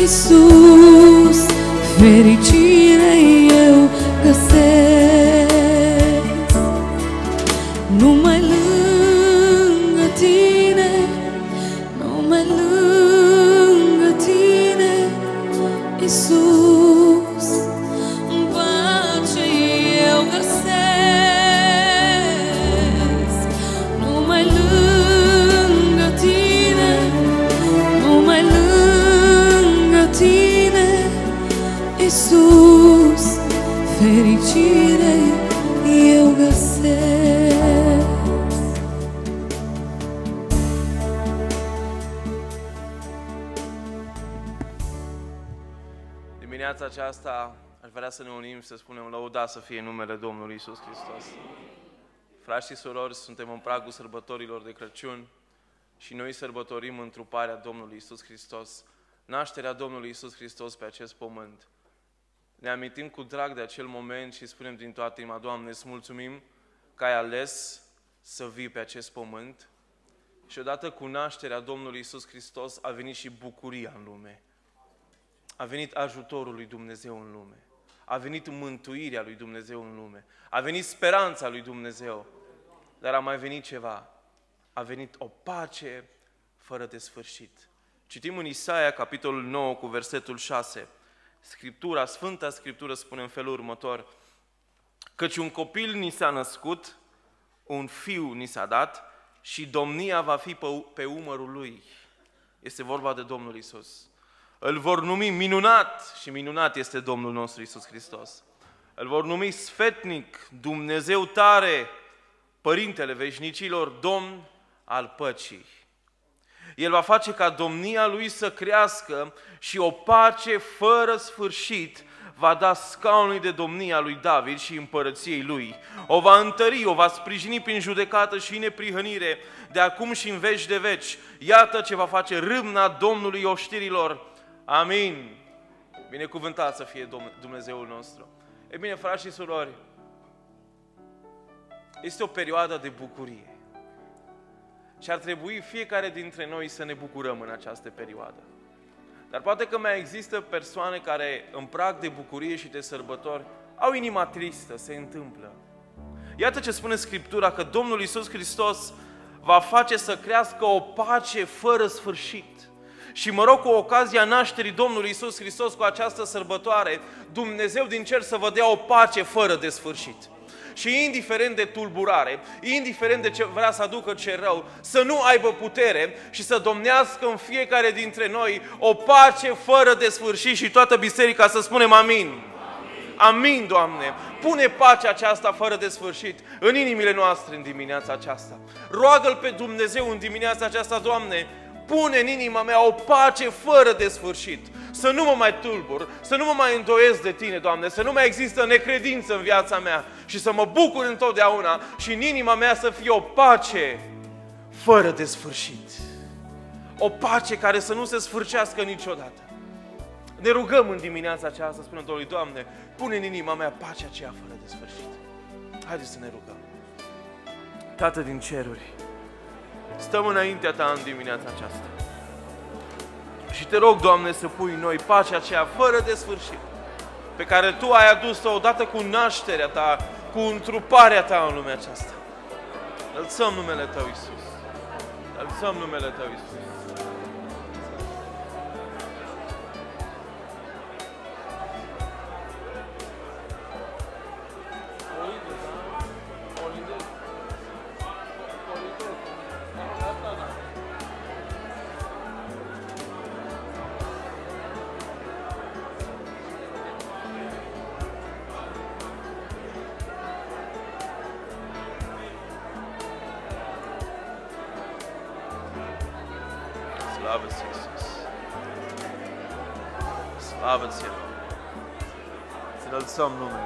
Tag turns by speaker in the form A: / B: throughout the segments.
A: Iisus, fericire eu găsesc numai lângă Tine, numai lângă Tine, Iisus, pace eu găsesc numai lângă Tine, numai lângă Tine, Iisus, fericire eu găsesc.
B: Dimineața aceasta aș vrea să ne unim și să spunem lăudat să fie numele Domnului Iisus Hristos. Frați și surori, suntem în pragul sărbătorilor de Crăciun și noi sărbătorim întruparea Domnului Iisus Hristos, nașterea Domnului Iisus Hristos pe acest pământ. Ne amintim cu drag de acel moment și spunem din toată inima: Doamne, îți mulțumim că ai ales să vii pe acest pământ și odată cu nașterea Domnului Iisus Hristos a venit și bucuria în lume. A venit ajutorul lui Dumnezeu în lume. A venit mântuirea lui Dumnezeu în lume. A venit speranța lui Dumnezeu. Dar a mai venit ceva. A venit o pace fără de sfârșit. Citim în Isaia, capitolul 9, cu versetul 6. Scriptura, Sfânta Scriptură spune în felul următor: căci un copil ni s-a născut, un fiu ni s-a dat și domnia va fi pe umărul lui. Este vorba de Domnul Iisus. Îl vor numi minunat și minunat este Domnul nostru Iisus Hristos. Îl vor numi sfetnic, Dumnezeu tare, Părintele veșnicilor, Domn al păcii. El va face ca domnia lui să crească și o pace fără sfârșit va da scaunului de domnia lui David și împărăției lui. O va întări, o va sprijini prin judecată și neprihănire de acum și în veci de veci. Iată ce va face râvna Domnului oștirilor. Amin. Binecuvântat să fie Dumnezeul nostru. E bine, frați și surori, este o perioadă de bucurie. Și ar trebui fiecare dintre noi să ne bucurăm în această perioadă. Dar poate că mai există persoane care în prag de bucurie și de sărbători au inima tristă, se întâmplă. Iată ce spune Scriptura, că Domnul Iisus Hristos va face să crească o pace fără sfârșit. Și mă rog, cu ocazia nașterii Domnului Iisus Hristos, cu această sărbătoare, Dumnezeu din cer să vă dea o pace fără de sfârșit. Și indiferent de tulburare, indiferent de ce vrea să aducă ce rău, să nu aibă putere și să domnească în fiecare dintre noi o pace fără de sfârșit. Și toată biserica să spunem amin. Amin, Doamne! Pune pacea aceasta fără de sfârșit în inimile noastre în dimineața aceasta. Roagă-L pe Dumnezeu în dimineața aceasta: Doamne, pune în inima mea o pace fără de sfârșit. Să nu mă mai tulbur, să nu mă mai îndoiesc de Tine, Doamne, să nu mai există necredință în viața mea și să mă bucur întotdeauna și în inima mea să fie o pace fără de sfârșit. O pace care să nu se sfârșească niciodată. Ne rugăm în dimineața aceasta, spunem Domnului: Doamne, pune în inima mea pacea aceea fără de sfârșit. Haideți să ne rugăm. Tată din ceruri, stăm înaintea Ta în dimineața aceasta. Și Te rog, Doamne, să pui în noi pacea aceea fără de sfârșit, pe care Tu ai adus-o odată cu nașterea Ta, cu întruparea Ta în lumea aceasta. Înălțăm numele Tău, Iisus. Înălțăm numele Tău, Iisus. Slavă-ți, Iisus! Slavă-ți, Îți înălțăm numele.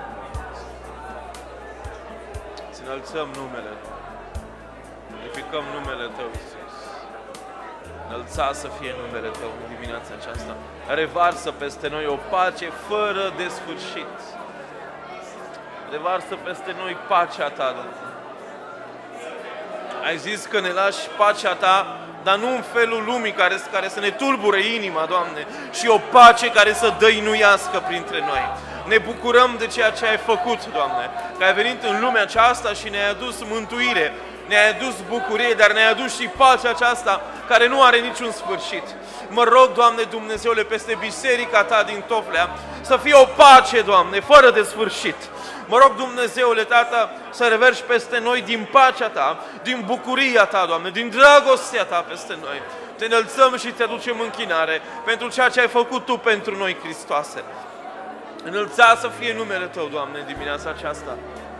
B: Îți înălțăm numele. Glorificăm numele Tău, Iisus. Înălțat să fie numele Tău în dimineața aceasta. Revarsă peste noi o pace fără de sfârșit. Revarsă peste noi pacea Ta, Domnule. Ai zis că ne lași pacea Ta, dar nu în felul lumii care să ne tulbure inima, Doamne, și o pace care să dăinuiască printre noi. Ne bucurăm de ceea ce ai făcut, Doamne, că ai venit în lumea aceasta și ne-ai adus mântuire, ne-ai adus bucurie, dar ne-ai adus și pacea aceasta care nu are niciun sfârșit. Mă rog, Doamne Dumnezeule, peste biserica Ta din Toflea, să fie o pace, Doamne, fără de sfârșit. Mă rog, Dumnezeule, Tată, să reverși peste noi din pacea Ta, din bucuria Ta, Doamne, din dragostea Ta peste noi. Te înălțăm și Te aducem închinare pentru ceea ce ai făcut Tu pentru noi, Hristoase. Înălțat să fie numele Tău, Doamne, în dimineața aceasta.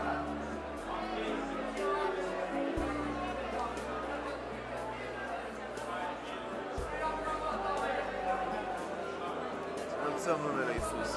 B: Înălțăm numele Iisus.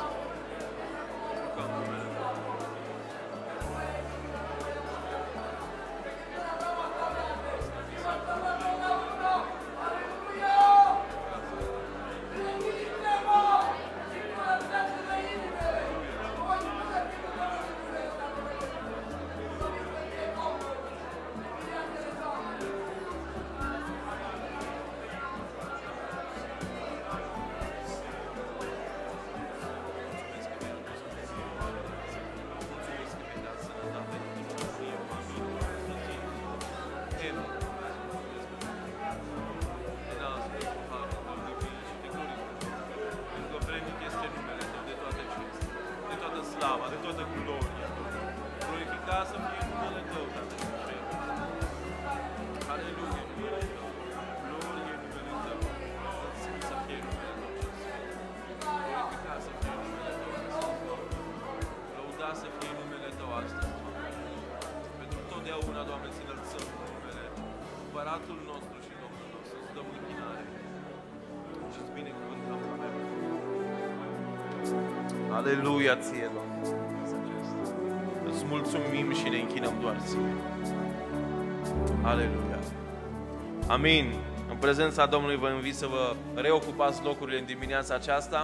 B: Aleluia Ție, Doamne. Îți mulțumim și ne închinăm doar Ție. Aleluia. Amin. În prezența Domnului vă invit să vă reocupați locurile în dimineața aceasta.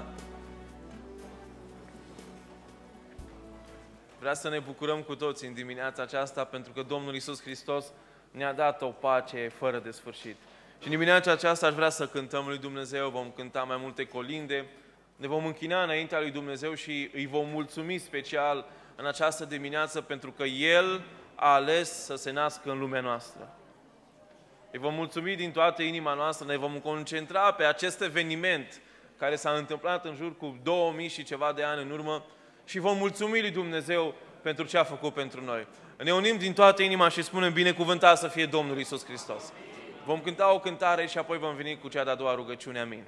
B: Vreau să ne bucurăm cu toții în dimineața aceasta pentru că Domnul Iisus Hristos ne-a dat o pace fără de sfârșit. Și în dimineața aceasta aș vrea să cântăm lui Dumnezeu, vom cânta mai multe colinde, ne vom închina înaintea lui Dumnezeu și îi vom mulțumi special în această dimineață pentru că El a ales să se nască în lumea noastră. Îi vom mulțumi din toată inima noastră, ne vom concentra pe acest eveniment care s-a întâmplat în jur cu 2000 și ceva de ani în urmă și vom mulțumi lui Dumnezeu pentru ce a făcut pentru noi. Ne unim din toată inima și spunem binecuvântat să fie Domnul Iisus Hristos. Vom cânta o cântare și apoi vom veni cu cea de-a doua rugăciune. Amin.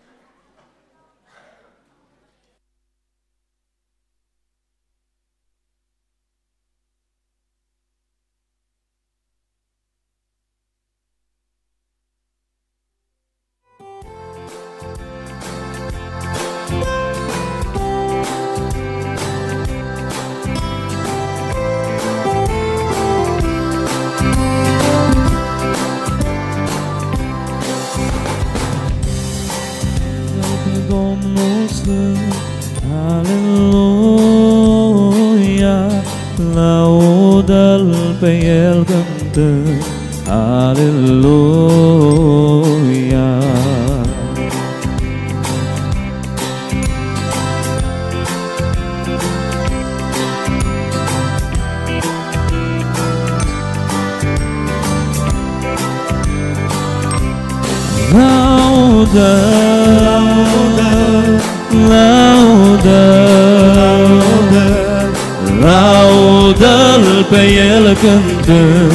C: Laudă-L pe El cântând, Aleluia. Laudă, laudă-L pe El cântând,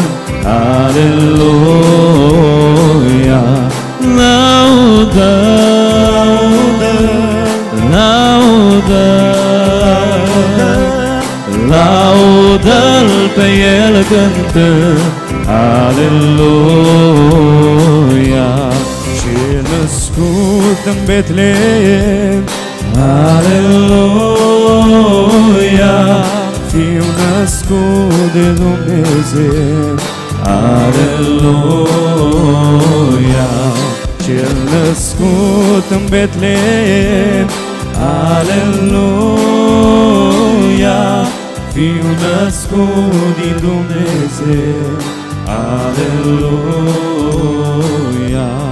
C: Aleluia. Laudă, laudă-L pe El cântând, Aleluia. Ce născut în Betleem, Aleluia, Fiul născut de Dumnezeu, Aleluia. Cel născut în Betleem, Aleluia, Fiul născut din Dumnezeu, Aleluia.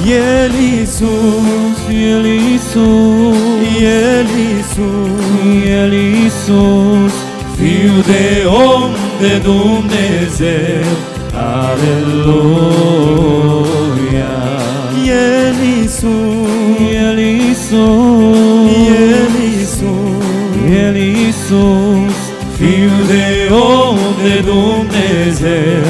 C: El Iisus, El Iisus, El Iisus, El Iisus, Fiul de om, de Dumnezeu, aleluia. El Iisus, El Iisus, El Iisus, El Iisus, Fiul de om, de Dumnezeu,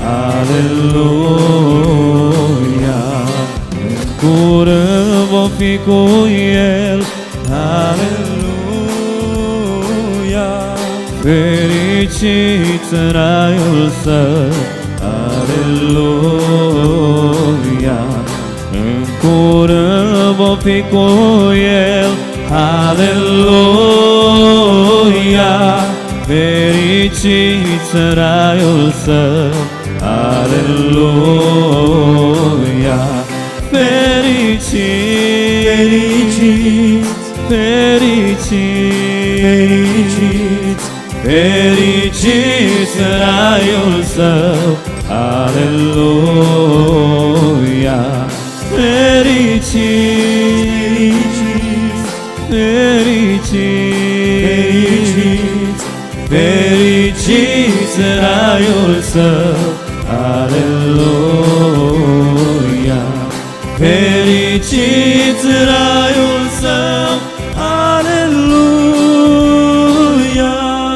C: aleluia. În curând vom fi cu El, aleluia. Fericiți în raiul Său, aleluia. În curând vom fi cu El, aleluia. Fericiți în raiul Său, aleluia. Fericiți, fericiți, fericiți, fericiți în raiul Său, aleluia. Fericiți, fericiți, fericiți, fericiți în raiul Său, aleluia. Fericiți în raiul Său, aleluia.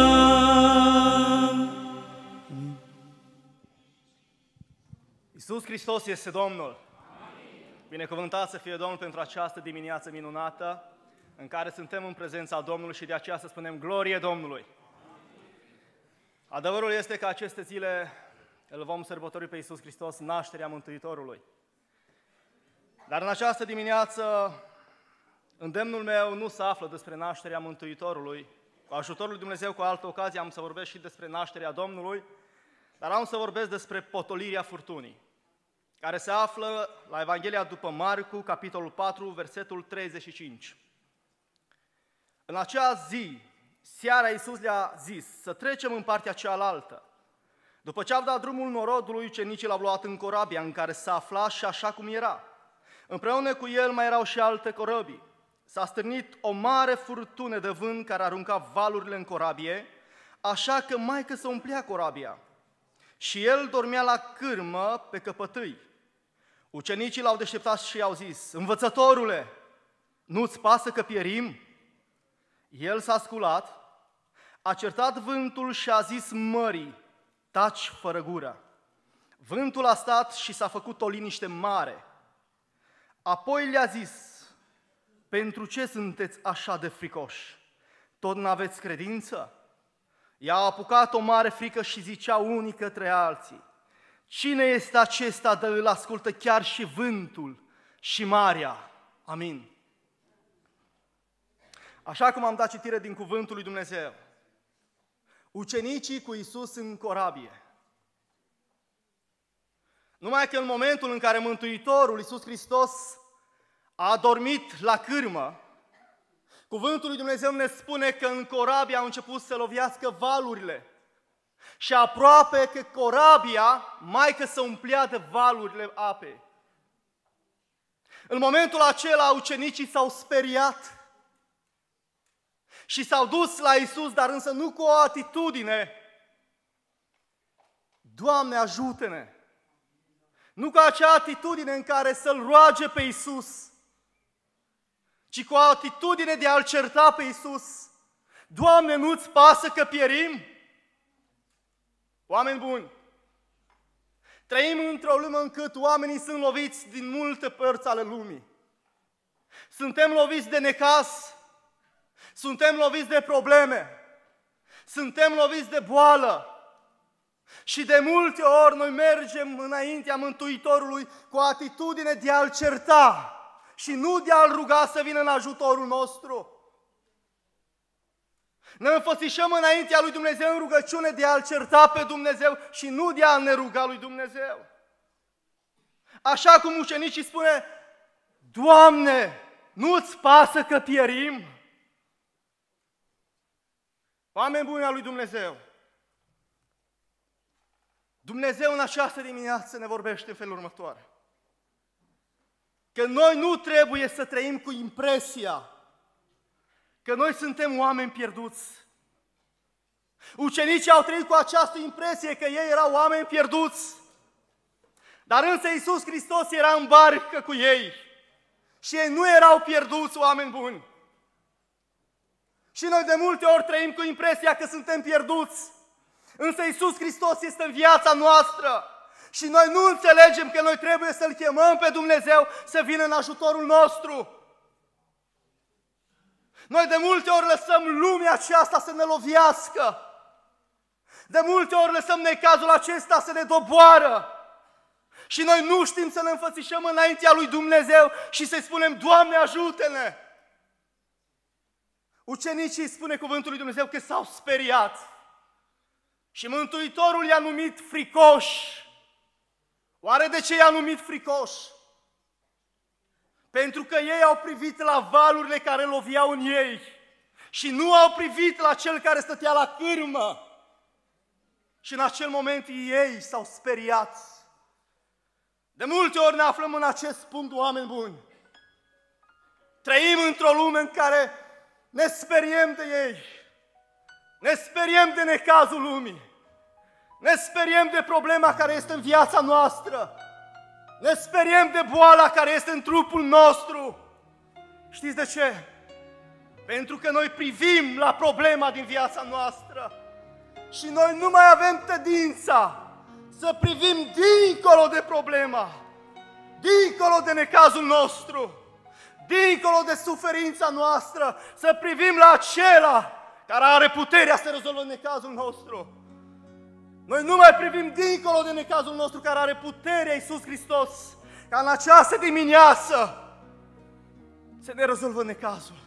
D: Iisus Hristos este Domnul. Binecuvântat să fie Domnul pentru această dimineață minunată în care suntem în prezența Domnului și de aceea să spunem glorie Domnului. Adevărul este că aceste zile îl vom sărbători pe Iisus Hristos, nașterea Mântuitorului. Dar în această dimineață, îndemnul meu nu se află despre nașterea Mântuitorului. Cu ajutorul lui Dumnezeu, cu altă ocazie, am să vorbesc și despre nașterea Domnului, dar am să vorbesc despre potolirea furtunii, care se află la Evanghelia după Marcu, capitolul 4, versetul 35. În acea zi, seara, Iisus le-a zis să trecem în partea cealaltă. După ce au dat drumul norodului, ucenicii l-au luat în corabia în care se afla și așa cum era. Împreună cu el mai erau și alte corăbii. S-a stârnit o mare furtună de vânt care arunca valurile în corabie, așa că maică se umplea corabia. Și el dormea la cârmă pe căpătâi. Ucenicii l-au deșteptat și i-au zis: Învățătorule, nu-ți pasă că pierim? El s-a sculat, a certat vântul și a zis mării: taci fără gură. Vântul a stat și s-a făcut o liniște mare. Apoi le-a zis: pentru ce sunteți așa de fricoși? Tot n-aveți credință? I-a apucat o mare frică și zicea unii către alții: cine este acesta de îl ascultă chiar și vântul și marea? Amin. Așa cum am dat citire din cuvântul lui Dumnezeu, ucenicii cu Iisus în corabie. Numai că în momentul în care Mântuitorul Iisus Hristos a adormit la cârmă, cuvântul lui Dumnezeu ne spune că în corabie au început să lovească valurile și aproape că corabia maică se umplea de valurile apei. În momentul acela ucenicii s-au speriat și s-au dus la Iisus, dar însă nu cu o atitudine: Doamne, ajută-ne! Nu cu acea atitudine în care să-L roage pe Iisus, ci cu o atitudine de a-L certa pe Iisus: Doamne, nu-ți pasă că pierim? Oameni buni, trăim într-o lume încât oamenii sunt loviți din multe părți ale lumii. Suntem loviți de necaz, suntem loviți de probleme, suntem loviți de boală. Și de multe ori noi mergem înaintea Mântuitorului cu o atitudine de a-L certa și nu de a-L ruga să vină în ajutorul nostru. Ne înfățișăm înaintea lui Dumnezeu în rugăciune de a-L certa pe Dumnezeu și nu de a ne ruga lui Dumnezeu. Așa cum ucenicii spune: Doamne, nu-ți pasă că pierim? Oameni buni al lui Dumnezeu, Dumnezeu în această dimineață ne vorbește în felul următor: că noi nu trebuie să trăim cu impresia că noi suntem oameni pierduți. Ucenicii au trăit cu această impresie că ei erau oameni pierduți, dar însă Iisus Hristos era în barcă cu ei și ei nu erau pierduți, oameni buni. Și noi de multe ori trăim cu impresia că suntem pierduți, însă Iisus Hristos este în viața noastră și noi nu înțelegem că noi trebuie să-L chemăm pe Dumnezeu să vină în ajutorul nostru. Noi de multe ori lăsăm lumea aceasta să ne lovească. De multe ori lăsăm necazul acesta să ne doboară. Și noi nu știm să ne înfățișăm înaintea lui Dumnezeu și să-i spunem, Doamne, ajută-ne! Ucenicii, spune cuvântul lui Dumnezeu, că s-au speriat. Și Mântuitorul i-a numit fricoși. Oare de ce i-a numit fricoși? Pentru că ei au privit la valurile care loviau în ei și nu au privit la cel care stătea la cârmă. Și în acel moment ei s-au speriat. De multe ori ne aflăm în acest punct, oameni buni. Trăim într-o lume în care ne speriem de ei. Ne speriem de necazul lumii. Ne speriem de problema care este în viața noastră. Ne speriem de boala care este în trupul nostru. Știți de ce? Pentru că noi privim la problema din viața noastră și noi nu mai avem tendința să privim dincolo de problema, dincolo de necazul nostru, dincolo de suferința noastră, să privim la acela care are puterea să rezolvă necazul nostru. Noi nu mai privim dincolo de necazul nostru, care are puterea, Iisus Hristos, ca în această dimineață să ne rezolvă necazul.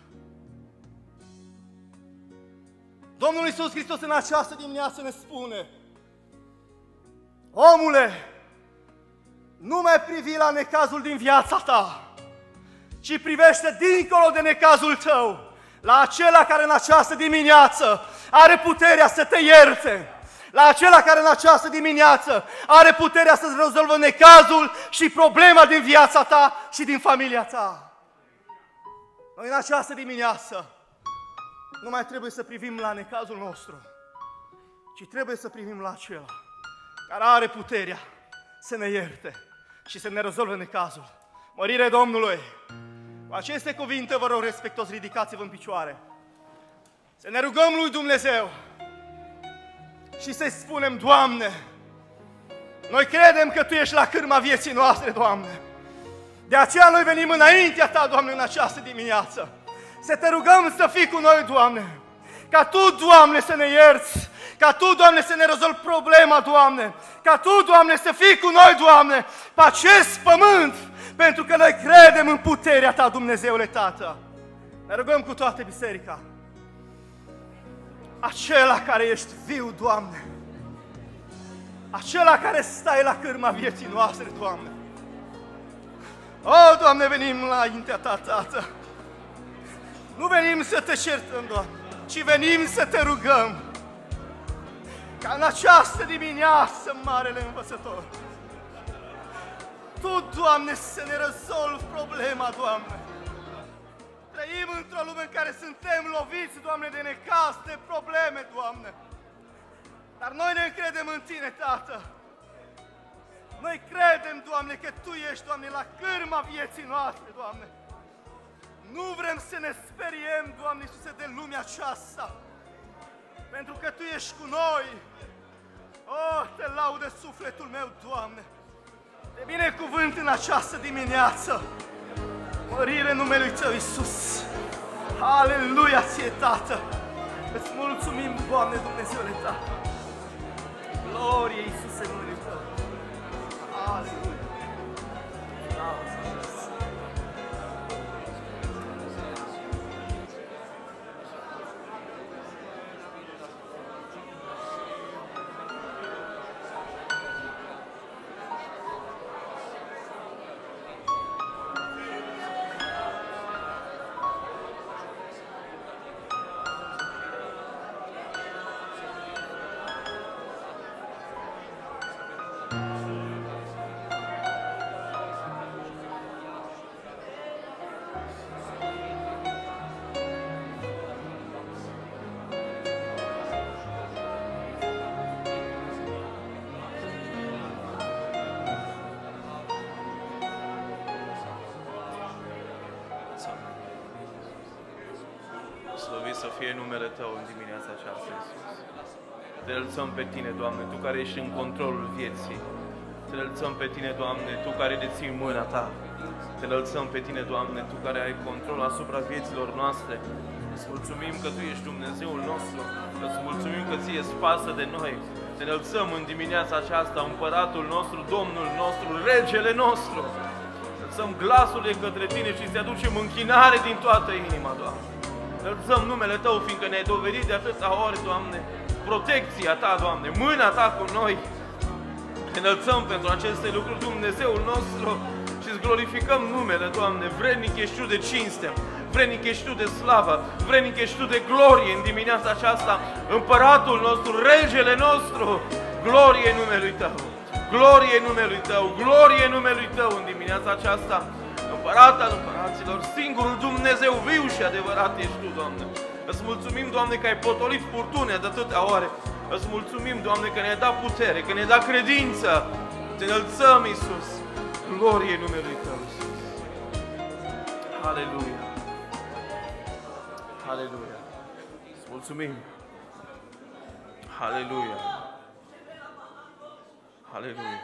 D: Domnul Iisus Hristos în această dimineață ne spune, omule, nu mai privi la necazul din viața ta, ci privește dincolo de necazul tău, la acela care în această dimineață are puterea să te ierte, la acela care în această dimineață are puterea să-ți rezolvă necazul și problema din viața ta și din familia ta. Noi în această dimineață nu mai trebuie să privim la necazul nostru, ci trebuie să privim la acela care are puterea să ne ierte și să ne rezolve necazul. Mărire Domnului! Cu aceste cuvinte vă rog respectos, ridicați-vă în picioare. Să ne rugăm lui Dumnezeu și să-i spunem, Doamne, noi credem că Tu ești la cârma vieții noastre, Doamne. De aceea noi venim înaintea Ta, Doamne, în această dimineață. Să Te rugăm să fii cu noi, Doamne. Ca Tu, Doamne, să ne ierți. Ca Tu, Doamne, să ne rezolvi problema, Doamne. Ca Tu, Doamne, să fii cu noi, Doamne, pe acest pământ. Pentru că noi credem în puterea Ta, Dumnezeule Tată. Ne rugăm cu toată biserica. Acela care ești viu, Doamne. Acela care stai la cârma vieții noastre, Doamne. O, Doamne, venim înaintea Ta, Tată. Nu venim să Te certăm, Doamne, ci venim să Te rugăm. Ca în această dimineață, Marele Învățător, Tu, Doamne, să ne rezolvi problema, Doamne. Trăim într-o lume în care suntem loviți, Doamne, de necaz, de probleme, Doamne. Dar noi ne încredem în Tine, Tată. Noi credem, Doamne, că Tu ești, Doamne, la cârma vieții noastre, Doamne. Nu vrem să ne speriem, Doamne Iisuse, de lumea aceasta, pentru că Tu ești cu noi. Oh, Te laudă sufletul meu, Doamne. Te binecuvânt în această dimineață. Mărire numelui Tău, Iisus. Aleluia Ție, Tată. Îți mulțumim, Doamne, Dumnezeule Tată. Glorie, Iisuse, numele Tău. Aleluia.
B: slăvit să fie numele Tău în dimineața aceasta, Iisus. Te înălțăm pe Tine, Doamne, Tu care ești în controlul vieții. Te înălțăm pe Tine, Doamne, Tu care deții mâna Ta. Te înălțăm pe Tine, Doamne, Tu care ai control asupra vieților noastre. Îți mulțumim că Tu ești Dumnezeul nostru. Îți mulțumim că Ție-ți pasă de noi. Te înălțăm în dimineața aceasta, Împăratul nostru, Domnul nostru, Regele nostru. Înălțăm glasurile către Tine și îți aducem închinare din toată inima, Doamne. Înălțăm numele Tău, fiindcă ne-ai dovedit de atâtea ori, Doamne, protecția Ta, Doamne, mâna Ta cu noi. Te înălțăm pentru aceste lucruri, Dumnezeul nostru, și îți glorificăm numele, Doamne. Vrednic ești Tu de cinste, vrednic ești Tu de slavă, vrednic ești Tu de glorie în dimineața aceasta, Împăratul nostru, Regele nostru. Glorie numelui Tău, glorie numelui Tău, glorie numelui Tău în dimineața aceasta, Împărat al împăraților, singurul Dumnezeu viu și adevărat ești Tu, Doamne. Îți mulțumim, Doamne, că ai potolit furtunea de atâtea ore. Îți mulțumim, Doamne, că ne-ai dat putere, că ne-ai dat credință. Te înălțăm, Iisus. Glorie numelui Tău, Iisus. Aleluia. Aleluia. Îți mulțumim. Aleluia. Aleluia.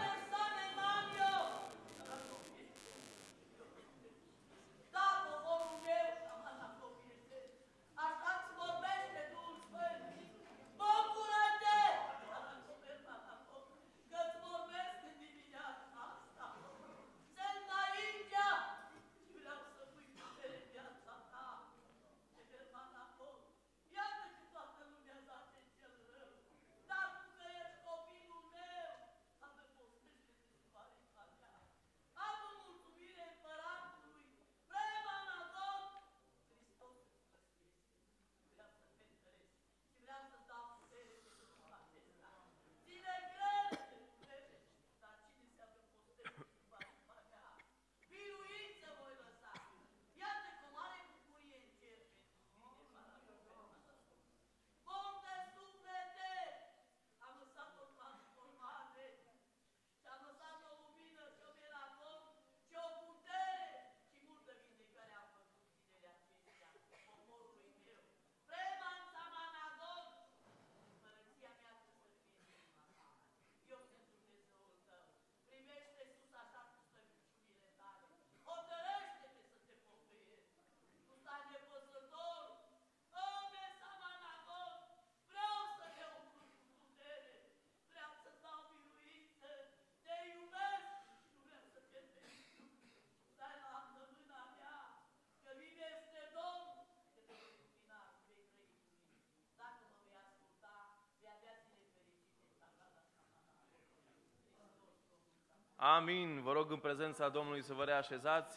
B: Amin. Vă rog în prezența Domnului să vă reașezați.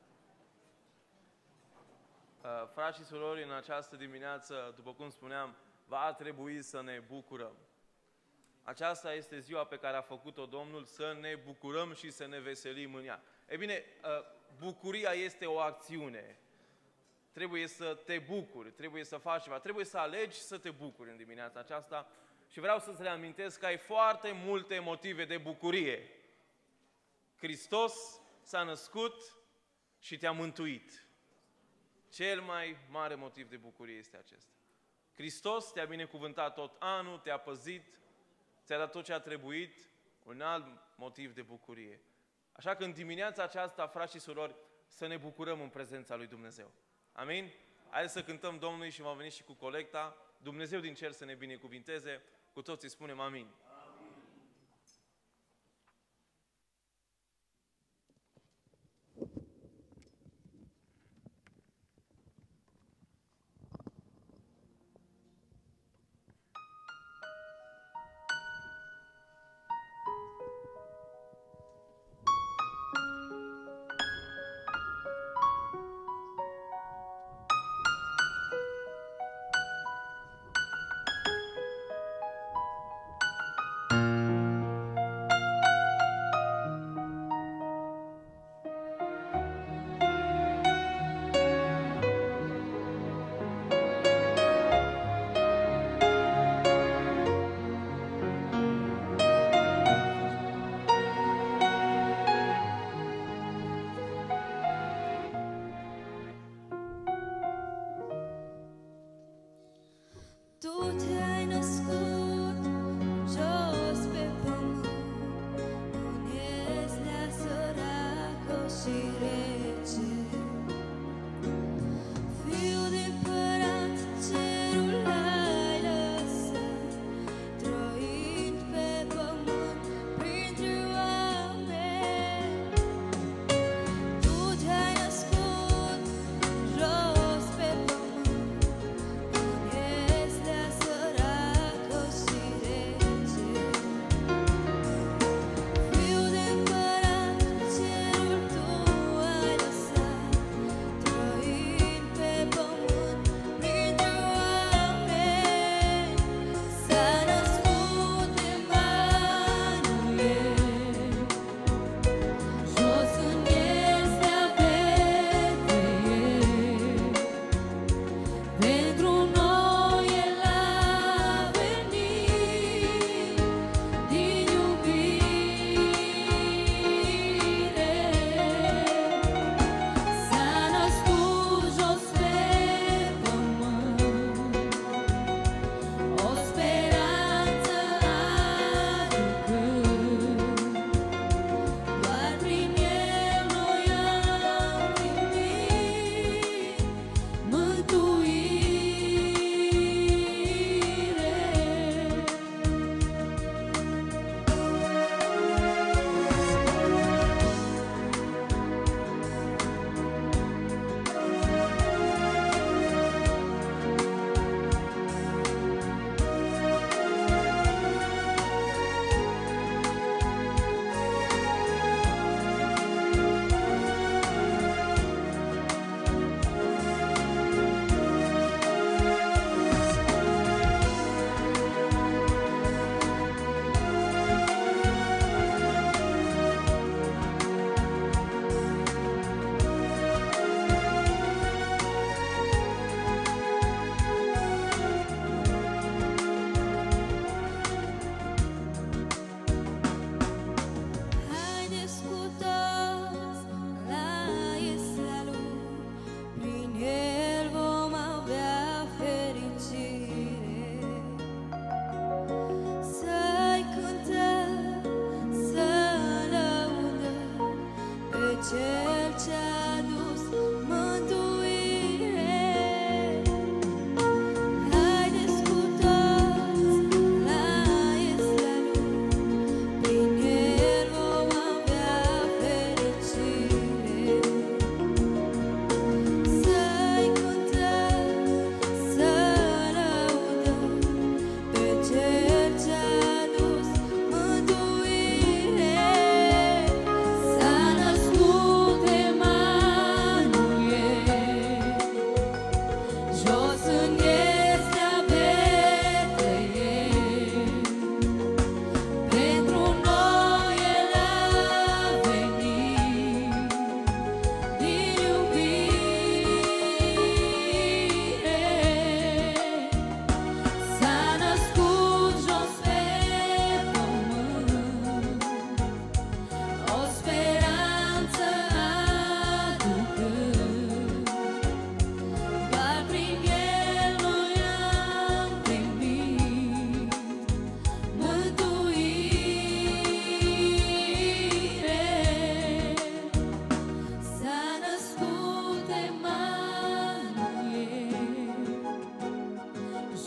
B: Frați și surori, în această dimineață, după cum spuneam, va trebui să ne bucurăm. Aceasta este ziua pe care a făcut-o Domnul, să ne bucurăm și să ne veselim în ea. Ei bine, bucuria este o acțiune. Trebuie să te bucuri, trebuie să faci ceva, trebuie să alegi să te bucuri în dimineața aceasta. Și vreau să-ți reamintesc că ai foarte multe motive de bucurie. Hristos s-a născut și te-a mântuit. Cel mai mare motiv de bucurie este acesta. Hristos te-a binecuvântat tot anul, te-a păzit, ți-a dat tot ce a trebuit, un alt motiv de bucurie. Așa că în dimineața aceasta, frați și surori, să ne bucurăm în prezența lui Dumnezeu. Amin? Haideți să cântăm Domnului și vom veni și cu colecta. Dumnezeu din cer să ne binecuvinteze. Cu toții spunem amin.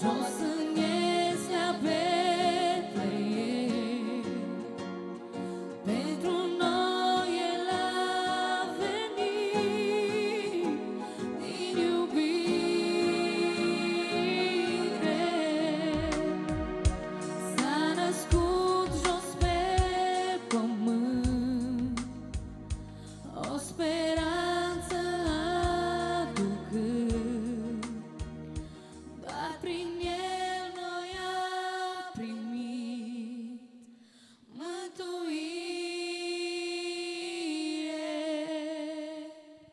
A: jos în iesea Betleem. Pentru noi El a venit din iubire. S-a născut jos pe pământ, o speranță aducând. Doar prin El noi am primit mântuire.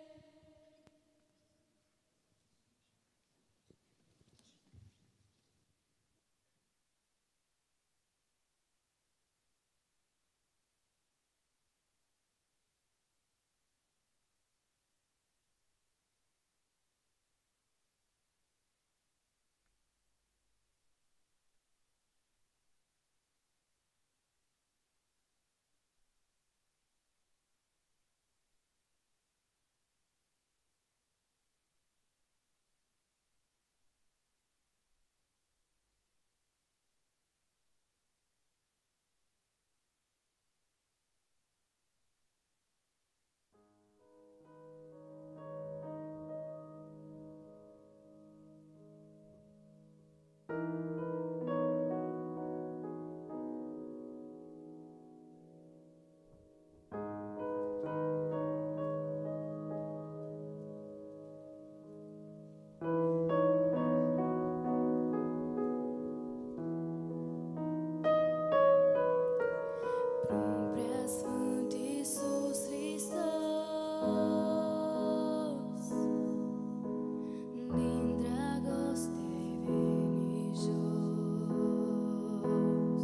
A: Preasfânt Iisus Hristos, din dragoste veni jos.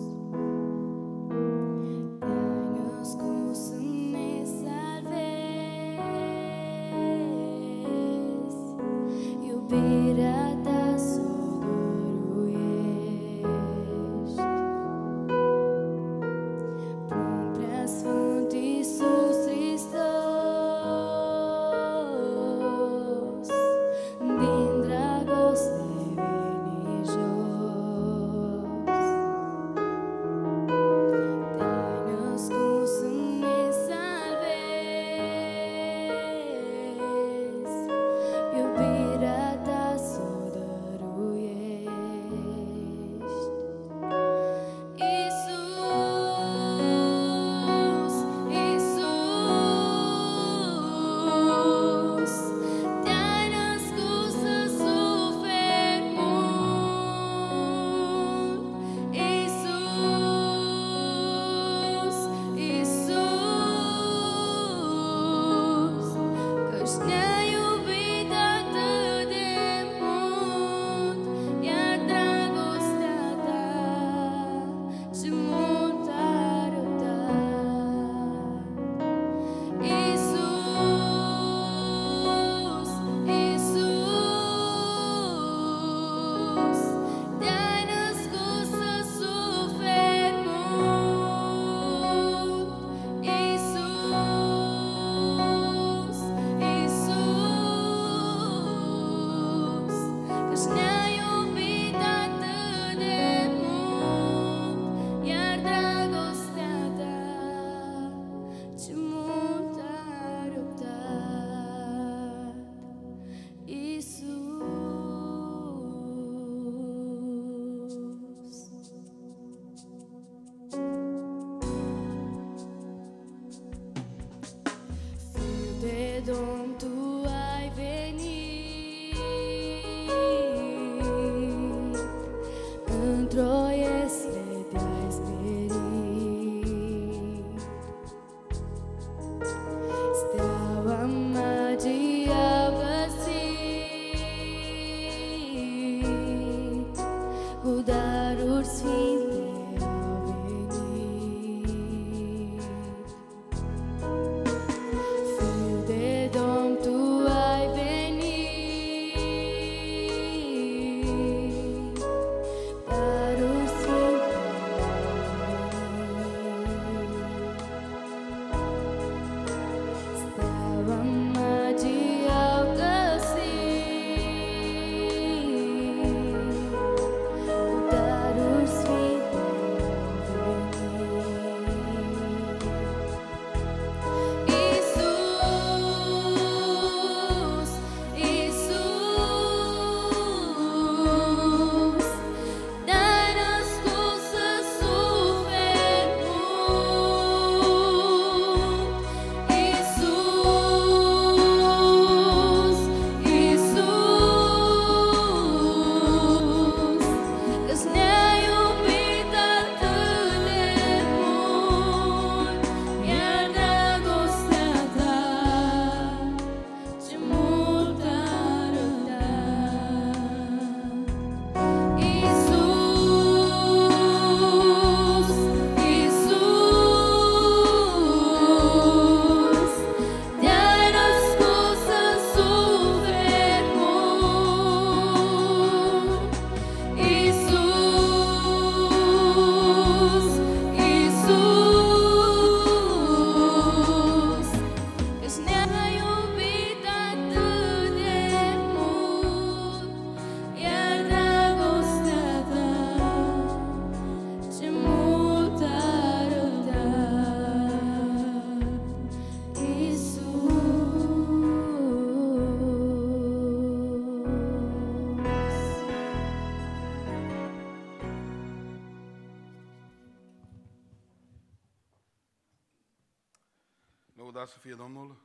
A: Te-ai născut să ne salvezi, iubirea ta s-o dăruiești. Preasfânt Iisus Hristos, din dragoste veni jos. Te-ai născut să ne salvezi, iubirea ta s-o dăruiești. Iisus, Iisus, te-ai născut să suferi mult. Iisus, Iisus, căci ne-ai iubit atât de mult, iar dragostea ta ce mult a răbdat. Iisus, Iisus, te-ai născut să suferi mult. Iisus, Iisus, căci ne-ai iubit atât de mult, iar dragostea ta ce mult a răbdat. Iisus. Fiul de Domn, tu ai venit într-o iesle te-ai sperit. Steaua magii au găsit, cu daruri sfinte au venit. Fiul de Domn,
E: Lăudați să fie Domnul!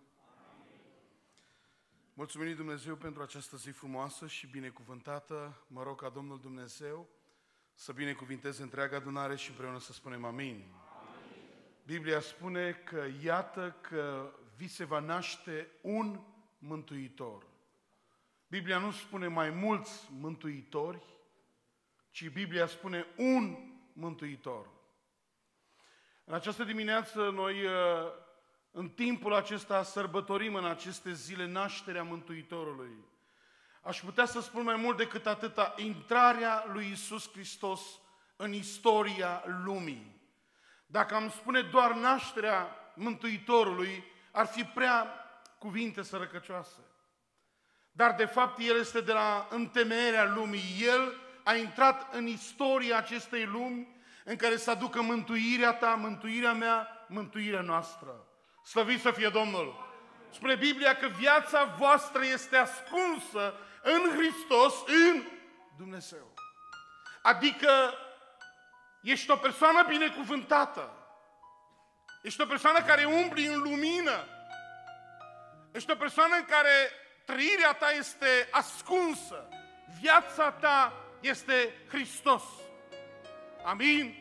E: Mulțumim lui Dumnezeu pentru această zi frumoasă și binecuvântată. Mă rog ca Domnul Dumnezeu să binecuvinteze întreaga adunare și împreună să spunem amin. Biblia spune că iată că vi se va naște un mântuitor. Biblia nu spune mai mulți mântuitori, ci Biblia spune un mântuitor. În această dimineață noi în timpul acesta sărbătorim în aceste zile nașterea Mântuitorului. Aș putea să spun mai mult decât atâta, intrarea lui Iisus Hristos în istoria lumii. Dacă am spune doar nașterea Mântuitorului, ar fi prea cuvinte sărăcăcioase. Dar de fapt El este de la întemeierea lumii. El a intrat în istoria acestei lumi în care să aducă mântuirea ta, mântuirea mea, mântuirea noastră. Slăvit să fie Domnul! Spune Biblia că viața voastră este ascunsă în Hristos, în Dumnezeu. Adică ești o persoană binecuvântată. Ești o persoană care umbli în lumină. Ești o persoană în care trăirea ta este ascunsă. Viața ta este Hristos. Amin?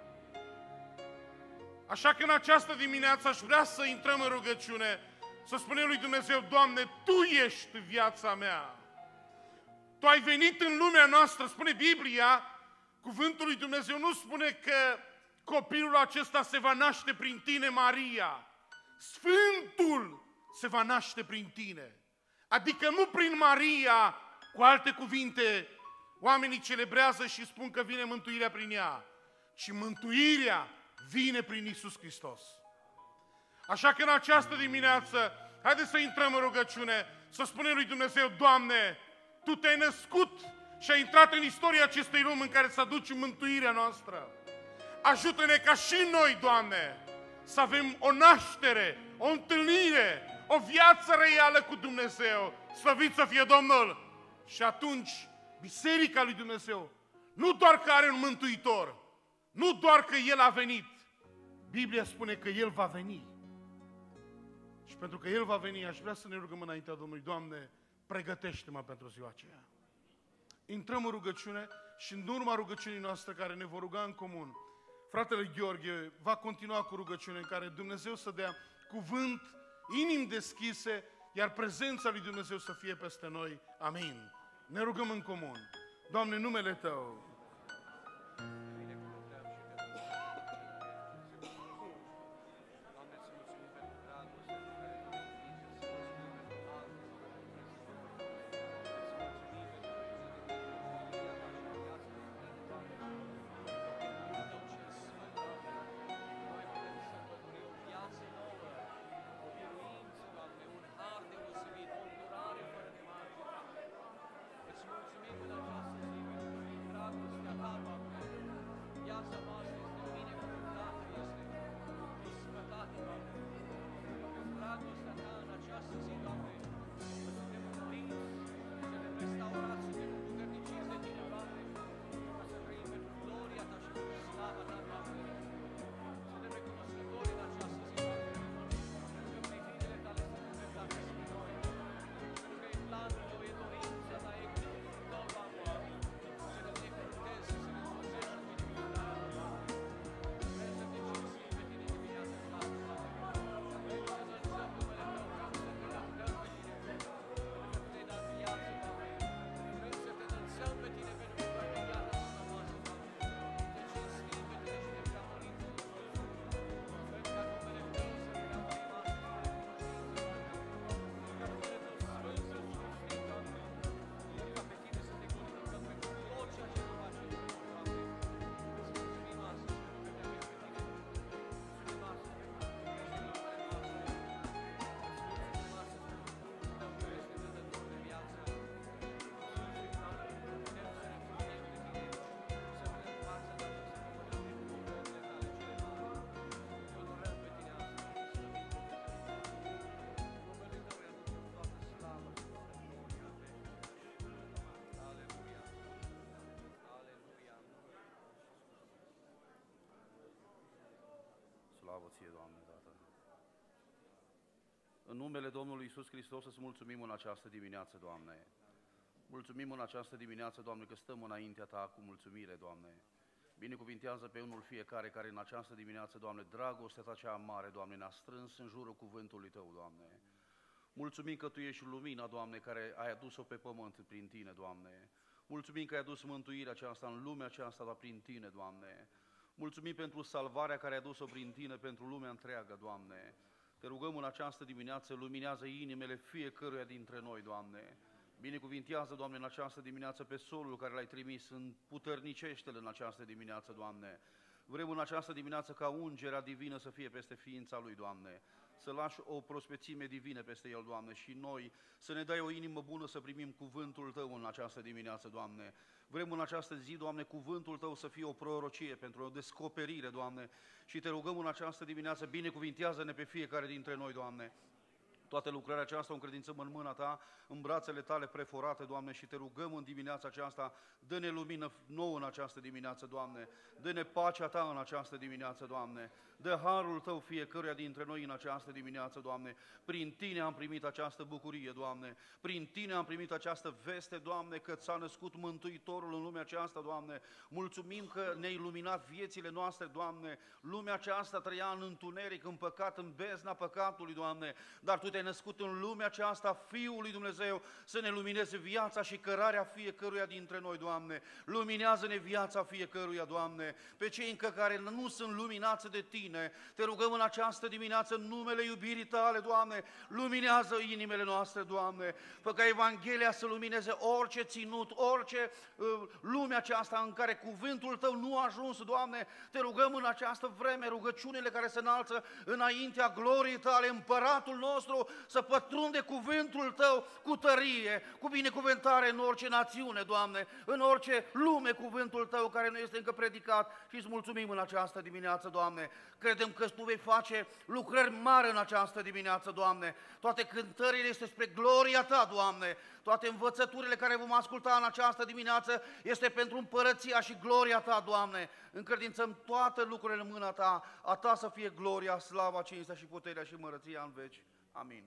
E: Așa că în această dimineață aș vrea să intrăm în rugăciune, să spunem lui Dumnezeu, Doamne, Tu ești viața mea. Tu ai venit în lumea noastră, spune Biblia, cuvântul lui Dumnezeu nu spune că copilul acesta se va naște prin tine, Maria. Sfântul se va naște prin tine. Adică nu prin Maria, cu alte cuvinte, oamenii celebrează și spun că vine mântuirea prin ea, ci mântuirea vine prin Iisus Hristos. Așa că în această dimineață, haideți să intrăm în rugăciune, să spunem lui Dumnezeu, Doamne, Tu te-ai născut și ai intrat în istoria acestei lumi în care să aduci mântuirea noastră. Ajută-ne ca și noi, Doamne, să avem o naștere, o întâlnire, o viață reală cu Dumnezeu. Slăvit să fie Domnul! Și atunci, Biserica lui Dumnezeu, nu doar că are un mântuitor, nu doar că El a venit, Biblia spune că El va veni. Și pentru că El va veni, aș vrea să ne rugăm înaintea Domnului, Doamne, pregătește-mă pentru ziua aceea. Intrăm în rugăciune și în urma rugăciunii noastre care ne vor ruga în comun, fratele Gheorghe va continua cu rugăciune în care Dumnezeu să dea cuvânt, inimi deschise, iar prezența lui Dumnezeu să fie peste noi. Amin. Ne rugăm în comun. Doamne, în numele Tău,
F: Slavă Ție, Doamne, Tată! În numele Domnului Iisus Hristos să-ți mulțumim în această dimineață, Doamne. Mulțumim în această dimineață, Doamne, că stăm înaintea Ta cu mulțumire, Doamne. Binecuvintează pe unul fiecare care în această dimineață, Doamne, dragostea Ta cea mare, Doamne, ne-a strâns în jurul cuvântului Tău, Doamne. Mulțumim că Tu ești lumina, Doamne, care ai adus-o pe pământ prin Tine, Doamne. Mulțumim că ai adus mântuirea aceasta în lumea aceasta, dar prin Tine, Doamne. Mulțumim pentru salvarea care ai adus-o prin Tine, pentru lumea întreagă, Doamne. Te rugăm în această dimineață, luminează inimile fiecăruia dintre noi, Doamne. Binecuvintează, Doamne, în această dimineață pe solul care L-ai trimis, împuternicește-l în această dimineață, Doamne. Vrem în această dimineață ca ungerea divină să fie peste ființa lui, Doamne. Să lași o prospețime divină peste el, Doamne, și noi să ne dai o inimă bună să primim cuvântul Tău în această dimineață, Doamne. Vrem în această zi, Doamne, cuvântul Tău să fie o prorocie pentru o descoperire, Doamne, și Te rugăm în această dimineață, binecuvintează-ne pe fiecare dintre noi, Doamne. Toată lucrarea aceasta o încredințăm în mâna Ta, în brațele Tale preforate, Doamne, și Te rugăm în dimineața aceasta, dă-ne lumină nouă în această dimineață, Doamne, dă-ne pacea Ta în această dimineață, Doamne, dă harul Tău fiecăruia dintre noi în această dimineață, Doamne. Prin Tine am primit această bucurie, Doamne, prin Tine am primit această veste, Doamne, că ți-a născut Mântuitorul în lumea aceasta, Doamne. Mulțumim că ne-ai luminat viețile noastre, Doamne. Lumea aceasta trăia în întuneric, în păcat, în bezna păcatului, Doamne, dar Tu Te-ai născut în lumea aceasta, Fiul lui Dumnezeu, să ne lumineze viața și cărarea fiecăruia dintre noi, Doamne. Luminează-ne viața fiecăruia, Doamne. Pe cei încă care nu sunt luminați de Tine, Te rugăm în această dimineață, în numele iubirii Tale, Doamne, luminează inimile noastre, Doamne. Fă ca Evanghelia să lumineze orice ținut, orice lumea aceasta în care cuvântul Tău nu a ajuns, Doamne. Te rugăm în această vreme, rugăciunile care se înalță înaintea gloriei Tale, Împăratul nostru, să pătrunde cuvântul Tău cu tărie, cu binecuvântare în orice națiune, Doamne, în orice lume cuvântul Tău care nu este încă predicat, și îți mulțumim în această dimineață, Doamne. Credem că Tu vei face lucrări mari în această dimineață, Doamne. Toate cântările este spre gloria Ta, Doamne. Toate învățăturile care vom asculta în această dimineață este pentru împărăția și gloria Ta, Doamne. Încredințăm toate lucrurile în mâna Ta, a Ta să fie gloria, slava, cinstea și puterea și mărăția în veci. Amin.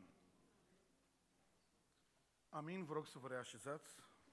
E: Amin, vă rog să vă reașezați.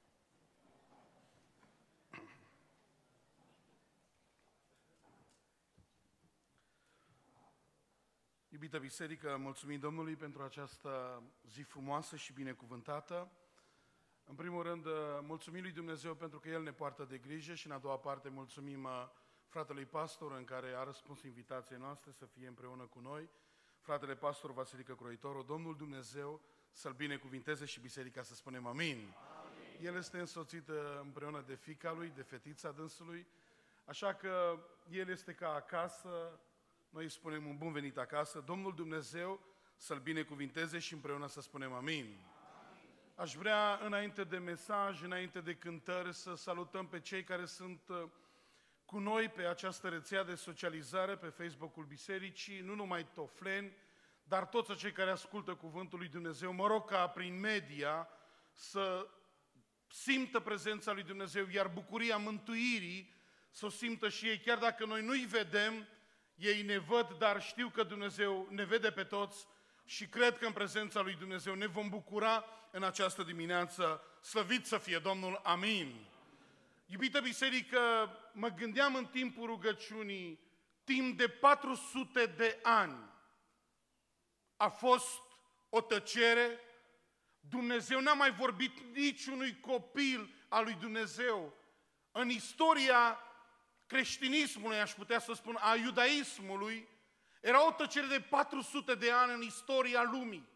E: Iubită biserică, mulțumim Domnului pentru această zi frumoasă și binecuvântată. În primul rând, mulțumim lui Dumnezeu pentru că El ne poartă de grijă și în a doua parte mulțumim fratelui pastor în care a răspuns invitației noastre să fie împreună cu noi, fratele pastor Vasilică Croitorul. Domnul Dumnezeu să-l binecuvinteze și biserica să spunem amin. Amin. El este însoțit împreună de fiica lui, de fetița dânsului, așa că el este ca acasă. Noi îi spunem un bun venit acasă. Domnul Dumnezeu să-l binecuvinteze și împreună să spunem amin. Amin. Aș vrea, înainte de mesaj, înainte de cântări, să salutăm pe cei care sunt cu noi pe această rețea de socializare, pe Facebook-ul Bisericii, nu numai tofleni, dar toți cei care ascultă Cuvântul lui Dumnezeu. Mă rog ca prin media să simtă prezența lui Dumnezeu, iar bucuria mântuirii să o simtă și ei, chiar dacă noi nu-i vedem. Ei ne văd, dar știu că Dumnezeu ne vede pe toți și cred că în prezența lui Dumnezeu ne vom bucura în această dimineață. Slăvit să fie Domnul, amin. Iubită biserică, mă gândeam în timpul rugăciunii, timp de 400 de ani a fost o tăcere. Dumnezeu n-a mai vorbit niciunui copil al lui Dumnezeu. În istoria creștinismului, aș putea să spun, a iudaismului, era o tăcere de 400 de ani în istoria lumii.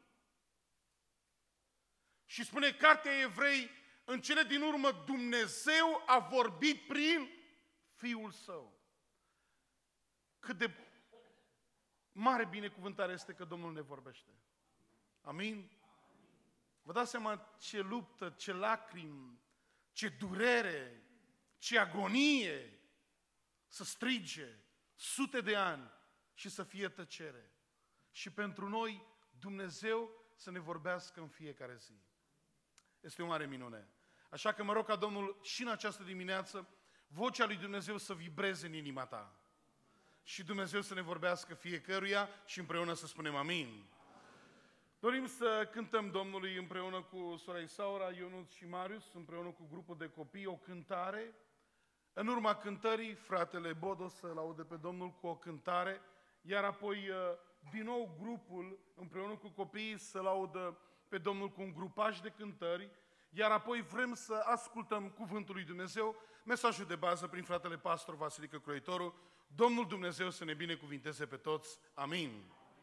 E: Și spune Cartea Evrei, în cele din urmă Dumnezeu a vorbit prin Fiul Său. Cât de mare binecuvântare este că Domnul ne vorbește. Amin? Vă dați seama ce luptă, ce lacrimi, ce durere, ce agonie să strige sute de ani și să fie tăcere. Și pentru noi Dumnezeu să ne vorbească în fiecare zi. Este o mare minune. Așa că mă rog ca Domnul și în această dimineață vocea lui Dumnezeu să vibreze în inima ta. Și Dumnezeu să ne vorbească fiecăruia și împreună să spunem amin. Dorim să cântăm Domnului împreună cu sora Isaura, Ionuț și Marius, împreună cu grupul de copii, o cântare. În urma cântării, fratele Bodo să laude pe Domnul cu o cântare, iar apoi din nou grupul împreună cu copiii să laudă pe Domnul cu un grupaj de cântări, iar apoi vrem să ascultăm cuvântul lui Dumnezeu, mesajul de bază prin fratele pastor Vasilică Croitoru. Domnul Dumnezeu să ne binecuvinteze pe toți. Amin.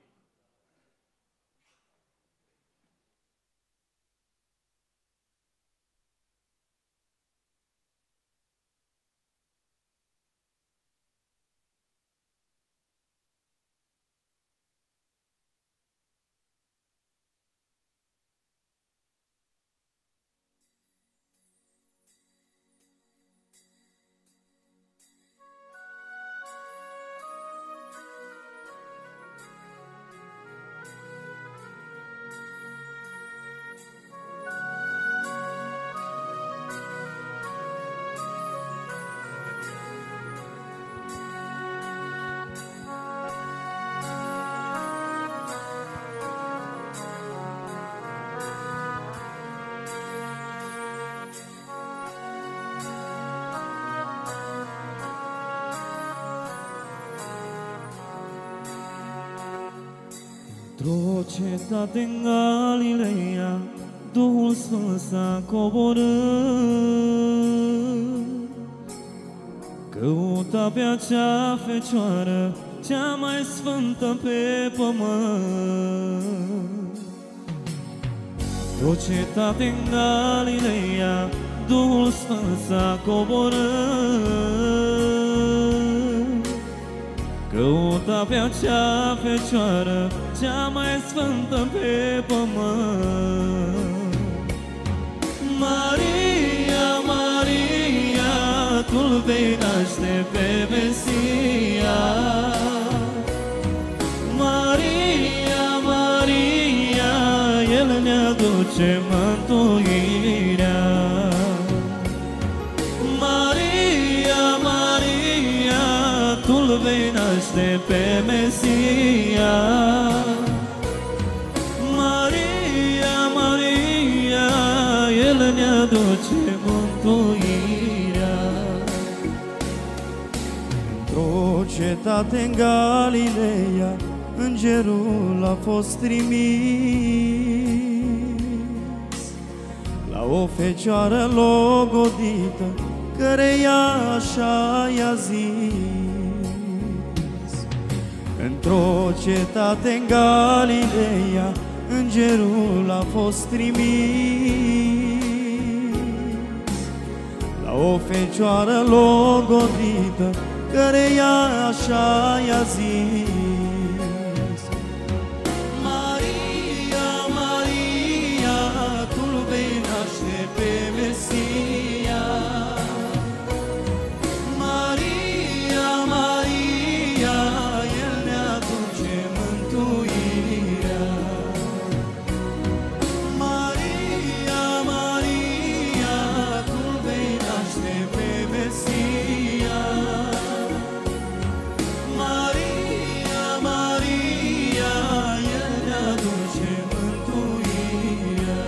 C: Într-o cetate în Galileea, Duhul Sfânt s-a coborât. Căuta pe acea fecioară, cea mai sfântă pe pământ. Într-o cetate în Galileea, Duhul Sfânt s-a coborât. Căuta pe acea fecioară, cea mai sfântă pe pământ. Maria, Maria, tu-l vei naște pe Mesia. Maria, Maria, El ne aduce mântuirea. Maria, Maria, tu-l vei naște pe Mesia. Maria, Maria, El ne aduce mântuirea.
G: Într-o cetate în Galileea, îngerul a fost trimis la o fecioară logodită, căreia așa i-a zis. Într-o cetate în Galileea, îngerul a fost trimis la o fecioară logodită, căreia așa i-a zis. Maria, Maria, tu-l vei naște pe Mesia. Maria, Maria, El ne aduce mântuirea. Maria, Maria, tu-l vei naște pe Mesia. Maria, Maria, El ne aduce mântuirea.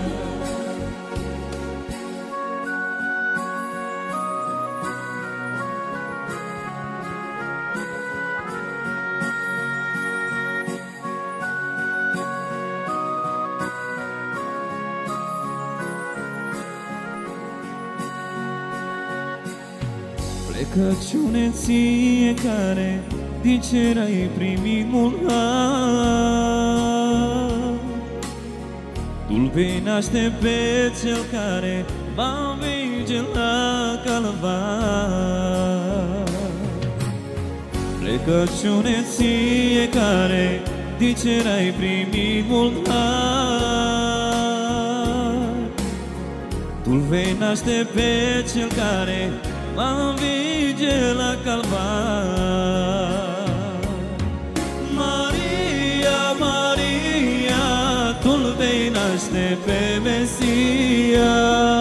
C: Plecăciune ție care din cer ai primit mult har. Tu-l vei naște pe cel care va învinge la calvar. Plecăciune ție care din cer ai primit mult har. Tu-l vei naște pe cel care va învinge la calvar. Maria, Maria, tu-l vei naște pe Mesia.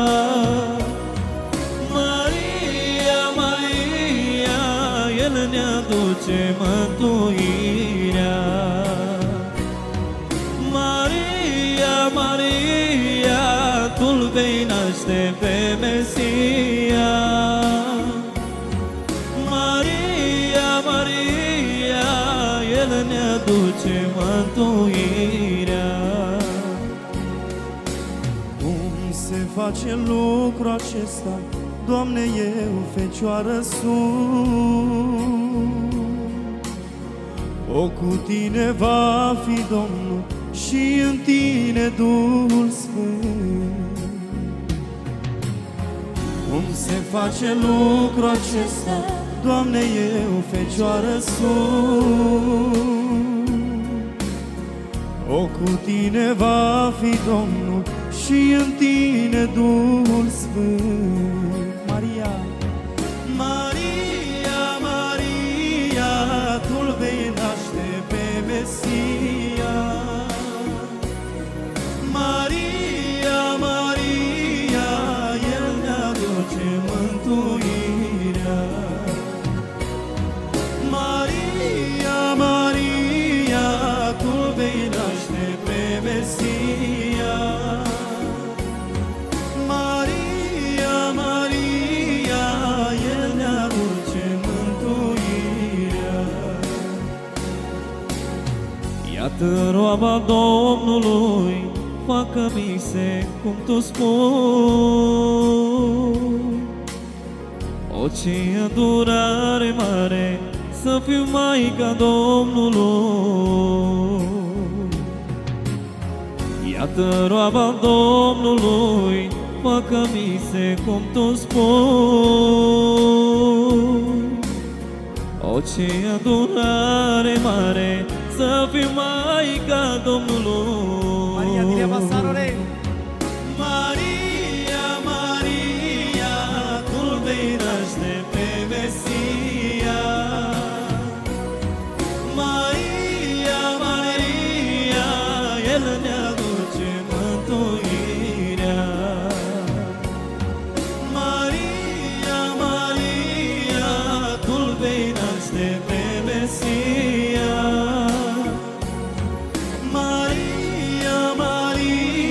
C: Maria, Maria, El ne aduce mântuirea. Maria, Mesia. Maria, Maria, El ne aduce mântuirea.
G: Cum se face lucrul acesta, Doamne, eu, Fecioară sunt? O, cu Tine va fi Domnul și în Tine Duhul Sfânt. Cum se face lucrul acesta, Doamne, eu, Fecioară sunt? O, cu Tine va fi Domnul și în Tine Duhul Sfânt. Maria, Maria, Maria, Tu-L vei naște pe Mesia. Maria, Maria, El ne aduce mântuirea. Maria, Maria, Tu-L vei naște pe Mesia. Maria, Maria, El ne aduce mântuirea.
C: Iată roaba Domnului, facă-mi se cum Tu spui. O, ce îndurare mare să fiu Maica Domnului. Iată roaba Domnului, facă-mi se cum Tu spui. O, ce îndurare mare să fiu Maica Domnului.
D: Maria, dile pasarole.
G: Maria, Maria, Tu-L vei naște pe Mesia. Maria, Maria, El ne aduce mântuirea. Maria, Maria, Tu-L vei naște pe Mesia. Maria, Maria,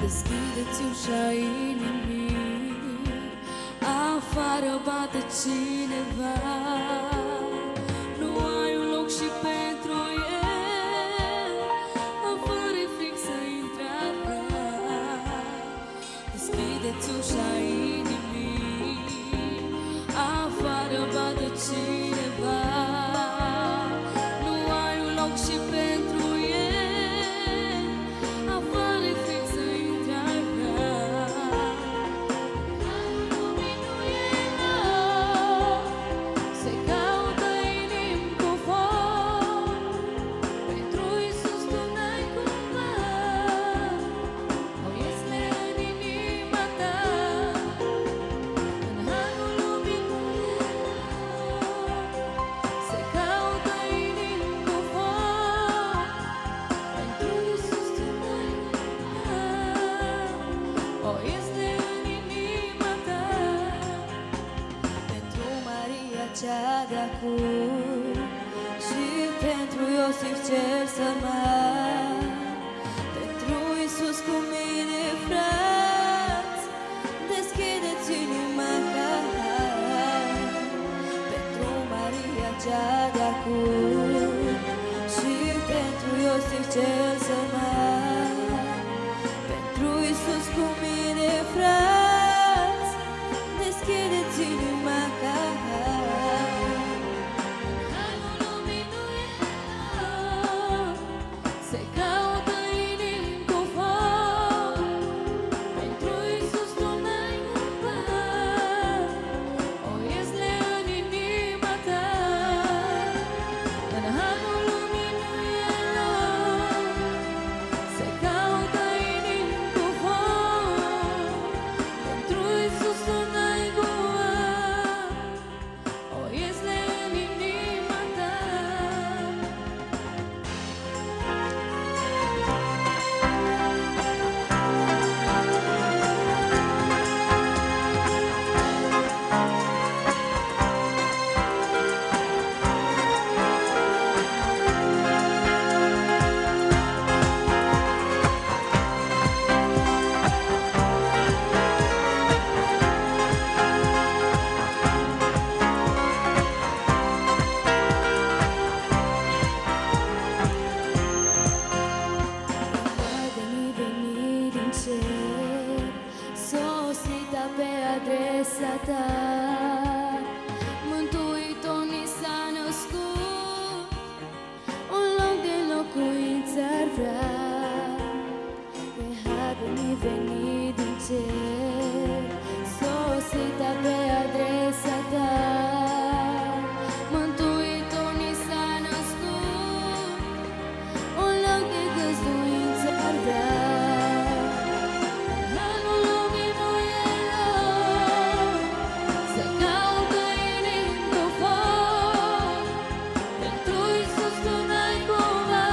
A: Deschideți ușa inimii, afară bate cineva. Nu ai un loc și pentru el, afară-i fric să intre al vrea. Deschideți ușa inimii, afară bate cineva. Nu ai un loc și pentru el, afară-i fric să intre al vrea. Lumii nu e loc, se caută inimi cu foc. Pentru Iisus tu n-ai cumva, o este în inima ta. În harul lumii nu e loc, se caută inimi cu foc. Pentru Iisus tu n-ai cumva, o este în inima ta. Pentru Maria cea de-acum și pentru Iosif cel sărman, pentru Iisus cu mine, frați, deschideți inima ca har. Pentru Maria cea de-acum și pentru Iosif cel sărman, pentru Iisus cu mine, frați, deschideți inima ca har. Harul lumii nu e loc, se caută inimi cu foc. Pentru Iisus tu n-ai cumva, o este în inima ta. În harul lumii nu e loc, se caută inimi cu foc. Pentru Iisus tu n-ai cumva, o este în inima ta. Veni, veni din cer, sosita pe adresa ta. Mântuitor ni s-a născut, un loc de locuință ar vrea. Veni, veni din cer, sosita pe adresa ta. Mântuitor ni s-a născut, un loc de găzduință ar vrea. Harul lumii nu e loc, se caută inimi cu foc. Pentru Iisus tu n-ai cumva,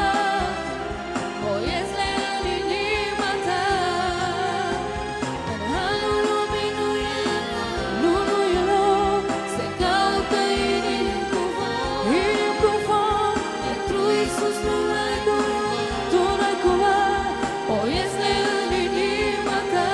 A: o este în inima ta. În harul lumii nu e loc, nu e loc, se caută inimi cu foc. Inimi cu foc. Pentru Iisus tu n-ai cumva, tu n-ai cumva, o este în inima ta.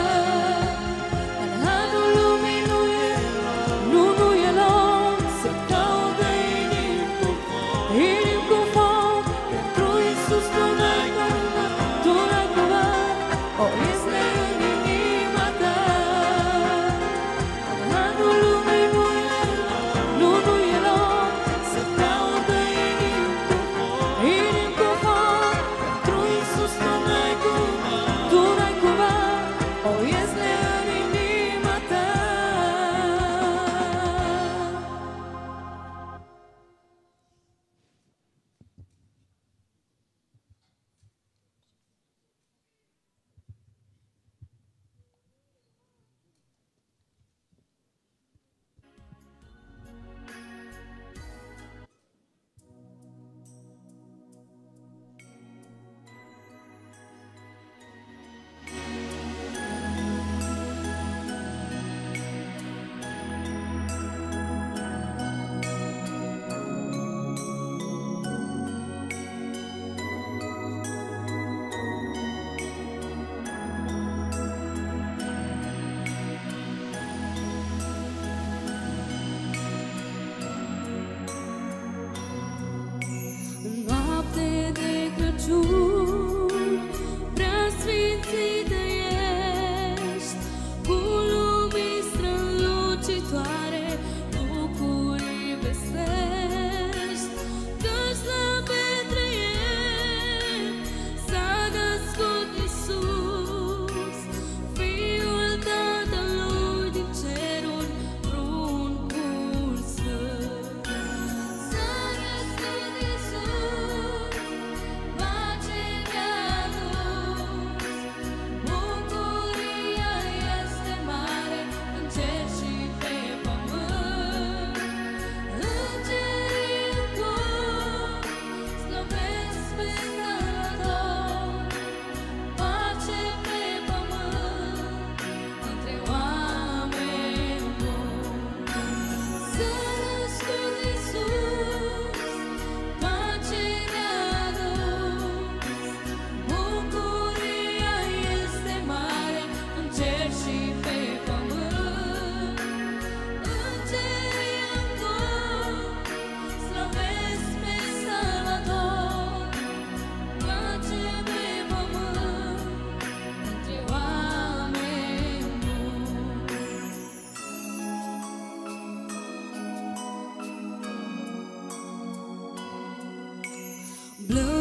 A: În harul lumii nu e loc, nu e loc, se caută inimi cu foc. Inimi cu foc. Pentru Iisus tu n-ai cumva, tu n-ai cumva, o este în inima ta. În harul lumii nu e loc, nu e loc, se caută inimi cu foc. Inimi cu foc. Pentru Iisus tu n-ai cumva, tu n-ai cumva, o este în inima ta.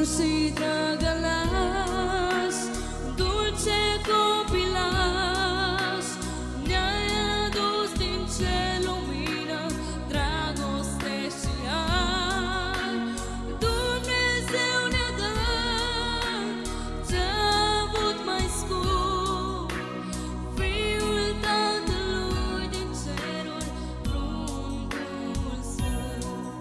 A: și drăgălaș, dulce copilaș, ne-ai adus din ce lumină, dragoste și har. Dumnezeu ne-a dat ce-a avut mai scump, Fiul Tatălui din ceruri, pruncul sfânt.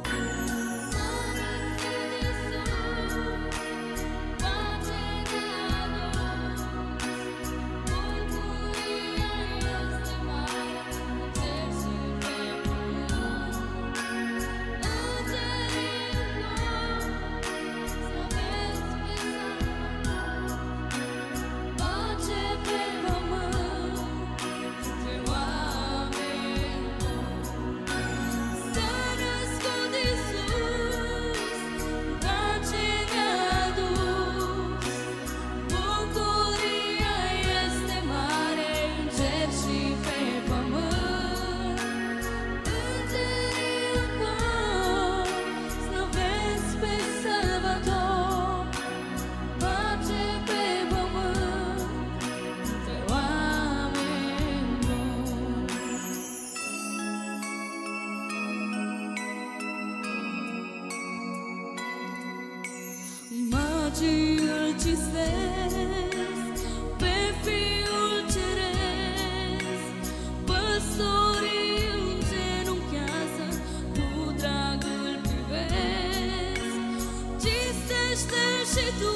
A: Magii îl cinstesc pe Fiul Ceresc, păstorii îngenunchează, cu drag îl privesc. Cinstește-l și tu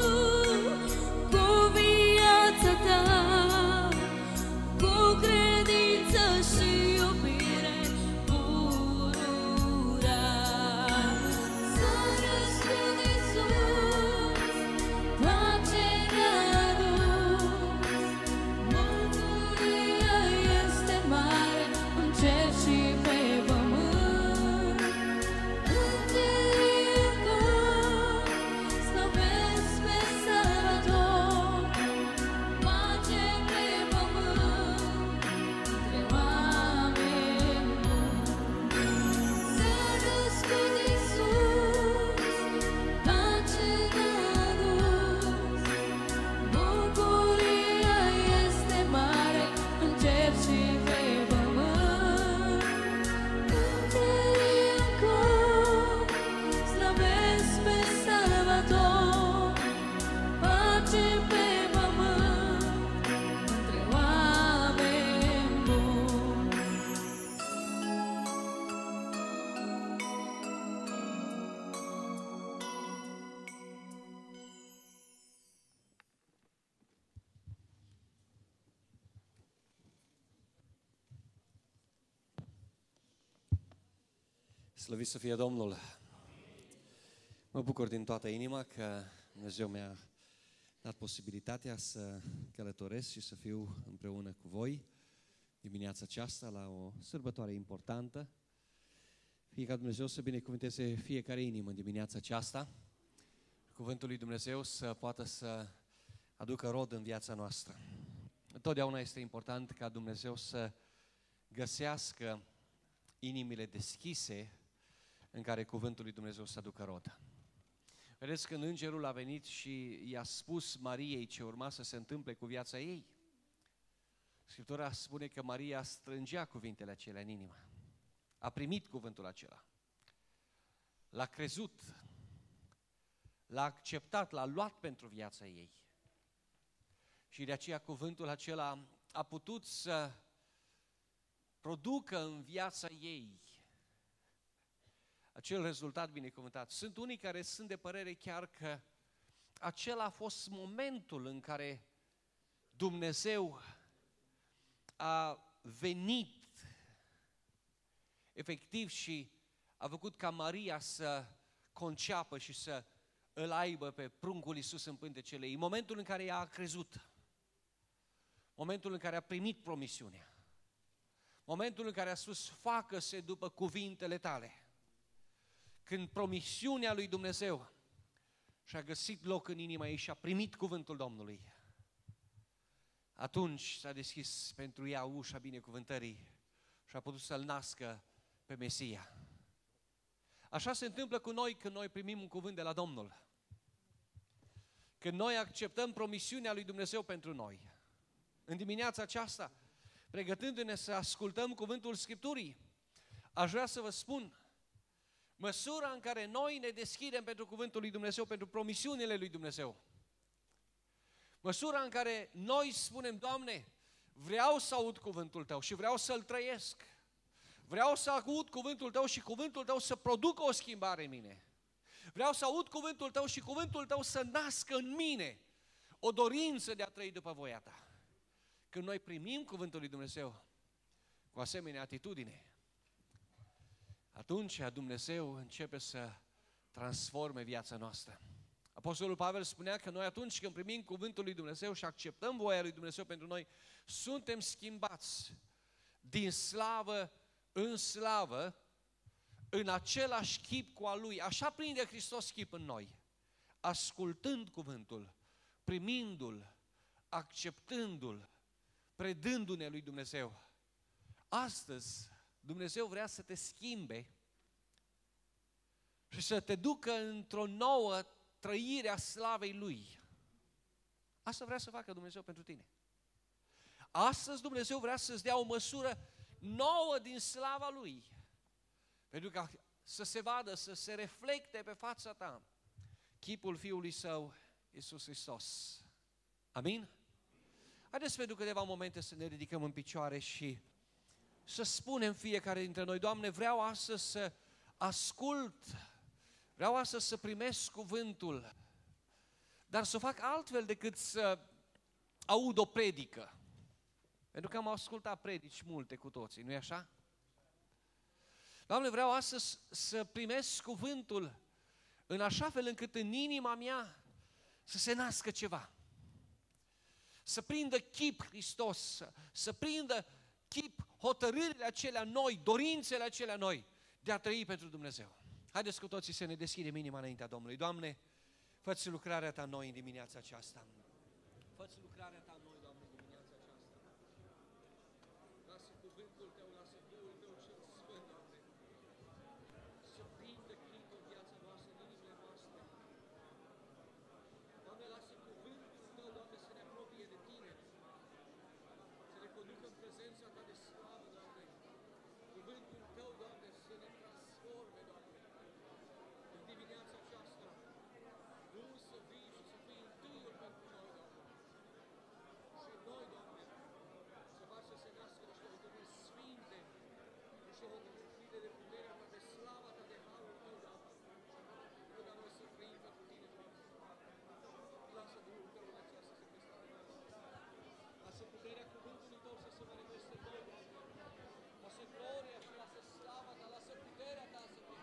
A: cu viața ta, cu credință și iubire pururea. S-a născut Iisus, pace ne-a adus, mântuirea este mare în cer și pe pământ. Îngerii în cor slăvesc pe Salvator, pace pe pământ între oameni buni. S-a născut Iisus, pace ne-a adus, bucuria este mare în cer și pe pământ. Îngerii în cor slăvesc pe Salvator, pace pe pământ între oameni buni.
H: Slăvit să fie Domnul! Mă bucur din toată inima că Dumnezeu mi-a dat posibilitatea să călătoresc și să fiu împreună cu voi dimineața aceasta la o sărbătoare importantă. Fie ca Dumnezeu să binecuvânteze fiecare inimă în dimineața aceasta, cuvântul lui Dumnezeu să poată să aducă rod în viața noastră. Întotdeauna este important ca Dumnezeu să găsească inimile deschise în care cuvântul lui Dumnezeu să aducă rod. Vedeți, când îngerul a venit și i-a spus Mariei ce urma să se întâmple cu viața ei, Scriptura spune că Maria strângea cuvintele acelea în inimă. A primit cuvântul acela. L-a crezut. L-a acceptat, l-a luat pentru viața ei. Și de aceea cuvântul acela a putut să producă în viața ei acel rezultat binecuvântat. Sunt unii care sunt de părere chiar că acela a fost momentul în care Dumnezeu a venit efectiv și a făcut ca Maria să conceapă și să îl aibă pe pruncul Iisus în pântecele ei. Momentul în care ea a crezut, momentul în care a primit promisiunea, momentul în care a spus, facă-se după cuvintele tale. Când promisiunea lui Dumnezeu și-a găsit loc în inima ei și a primit cuvântul Domnului, atunci s-a deschis pentru ea ușa binecuvântării și a putut să-L nască pe Mesia. Așa se întâmplă cu noi când noi primim un cuvânt de la Domnul.
I: când noi acceptăm promisiunea lui Dumnezeu pentru noi. În dimineața aceasta, pregătându-ne să ascultăm cuvântul Scripturii, aș vrea să vă spun, măsura în care noi ne deschidem pentru cuvântul lui Dumnezeu, pentru promisiunile lui Dumnezeu, măsura în care noi spunem, Doamne, vreau să aud cuvântul Tău și vreau să-L trăiesc, vreau să aud cuvântul Tău și cuvântul Tău să producă o schimbare în mine, vreau să aud cuvântul Tău și cuvântul Tău să nască în mine o dorință de a trăi după voia Ta. Când noi primim cuvântul lui Dumnezeu cu asemenea atitudine, atunci Dumnezeu începe să transforme viața noastră. Apostolul Pavel spunea că noi atunci când primim cuvântul lui Dumnezeu și acceptăm voia lui Dumnezeu pentru noi, suntem schimbați din slavă în slavă, în același chip cu al Lui. Așa prinde Hristos chip în noi, ascultând cuvântul, primindu-L, acceptându-L, predându-ne lui Dumnezeu. Astăzi, Dumnezeu vrea să te schimbe și să te ducă într-o nouă trăire a slavei Lui. Asta vrea să facă Dumnezeu pentru tine. Astăzi Dumnezeu vrea să-ți dea o măsură nouă din slava Lui, pentru ca să se vadă, să se reflecte pe fața ta chipul Fiului Său, Iisus Hristos. Amin? Haideți pentru câteva momente să ne ridicăm în picioare și să spunem fiecare dintre noi, Doamne, vreau astăzi să ascult, vreau astăzi să primesc cuvântul, dar să o fac altfel decât să aud o predică. Pentru că am ascultat predici multe cu toții, nu-i așa? Doamne, vreau astăzi să primesc cuvântul în așa fel încât în inima mea să se nască ceva. Să prindă chip Hristos, să prindă chip hotărârile acelea noi, dorințele acelea noi de a trăi pentru Dumnezeu. Haideți cu toții să ne deschidem inima înaintea Domnului. Doamne, fă-ți lucrarea Ta noi în dimineața aceasta. Fă-ți lucrarea Ta noi, Doamne, în dimineața aceasta. Lasă cuvântul Tău, lasă Duhul Tău cel Sfânt, Doamne, să prindă chip în viața noastră, în inimile noastre. Doamne, lasă cuvântul Tău, Doamne, să ne apropie de Tine, să ne conducă în prezența Ta de slavă, Doamne. Cuvântul Tău, Doamne, să ne transforme, Doamne. În dimineața aceasta, Tu să vii și să fii întâiul pentru noi, Doamne. Și noi, Doamne, să faci să se nască niște hotărâri sfinte, niște hotărâri pline de puterea Ta, de slava Ta, de harul Tău, Doamne. Nu ca noi să trăim pentru Tine, Doamne. Lasă Duhul Tău în această secristare, Doamne. Lasă puterea cuvântului Tău să se manifeste în noi, Doamne. Lasă gloria și lasă slava Ta, lasă puterea Ta să fie.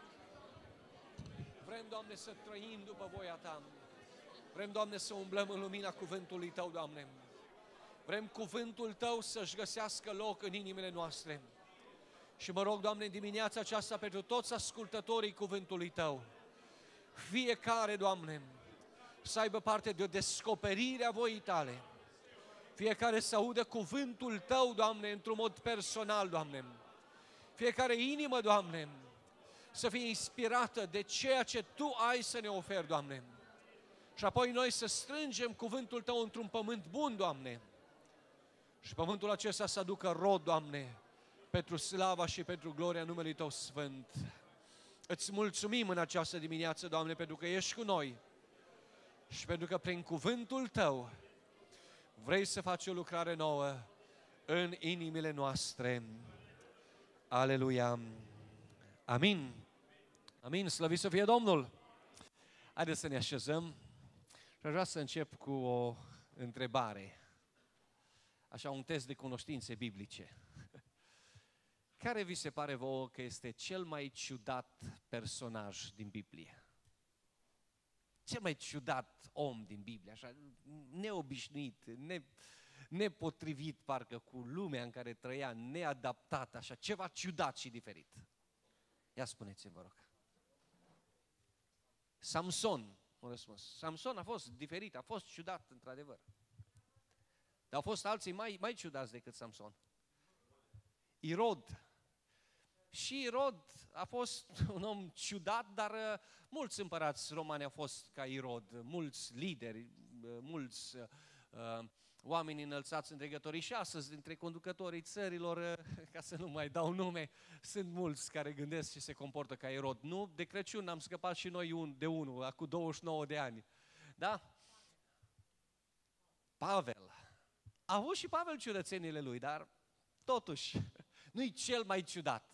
I: Vrem, Doamne, să trăim după voia Ta. Vrem, Doamne, să umblăm în lumina cuvântului Tău, Doamne. Vrem cuvântul Tău să-și găsească loc în inimile noastre. Și mă rog, Doamne, în dimineața aceasta pentru toți ascultătorii cuvântului Tău, fiecare, Doamne, să aibă parte de o descoperire a voii Tale. Fiecare să audă cuvântul Tău, Doamne, într-un mod personal, Doamne. Fiecare inimă, Doamne, să fie inspirată de ceea ce Tu ai să ne oferi, Doamne. Și apoi noi să strângem cuvântul Tău într-un pământ bun, Doamne. Și pământul acesta să aducă rod, Doamne, pentru slava și pentru gloria numelui Tău Sfânt. Îți mulțumim în această dimineață, Doamne, pentru că ești cu noi și pentru că prin cuvântul Tău vrei să faci o lucrare nouă în inimile noastre. Aleluia! Amin! Amin! Slăvit să fie Domnul! Haideți să ne așezăm și aș vrea să încep cu o întrebare. Așa, un test de cunoștințe biblice. Care vi se pare vouă că este cel mai ciudat personaj din Biblie? Cel mai ciudat om din Biblie, așa, neobișnuit, nepotrivit parcă cu lumea în care trăia, neadaptat, așa, ceva ciudat și diferit. Ia spuneți-mi, vă rog. Samson, un răspuns. Samson a fost diferit, a fost ciudat, într-adevăr. Dar au fost alții mai ciudați decât Samson. Irod. Și Irod a fost un om ciudat, dar mulți împărați romani au fost ca Irod, mulți lideri,
J: mulți oameni înălțați în dregătorii și astăzi, dintre conducătorii țărilor, ca să nu mai dau nume, sunt mulți care gândesc și se comportă ca Irod. Nu, de Crăciun am scăpat și noi de unul, acum 29 de ani. Da? Pavel. A avut și Pavel ciudățenile lui, dar totuși nu-i cel mai ciudat.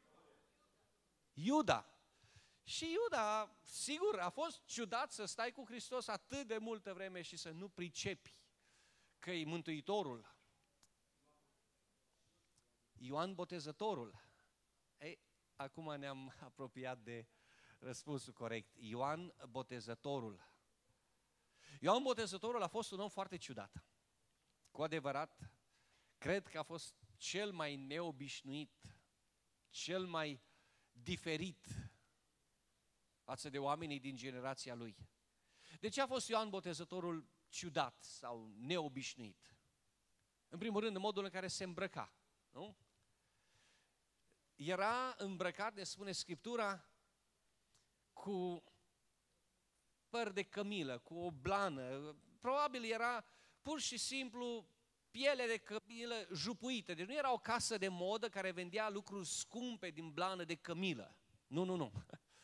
J: Iuda. Și Iuda, sigur, a fost ciudat să stai cu Hristos atât de multă vreme și să nu pricepi că e Mântuitorul. Ioan Botezătorul. Ei, acum ne-am apropiat de răspunsul corect. Ioan Botezătorul. Ioan Botezătorul a fost un om foarte ciudat. Cu adevărat, cred că a fost cel mai neobișnuit, cel mai diferit față de oamenii din generația lui. De ce a fost Ioan Botezătorul ciudat sau neobișnuit? În primul rând, în modul în care se îmbrăca, nu? Era îmbrăcat, ne spune Scriptura, cu păr de cămilă, cu o blană. Probabil era pur și simplu piele de cămilă jupuită. Deci nu era o casă de modă care vendea lucruri scumpe din blană de cămilă. Nu.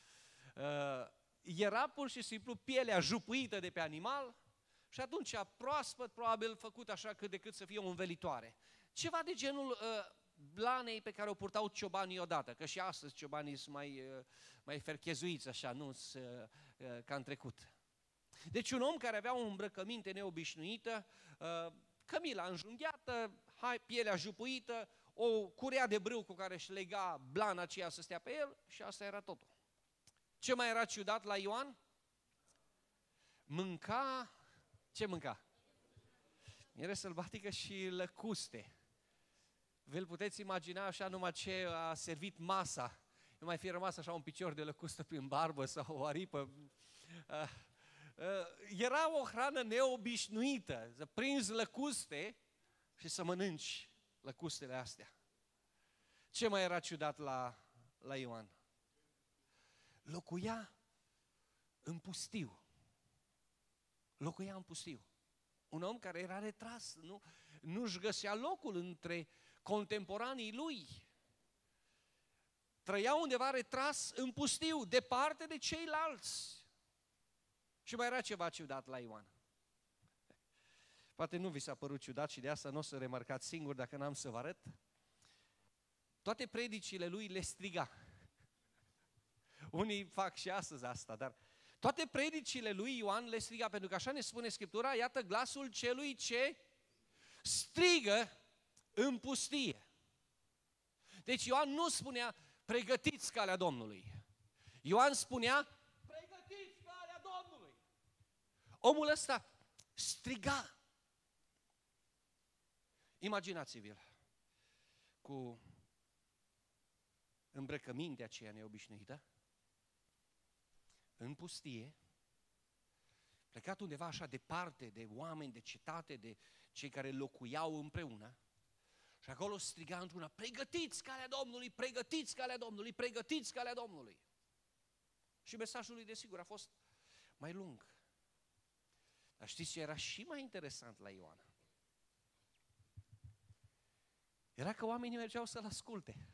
J: Era pur și simplu pielea jupuită de pe animal și atunci proaspăt, probabil făcut așa cât de cât să fie o învelitoare. Ceva de genul blanei pe care o purtau ciobanii odată, că și astăzi ciobanii sunt mai ferchezuiți așa, nu ca în trecut. Deci un om care avea o îmbrăcăminte neobișnuită, cămila înjunghiată, pielea jupuită, o curea de brâu cu care își lega blana aceea să stea pe el și asta era totul. Ce mai era ciudat la Ioan? Mânca, ce mânca? Miere sălbatică și lăcuste. Vă puteți imagina așa numai ce a servit masa. Nu mai fi rămas așa un picior de lăcustă prin barbă sau o aripă. Era o hrană neobișnuită, să prinzi lăcuste și să mănânci lăcustele astea. Ce mai era ciudat la Ioan? Locuia în pustiu. Locuia în pustiu. Un om care era retras, nu-și găsea locul între contemporanii lui. Trăia undeva retras în pustiu, departe de ceilalți. Și mai era ceva ciudat la Ioan. Poate nu vi s-a părut ciudat și de asta nu o să remarcați singur dacă n-am să vă arăt. Toate predicile lui le striga. Unii fac și astăzi asta, dar toate predicile lui Ioan le striga, pentru că așa ne spune Scriptura, iată glasul celui ce strigă în pustie. Deci Ioan nu spunea, pregătiți calea Domnului. Ioan spunea, pregătiți calea Domnului. Omul ăsta striga. Imaginați-vi-l cu îmbrăcămintea aceea neobișnuită, în pustie, plecat undeva așa departe de oameni, de cetate, de cei care locuiau împreună, și acolo striga într-una, pregătiți calea Domnului, pregătiți calea Domnului, pregătiți calea Domnului. Și mesajul lui, desigur, a fost mai lung. Dar știți ce era și mai interesant la Ioan? Era că oamenii mergeau să-l asculte.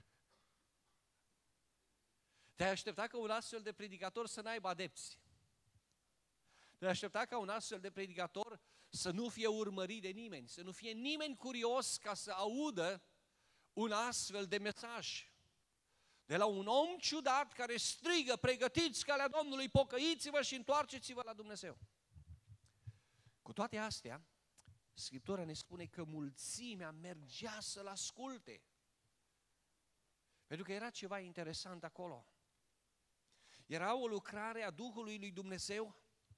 J: Te-ai aștepta ca un astfel de predicator să n-aibă adepți. Te-ai aștepta ca un astfel de predicator să nu fie urmărit de nimeni, să nu fie nimeni curios ca să audă un astfel de mesaj. De la un om ciudat care strigă, pregătiți calea Domnului, pocăiți-vă și întoarceți-vă la Dumnezeu. Cu toate astea, Scriptura ne spune că mulțimea mergea să-l asculte. Pentru că era ceva interesant acolo. Era o lucrare a Duhului lui Dumnezeu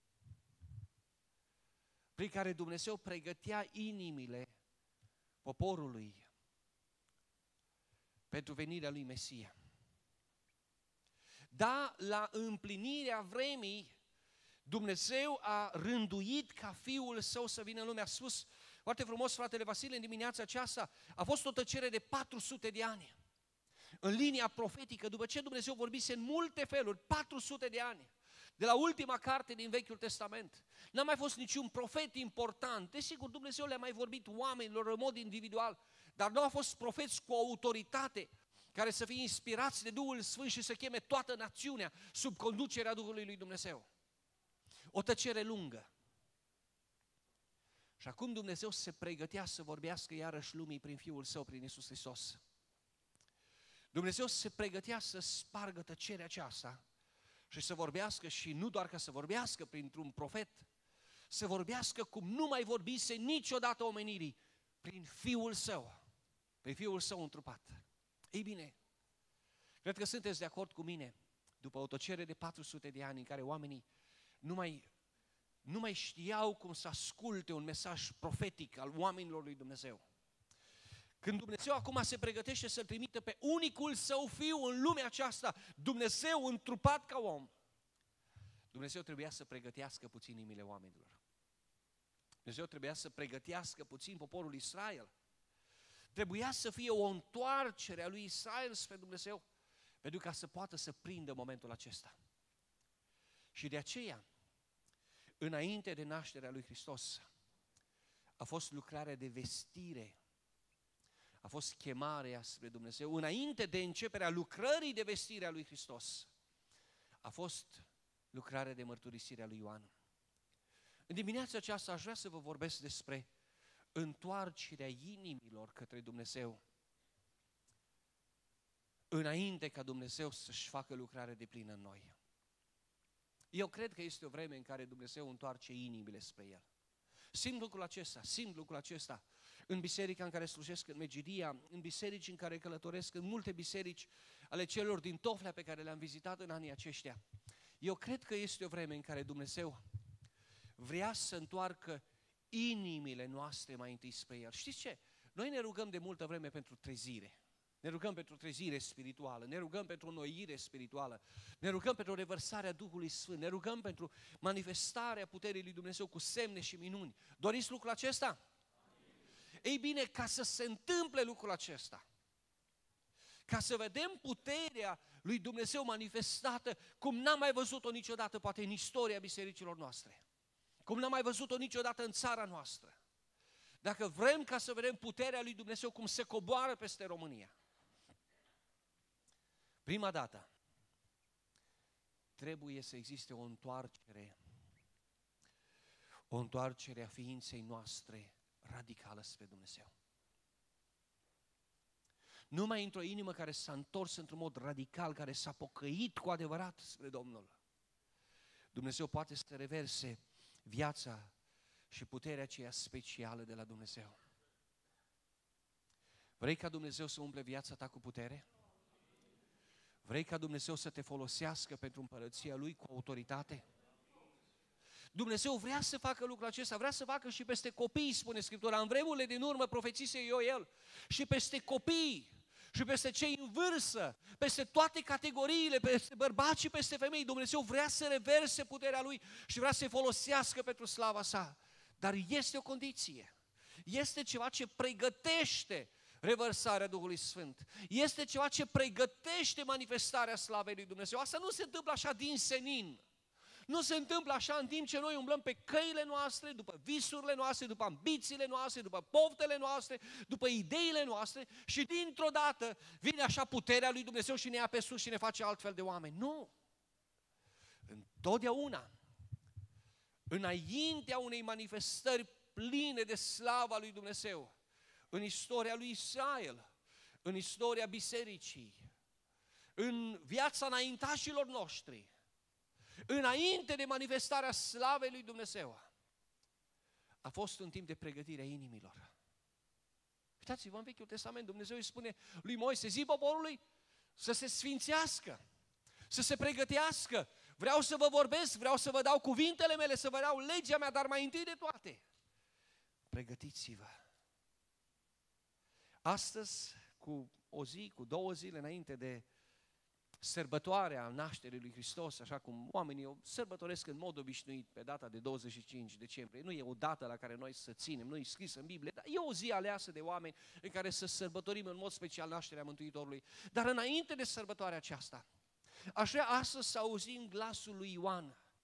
J: prin care Dumnezeu pregătea inimile poporului pentru venirea lui Mesia. Da, la împlinirea vremii, Dumnezeu a rânduit ca Fiul Său să vină în lume. A spus foarte frumos fratele Vasile în dimineața aceasta, a fost o tăcere de 400 de ani. În linia profetică, după ce Dumnezeu vorbise în multe feluri, 400 de ani. de la ultima carte din Vechiul Testament. N-a mai fost niciun profet important. Desigur, Dumnezeu le-a mai vorbit oamenilor în mod individual, dar nu au fost profeți cu autoritate care să fie inspirați de Duhul Sfânt și să cheme toată națiunea sub conducerea Duhului lui Dumnezeu. O tăcere lungă. Și acum Dumnezeu se pregătea să vorbească iarăși lumii prin Fiul Său, prin Iisus Hristos. Dumnezeu se pregătea să spargă tăcerea aceasta și să vorbească, și nu doar ca să vorbească printr-un profet, să vorbească cum nu mai vorbise niciodată omenirii, prin Fiul Său, prin Fiul Său întrupat. Ei bine, cred că sunteți de acord cu mine, după o tăcere de 400 de ani în care oamenii nu mai știau cum să asculte un mesaj profetic al oamenilor lui Dumnezeu. Când Dumnezeu acum se pregătește să-L trimită pe unicul Său Fiu în lumea aceasta, Dumnezeu întrupat ca om, Dumnezeu trebuia să pregătească puțin inimile oamenilor. Dumnezeu trebuia să pregătească puțin poporul Israel. Trebuia să fie o întoarcere a lui Israel spre Dumnezeu, pentru ca să poată să prindă momentul acesta. Și de aceea, înainte de nașterea lui Hristos, a fost lucrarea de vestire, a fost chemarea spre Dumnezeu. Înainte de începerea lucrării de vestire a lui Hristos, a fost lucrarea de mărturisire a lui Ioan. În dimineața aceasta aș vrea să vă vorbesc despre întoarcerea inimilor către Dumnezeu, înainte ca Dumnezeu să-și facă lucrare deplină în noi. Eu cred că este o vreme în care Dumnezeu întoarce inimile spre El. Simt lucrul acesta în biserica în care slujesc în Megidia, în biserici în care călătoresc, în multe biserici ale celor din Toflea pe care le-am vizitat în anii aceștia. Eu cred că este o vreme în care Dumnezeu vrea să întoarcă inimile noastre mai întâi spre El. Știți ce? Noi ne rugăm de multă vreme pentru trezire. Ne rugăm pentru trezire spirituală, ne rugăm pentru înnoire spirituală, ne rugăm pentru revărsarea Duhului Sfânt, ne rugăm pentru manifestarea puterii lui Dumnezeu cu semne și minuni. Doriți lucrul acesta? Ei bine, ca să se întâmple lucrul acesta, ca să vedem puterea lui Dumnezeu manifestată cum n-am mai văzut-o niciodată, poate în istoria bisericilor noastre, cum n-am mai văzut-o niciodată în țara noastră, dacă vrem ca să vedem puterea lui Dumnezeu cum se coboară peste România, prima dată trebuie să existe o întoarcere a ființei noastre radicală spre Dumnezeu. Numai într-o inimă care s-a întors într-un mod radical, care s-a pocăit cu adevărat spre Domnul, Dumnezeu poate să reverse viața și puterea aceea specială de la Dumnezeu. Vrei ca Dumnezeu să umple viața ta cu putere? Vrei ca Dumnezeu să te folosească pentru împărăția Lui cu autoritate? Dumnezeu vrea să facă lucrul acesta, vrea să facă și peste copii, spune Scriptura. În vremurile din urmă profețise Ioel, și peste copii, și peste cei în vârstă, peste toate categoriile, peste bărbați și peste femei. Dumnezeu vrea să reverse puterea Lui și vrea să-i folosească pentru slava Sa. Dar este o condiție, este ceva ce pregătește revărsarea Duhului Sfânt. Este ceva ce pregătește manifestarea slavei lui Dumnezeu. Asta nu se întâmplă așa din senin. Nu se întâmplă așa în timp ce noi umblăm pe căile noastre, după visurile noastre, după ambițiile noastre, după poftele noastre, după ideile noastre și dintr-o dată vine așa puterea lui Dumnezeu și ne ia pe sus și ne face altfel de oameni. Nu! Întotdeauna, înaintea unei manifestări pline de slava lui Dumnezeu, în istoria lui Israel, în istoria bisericii, în viața înaintașilor noștri, înainte de manifestarea slavei lui Dumnezeu, a fost un timp de pregătire a inimilor. Uitați-vă în Vechiul Testament, Dumnezeu îi spune lui Moise, zi poporului să se sfințească, să se pregătească. Vreau să vă vorbesc, vreau să vă dau cuvintele mele, să vă dau legea mea, dar mai întâi de toate, pregătiți-vă. Astăzi, cu o zi, cu 2 zile înainte de sărbătoarea nașterii lui Hristos, așa cum oamenii o sărbătoresc în mod obișnuit pe data de 25 decembrie. Nu e o dată la care noi să ținem, nu e scris în Biblie, dar e o zi aleasă de oameni în care să sărbătorim în mod special nașterea Mântuitorului. Dar înainte de sărbătoarea aceasta, aș vrea astăzi să auzim glasul lui Ioan,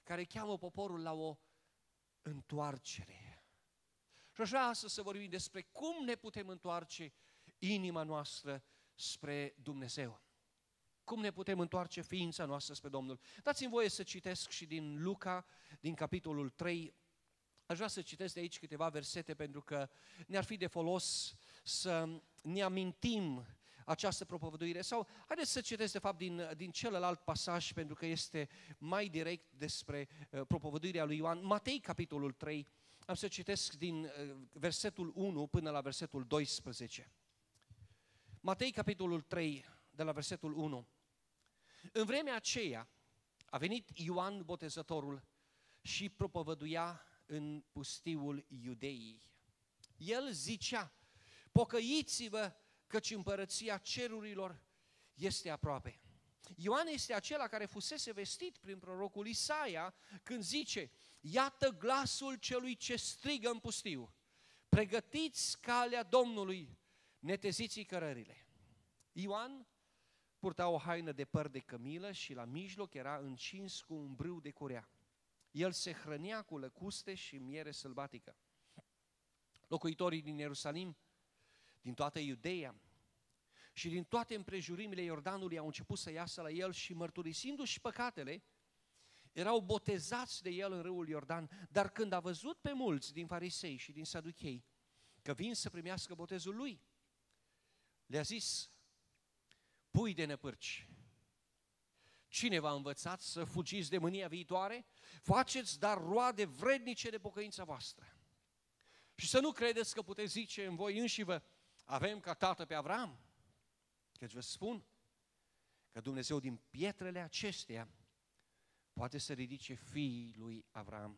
J: care cheamă poporul la o întoarcere. Și aș vrea astăzi să vorbim despre cum ne putem întoarce inima noastră spre Dumnezeu. Cum ne putem întoarce ființa noastră spre Domnul. Dați-mi voie să citesc și din Luca, din capitolul 3. Aș vrea să citesc de aici câteva versete pentru că ne-ar fi de folos să ne amintim această propovăduire. Sau haideți să citesc de fapt din celălalt pasaj pentru că este mai direct despre propovăduirea lui Ioan. Matei, capitolul 3. Am să citesc din versetul 1 până la versetul 12. Matei, capitolul 3, de la versetul 1. În vremea aceea a venit Ioan Botezătorul și propovăduia în pustiul Iudeii. El zicea: pocăiți-vă, căci împărăția cerurilor este aproape. Ioan este acela care fusese vestit prin prorocul Isaia când zice: iată glasul celui ce strigă în pustiu, pregătiți calea Domnului, neteziți cărările. Ioan purta o haină de păr de cămilă și la mijloc era încins cu un brâu de curea. El se hrănea cu lăcuste și miere sălbatică. Locuitorii din Ierusalim, din toată Iudeea și din toate împrejurimile Iordanului au început să iasă la el și, mărturisindu-și păcatele, erau botezați de el în râul Iordan. Dar când a văzut pe mulți din farisei și din saduchei că vin să primească botezul lui, le-a zis: pui de năpârci, cine v-a învățat să fugiți de mânia viitoare? Faceți dar roade vrednice de pocăința voastră. Și să nu credeți că puteți zice în voi înșivă: avem ca tată pe Avram. Căci vă spun că Dumnezeu din pietrele acestea poate să ridice fiii lui Avram.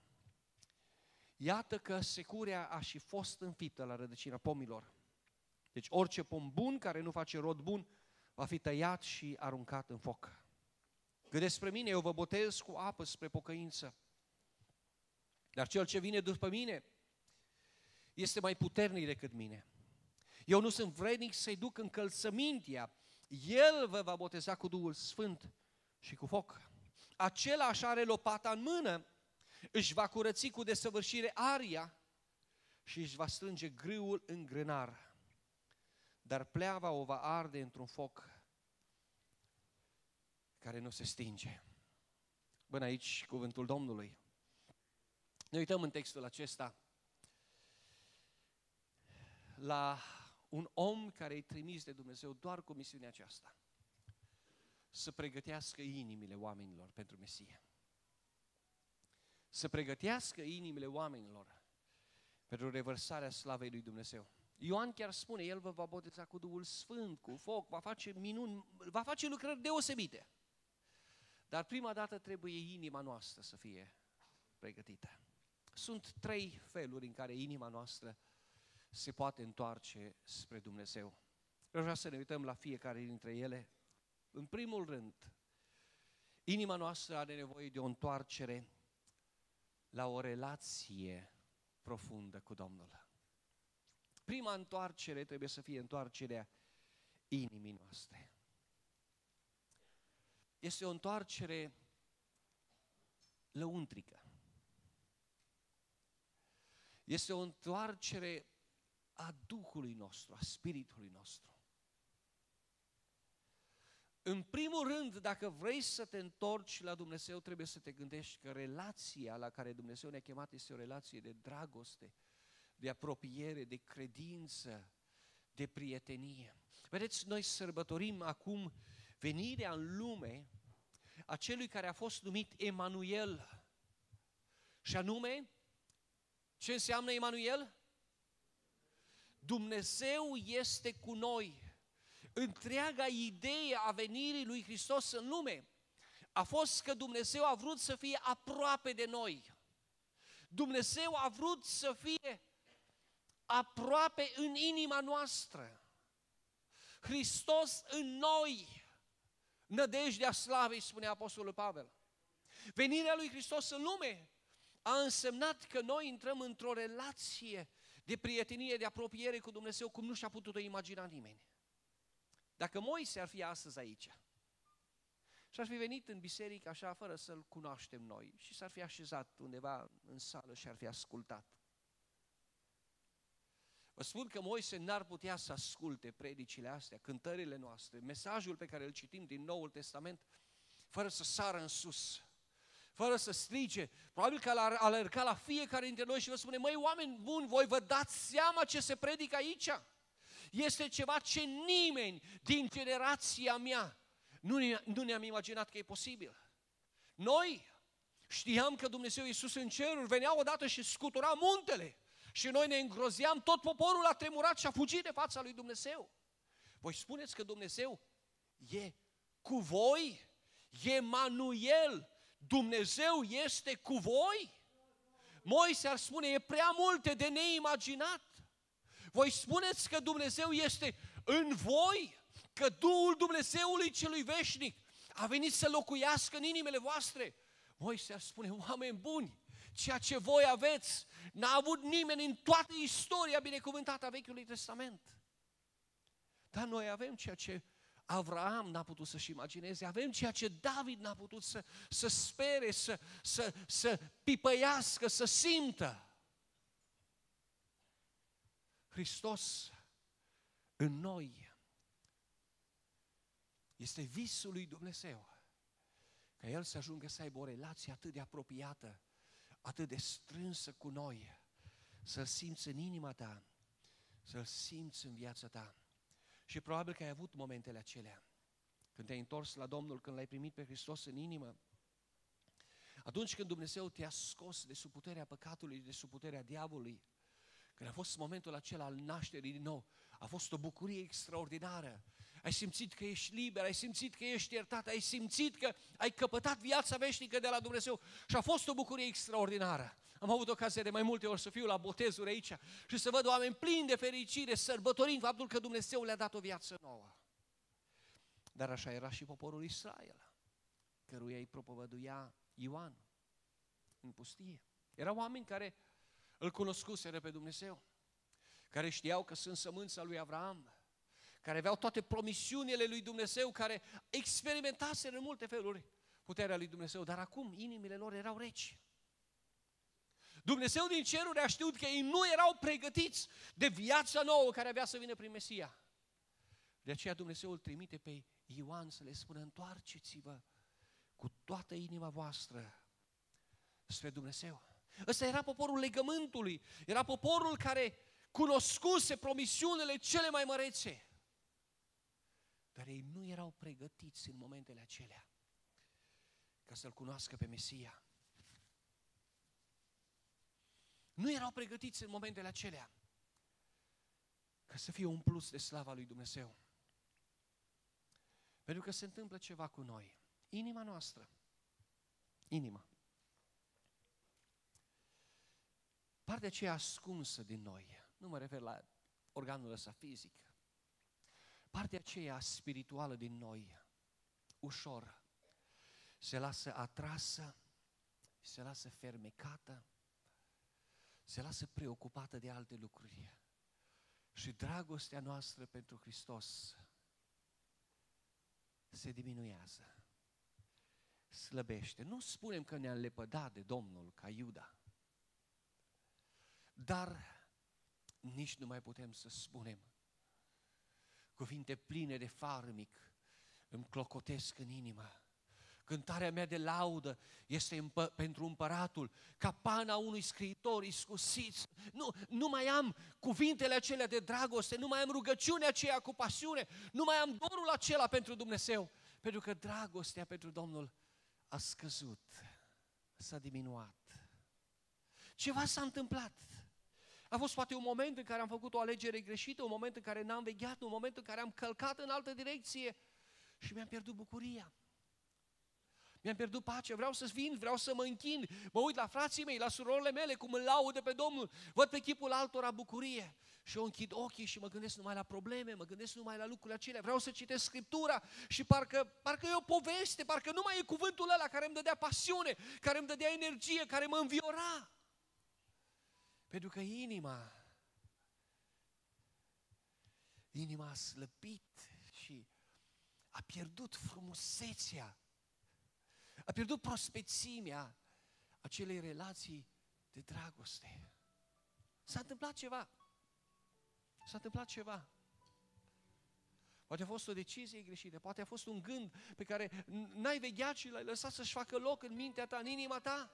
J: Iată că securea a și fost înfiptă la rădăcina pomilor. Deci orice pom bun care nu face rod bun va fi tăiat și aruncat în foc. Că despre mine, eu vă botez cu apă spre pocăință. Dar cel ce vine după mine este mai puternic decât mine. Eu nu sunt vrednic să-i duc încălțămintea. El vă va boteza cu Duhul Sfânt și cu foc. Acela așa are lopata în mână, își va curăți cu desăvârșire aria și își va strânge grâul în grânar. Dar pleava o va arde într-un foc care nu se stinge. Până aici cuvântul Domnului. Ne uităm în textul acesta la un om care e trimis de Dumnezeu doar cu misiunea aceasta: să pregătească inimile oamenilor pentru Mesia. Să pregătească inimile oamenilor pentru revărsarea slavei lui Dumnezeu. Ioan chiar spune, el vă va boteza cu Duhul Sfânt, cu foc, va face minuni, va face lucrări deosebite. Dar prima dată trebuie inima noastră să fie pregătită. Sunt 3 feluri în care inima noastră se poate întoarce spre Dumnezeu. Eu vreau să ne uităm la fiecare dintre ele. În primul rând, inima noastră are nevoie de o întoarcere la o relație profundă cu Domnul. Prima întoarcere trebuie să fie întoarcerea inimii noastre. Este o întoarcere lăuntrică. Este o întoarcere a Duhului nostru, a Spiritului nostru. În primul rând, dacă vrei să te întorci la Dumnezeu, trebuie să te gândești că relația la care Dumnezeu ne-a chemat este o relație de dragoste, de apropiere, de credință, de prietenie. Vedeți, noi sărbătorim acum venirea în lume a celui care a fost numit Emanuel. Și anume, ce înseamnă Emanuel? Dumnezeu este cu noi. Întreaga idee a venirii lui Hristos în lume a fost că Dumnezeu a vrut să fie aproape de noi. Dumnezeu a vrut să fie aproape în inima noastră. Hristos în noi, nădejdea slavei, spune Apostolul Pavel. Venirea lui Hristos în lume a însemnat că noi intrăm într-o relație de prietenie, de apropiere cu Dumnezeu, cum nu și-a putut-o imagina nimeni. Dacă Moise ar fi astăzi aici și ar fi venit în biserică așa, fără să-L cunoaștem noi, și s-ar fi așezat undeva în sală și ar fi ascultat. Vă spun că Moise n-ar putea să asculte predicile astea, cântările noastre, mesajul pe care îl citim din Noul Testament, fără să sară în sus, fără să strige. Probabil că ar alerga la fiecare dintre noi și vă spune: măi, oameni buni, voi vă dați seama ce se predică aici? Este ceva ce nimeni din generația mea nu ne-am imaginat că e posibil. Noi știam că Dumnezeu Iisus în ceruri venea odată și scutura muntele și noi ne îngrozeam, tot poporul a tremurat și a fugit de fața lui Dumnezeu. Voi spuneți că Dumnezeu e cu voi? Emanuel, Dumnezeu este cu voi? Moise ar spune: e prea multe de neimaginat. Voi spuneți că Dumnezeu este în voi? Că Duhul Dumnezeului celui veșnic a venit să locuiască în inimile voastre? Moise ar spune: oameni buni, ceea ce voi aveți n-a avut nimeni în toată istoria binecuvântată a Vechiului Testament. Dar noi avem ceea ce Avraam n-a putut să-și imagineze, avem ceea ce David n-a putut să spere, să pipăiască, să simtă. Hristos în noi este visul lui Dumnezeu, ca El să ajungă să aibă o relație atât de apropiată, atât de strânsă cu noi, să-L simți în inima ta, să-L simți în viața ta. Și probabil că ai avut momentele acelea, când te-ai întors la Domnul, când L-ai primit pe Hristos în inimă, atunci când Dumnezeu te-a scos de sub puterea păcatului, de sub puterea diavolului, când a fost momentul acela al nașterii din nou, a fost o bucurie extraordinară. Ai simțit că ești liber, ai simțit că ești iertat, ai simțit că ai căpătat viața veșnică de la Dumnezeu și a fost o bucurie extraordinară. Am avut ocazia de mai multe ori să fiu la botezuri aici și să văd oameni plini de fericire, sărbătorind faptul că Dumnezeu le-a dat o viață nouă. Dar așa era și poporul Israel, căruia îi propovăduia Ioan în pustie. Erau oameni care îl cunoscuseră pe Dumnezeu, care știau că sunt sămânța lui Avraam, care aveau toate promisiunile lui Dumnezeu, care experimentaseră în multe feluri puterea lui Dumnezeu, dar acum inimile lor erau reci. Dumnezeu din ceruri a știut că ei nu erau pregătiți de viața nouă care avea să vină prin Mesia. De aceea Dumnezeu îl trimite pe Ioan să le spună: întoarceți-vă cu toată inima voastră spre Dumnezeu. Ăsta era poporul legământului, era poporul care cunoscuse promisiunile cele mai mărețe. Dar ei nu erau pregătiți în momentele acelea ca să-L cunoască pe Mesia. Nu erau pregătiți în momentele acelea ca să fie un plus de slava lui Dumnezeu. Pentru că se întâmplă ceva cu noi. Inima noastră, inima, partea aceea ascunsă din noi, nu mă refer la organul ăsta fizic, partea aceea spirituală din noi, ușor, se lasă atrasă, se lasă fermecată, se lasă preocupată de alte lucruri. Și dragostea noastră pentru Hristos se diminuează, slăbește. Nu spunem că ne-am lepădat de Domnul ca Iuda, dar nici nu mai putem să spunem cuvinte pline de farmic îmi clocotesc în inimă. Cântarea mea de laudă este pentru împăratul, ca pana unui scriitor iscusit. Nu mai am cuvintele acelea de dragoste, nu mai am rugăciunea aceea cu pasiune, nu mai am dorul acela pentru Dumnezeu, pentru că dragostea pentru Domnul a scăzut, s-a diminuat. Ceva s-a întâmplat. A fost poate un moment în care am făcut o alegere greșită, un moment în care n-am vegheat, un moment în care am călcat în altă direcție și mi-am pierdut bucuria. Mi-am pierdut pacea, vreau să vin, vreau să mă închin, mă uit la frații mei, la surorile mele, cum îl laudă pe Domnul, văd pe chipul altora bucurie și eu închid ochii și mă gândesc numai la probleme, mă gândesc numai la lucrurile acelea, vreau să citesc Scriptura și parcă e o poveste, parcă nu mai e cuvântul ăla care îmi dădea pasiune, care îmi dădea energie, care mă înviora. Pentru că inima a slăbit și a pierdut frumusețea A pierdut prospețimea acelei relații de dragoste. S-a întâmplat ceva. S-a întâmplat ceva. Poate a fost o decizie greșită, poate a fost un gând pe care n-ai vegheat și l-ai lăsat să-și facă loc în mintea ta, în inima ta.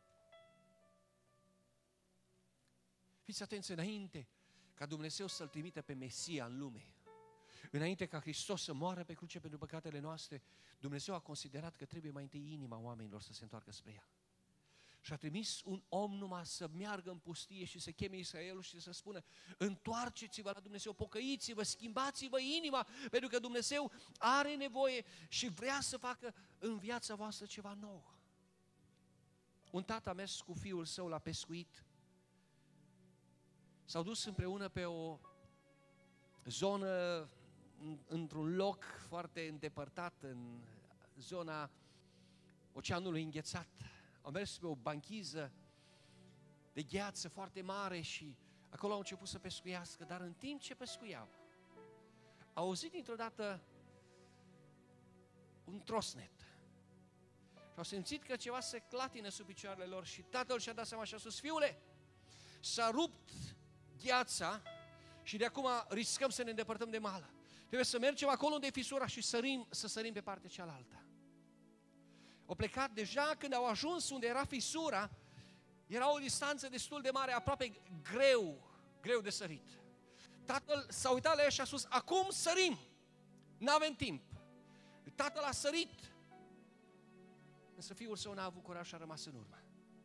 J: Fiți atenți, înainte ca Dumnezeu să-L trimită pe Mesia în lume, înainte ca Hristos să moară pe cruce pentru păcatele noastre, Dumnezeu a considerat că trebuie mai întâi inima oamenilor să se întoarcă spre ea. Și a trimis un om numai să meargă în pustie și să cheme Israelul și să spună: întoarceți-vă la Dumnezeu, pocăiți-vă, schimbați-vă inima, pentru că Dumnezeu are nevoie și vrea să facă în viața voastră ceva nou. Un tată a mers cu fiul său la pescuit. S-au dus împreună pe o zonă, într-un loc foarte îndepărtat, în zona Oceanului Înghețat. Au mers pe o banchiză de gheață foarte mare și acolo au început să pescuiască, dar în timp ce pescuiau, au auzit dintr-o dată un trosnet. Și au simțit că ceva se clatină sub picioarele lor și tatăl și-a dat seama și a spus: fiule, s-a rupt gheața și de acum riscăm să ne îndepărtăm de mal. Trebuie să mergem acolo unde e fisura și să sărim pe partea cealaltă. Au plecat deja, când au ajuns unde era fisura, era o distanță destul de mare, aproape greu de sărit. Tatăl s-a uitat la el și a spus: acum sărim, n-avem timp. Tatăl a sărit, însă fiul său n-a avut curaj și a rămas în urmă.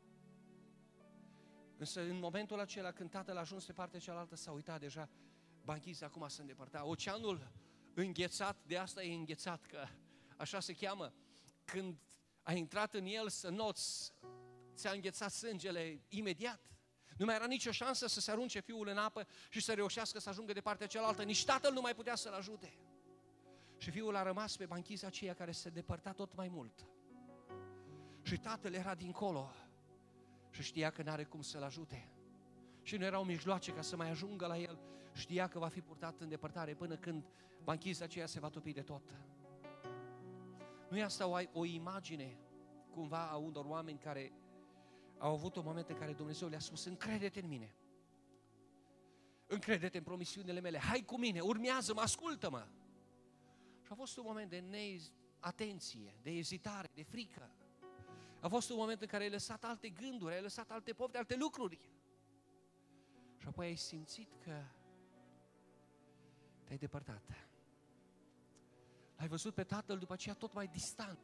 J: Însă în momentul acela, când tatăl a ajuns pe partea cealaltă, s-a uitat deja, banchiza acum se îndepărta. Oceanul înghețat, de asta e înghețat, că așa se cheamă. Când ai intrat în el să noți, ți-a înghețat sângele imediat. Nu mai era nicio șansă să se arunce fiul în apă și să reușească să ajungă de partea cealaltă. Nici tatăl nu mai putea să-l ajute. Și fiul a rămas pe banchiza aceea care se depărta tot mai mult. Și tatăl era dincolo și știa că n-are cum să-l ajute. Și nu erau mijloace ca să mai ajungă la el. Știa că va fi purtat în depărtare până când banchiza aceea se va topi de tot. Nu e asta o imagine cumva a unor oameni care au avut un moment în care Dumnezeu le-a spus: încrede-te în mine, încrede-te în promisiunile mele, hai cu mine, urmează-mă, ascultă-mă. Și a fost un moment de neatenție, de ezitare, de frică. A fost un moment în care ai lăsat alte gânduri, ai lăsat alte pofte, alte lucruri. Și apoi ai simțit că te-ai depărtat. L-ai văzut pe tatăl după aceea tot mai distant.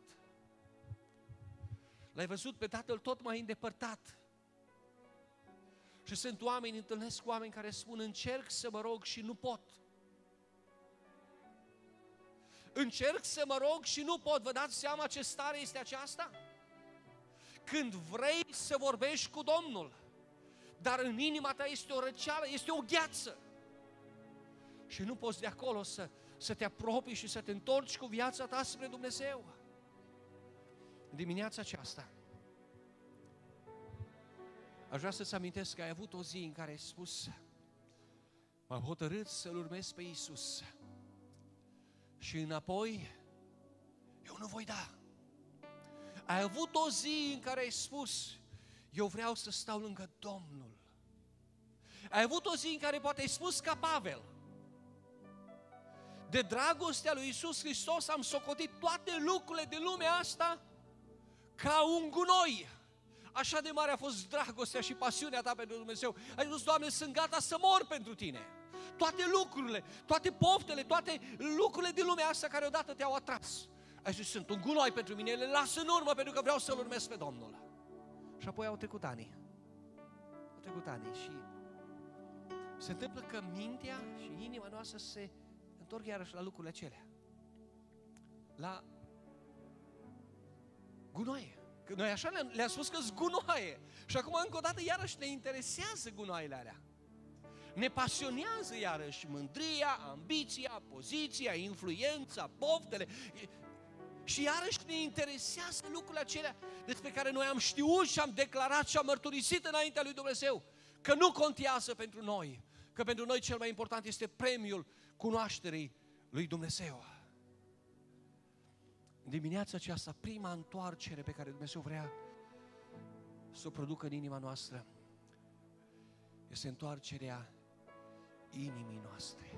J: L-ai văzut pe tatăl tot mai îndepărtat. Și sunt oameni, întâlnesc oameni care spun: încerc să mă rog și nu pot. Încerc să mă rog și nu pot. Vă dați seama ce stare este aceasta? Când vrei să vorbești cu Domnul, dar în inima ta este o răceală, este o gheață. Și nu poți de acolo să te apropii și să te întorci cu viața ta spre Dumnezeu. În dimineața aceasta aș vrea să-ți amintesc că ai avut o zi în care ai spus: m-am hotărât să-L urmez pe Iisus și înapoi eu nu voi da. Ai avut o zi în care ai spus: eu vreau să stau lângă Domnul. Ai avut o zi în care poate ai spus ca Pavel: de dragostea lui Iisus Hristos am socotit toate lucrurile de lumea asta ca un gunoi. Așa de mare a fost dragostea și pasiunea ta pentru Dumnezeu. Ai spus: Doamne, sunt gata să mor pentru Tine. Toate lucrurile, toate poftele, toate lucrurile din lumea asta care odată te-au atras, ai zis: sunt un gunoi pentru mine, le las în urmă pentru că vreau să-L urmez pe Domnul. Și apoi au trecut ani. Au trecut ani și se întâmplă că mintea și inima noastră se întorc iarăși la lucrurile acelea. La gunoaie. Că noi așa le-am spus că-s gunoaie. Și acum încă o dată iarăși ne interesează gunoaiele alea. Ne pasionează iarăși mândria, ambiția, poziția, influența, poftele. Și iarăși ne interesează lucrurile acelea despre care noi am știut și am declarat și am mărturisit înaintea lui Dumnezeu că nu contează pentru noi, că pentru noi cel mai important este premiul cunoașterii lui Dumnezeu. În dimineața aceasta, prima întoarcere pe care Dumnezeu vrea să o producă în inima noastră este întoarcerea inimii noastre.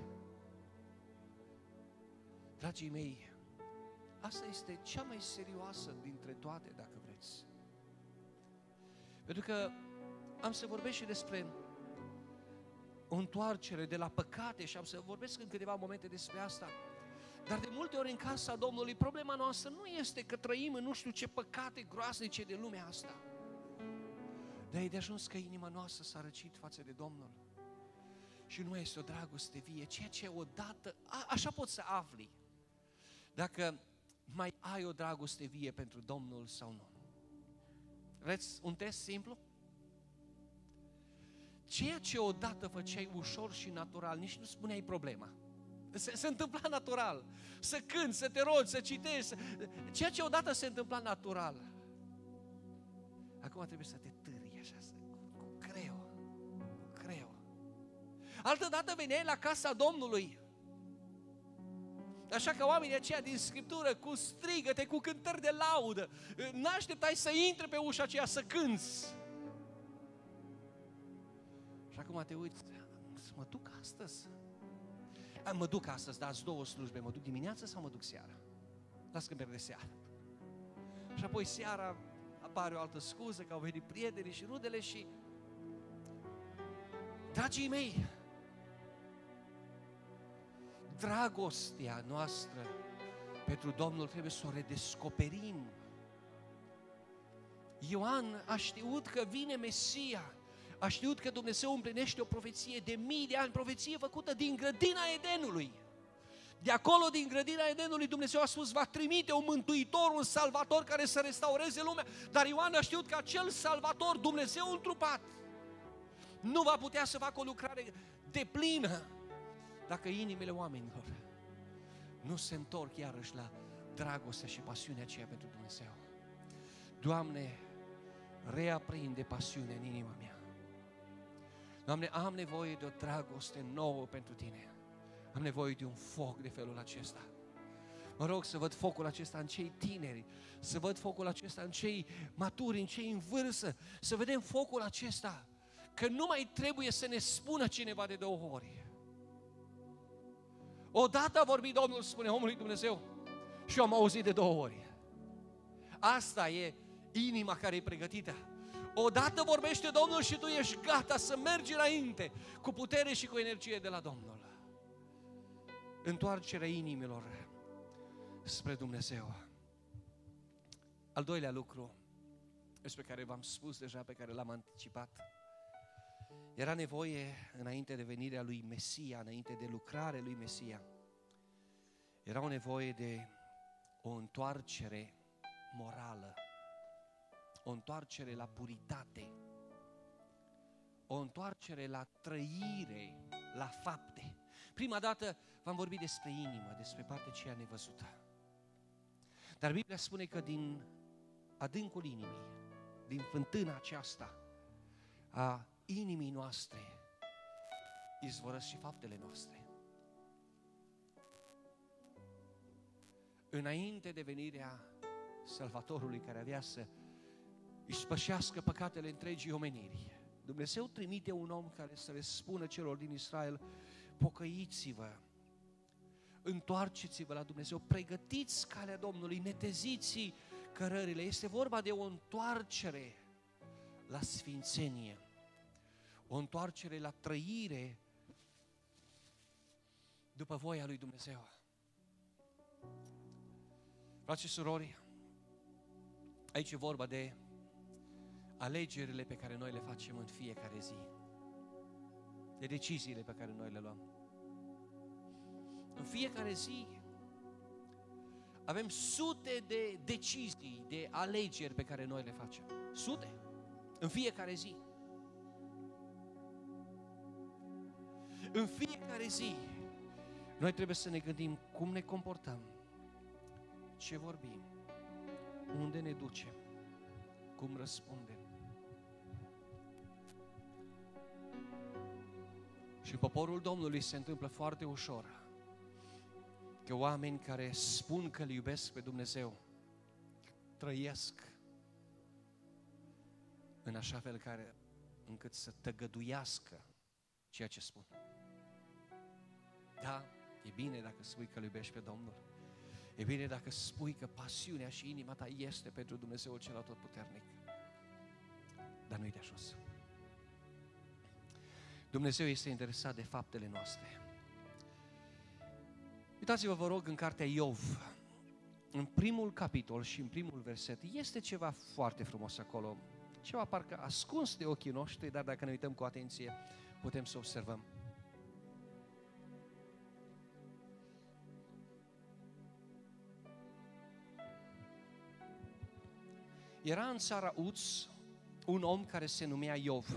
J: Dragii mei, asta este cea mai serioasă dintre toate, dacă vreți. Pentru că am să vorbesc și despre o întoarcere de la păcate și am să vorbesc în câteva momente despre asta. Dar de multe ori în casa Domnului, problema noastră nu este că trăim în nu știu ce păcate groaznice de lumea asta. Dar e de ajuns că inima noastră s-a răcit față de Domnul. Și nu este o dragoste vie, ceea ce odată, așa poți să afli dacă mai ai o dragoste vie pentru Domnul sau nu. Vreți un test simplu? Ceea ce odată făceai ușor și natural, nici nu spuneai problema. Se întâmpla natural. Să cânti, să te rogi, să citești. Ceea ce odată se întâmpla natural. Acum trebuie să te târâi așa, cu greu. Altădată veneai la casa Domnului. Așa că oamenii aceia din Scriptură, cu strigăte, cu cântări de laudă, n-așteptai să intre pe ușa aceea să cânți. Și acum te uiți, mă duc astăzi? Mă duc astăzi, dar ați două slujbe, mă duc dimineața sau mă duc seara? Las că merg de seară. Și apoi seara apare o altă scuză, că au venit prietenii și rudele și... Dragii mei, dragostea noastră pentru Domnul trebuie să o redescoperim. Ioan a știut că vine Mesia, a știut că Dumnezeu împlinește o profeție de mii de ani, profeție făcută din grădina Edenului. De acolo, din grădina Edenului, Dumnezeu a spus, va trimite un mântuitor, un salvator care să restaureze lumea. Dar Ioan a știut că acel salvator, Dumnezeu întrupat, nu va putea să facă o lucrare deplină dacă inimile oamenilor nu se întorc iarăși la dragostea și pasiunea aceea pentru Dumnezeu. Doamne, reaprinde pasiunea în inima mea. Doamne, am nevoie de o dragoste nouă pentru Tine. Am nevoie de un foc de felul acesta. Mă rog să văd focul acesta în cei tineri, să văd focul acesta în cei maturi, în cei în vârstă, să vedem focul acesta, că nu mai trebuie să ne spună cineva de două ori. Odată a vorbit Domnul, spune omului Dumnezeu, și eu am auzit de două ori. Asta e inima care e pregătită. Odată vorbește Domnul și tu ești gata să mergi înainte cu putere și cu energie de la Domnul. Întoarcerea inimilor spre Dumnezeu. Al doilea lucru despre care v-am spus deja, pe care l-am anticipat, era nevoie, înainte de venirea lui Mesia, înainte de lucrarea lui Mesia, era o nevoie de o întoarcere morală, o întoarcere la puritate, o întoarcere la trăire, la fapte. Prima dată v-am vorbit despre inimă, despre partea aceea nevăzută. Dar Biblia spune că din adâncul inimii, din fântâna aceasta a inimii noastre, izvorăsc și faptele noastre. Înainte de venirea Salvatorului care avea să își spășească păcatele întregii omeniri, Dumnezeu trimite un om care să le spună celor din Israel: pocăiți-vă, întoarceți-vă la Dumnezeu, pregătiți calea Domnului, neteziți cărările. Este vorba de o întoarcere la sfințenie, o întoarcere la trăire după voia lui Dumnezeu. Frați și surori, aici e vorba de alegerile pe care noi le facem în fiecare zi, de deciziile pe care noi le luăm. În fiecare zi avem sute de decizii, de alegeri pe care noi le facem. Sute. În fiecare zi. În fiecare zi noi trebuie să ne gândim cum ne comportăm, ce vorbim, unde ne ducem, cum răspundem. Și în poporul Domnului se întâmplă foarte ușor că oameni care spun că îl iubesc pe Dumnezeu trăiesc în așa fel încât să tăgăduiască ceea ce spun. Da, e bine dacă spui că îl iubești pe Domnul. E bine dacă spui că pasiunea și inima ta este pentru Dumnezeu cel atotputernic. Dar nu-i de ajuns. Dumnezeu este interesat de faptele noastre. Uitați-vă, vă rog, în cartea Iov, în primul capitol și în primul verset, este ceva foarte frumos acolo, ceva parcă ascuns de ochii noștri, dar dacă ne uităm cu atenție, putem să observăm. Era în țara Uț un om care se numea Iov.